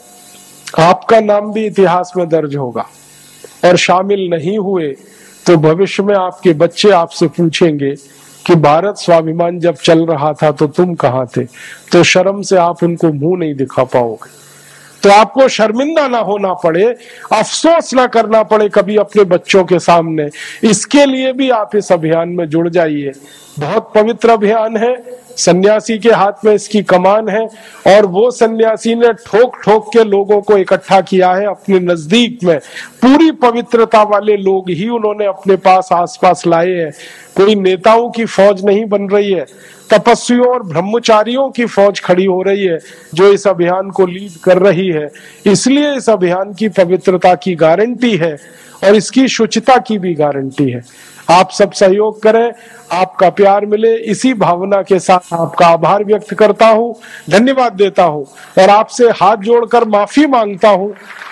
आपका नाम भी इतिहास में दर्ज होगा, और शामिल नहीं हुए तो भविष्य में आपके बच्चे आपसे पूछेंगे कि भारत स्वाभिमान जब चल रहा था तो तुम कहाँ थे, तो शर्म से आप उनको मुंह नहीं दिखा पाओगे। तो आपको शर्मिंदा ना होना पड़े, अफसोस ना करना पड़े कभी अपने बच्चों के सामने, इसके लिए भी आप इस अभियान में जुड़ जाइए। बहुत पवित्र अभियान है, सन्यासी के हाथ में इसकी कमान है, और वो सन्यासी ने ठोक ठोक के लोगों को इकट्ठा किया है अपने नजदीक में। पूरी पवित्रता वाले लोग ही उन्होंने अपने पास आसपास लाए हैं। कोई नेताओं की फौज नहीं बन रही है, तपस्वियों और ब्रह्मचारियों की फौज खड़ी हो रही है जो इस अभियान को लीड कर रही है। इसलिए इस अभियान की पवित्रता की गारंटी है और इसकी शुचिता की भी गारंटी है। आप सब सहयोग करें, आपका प्यार मिले, इसी भावना के साथ आपका आभार व्यक्त करता हूं, धन्यवाद देता हूं और आपसे हाथ जोड़कर माफी मांगता हूं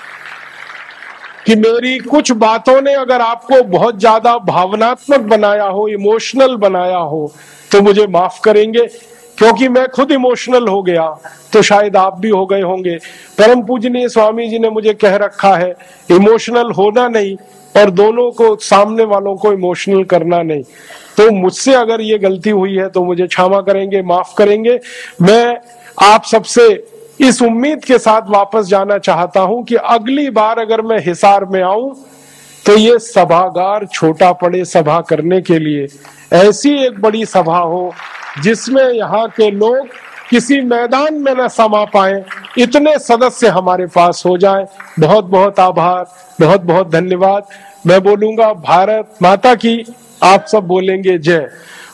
कि मेरी कुछ बातों ने अगर आपको बहुत ज्यादा भावनात्मक बनाया हो, इमोशनल बनाया हो, तो मुझे माफ करेंगे, क्योंकि मैं खुद इमोशनल हो गया तो शायद आप भी हो गए होंगे। परम पूजनीय स्वामी जी ने मुझे कह रखा है इमोशनल होना नहीं और दोनों को, सामने वालों को इमोशनल करना नहीं। तो मुझसे अगर ये गलती हुई है तो मुझे क्षमा करेंगे, माफ करेंगे। मैं आप सबसे इस उम्मीद के साथ वापस जाना चाहता हूं कि अगली बार अगर मैं हिसार में आऊं तो ये सभागार छोटा पड़े सभा करने के लिए, ऐसी एक बड़ी सभा हो जिसमें यहाँ के लोग किसी मैदान में न समा पाए, इतने सदस्य हमारे पास हो जाएं। बहुत बहुत आभार, बहुत बहुत धन्यवाद। मैं बोलूंगा भारत माता की, आप सब बोलेंगे जय।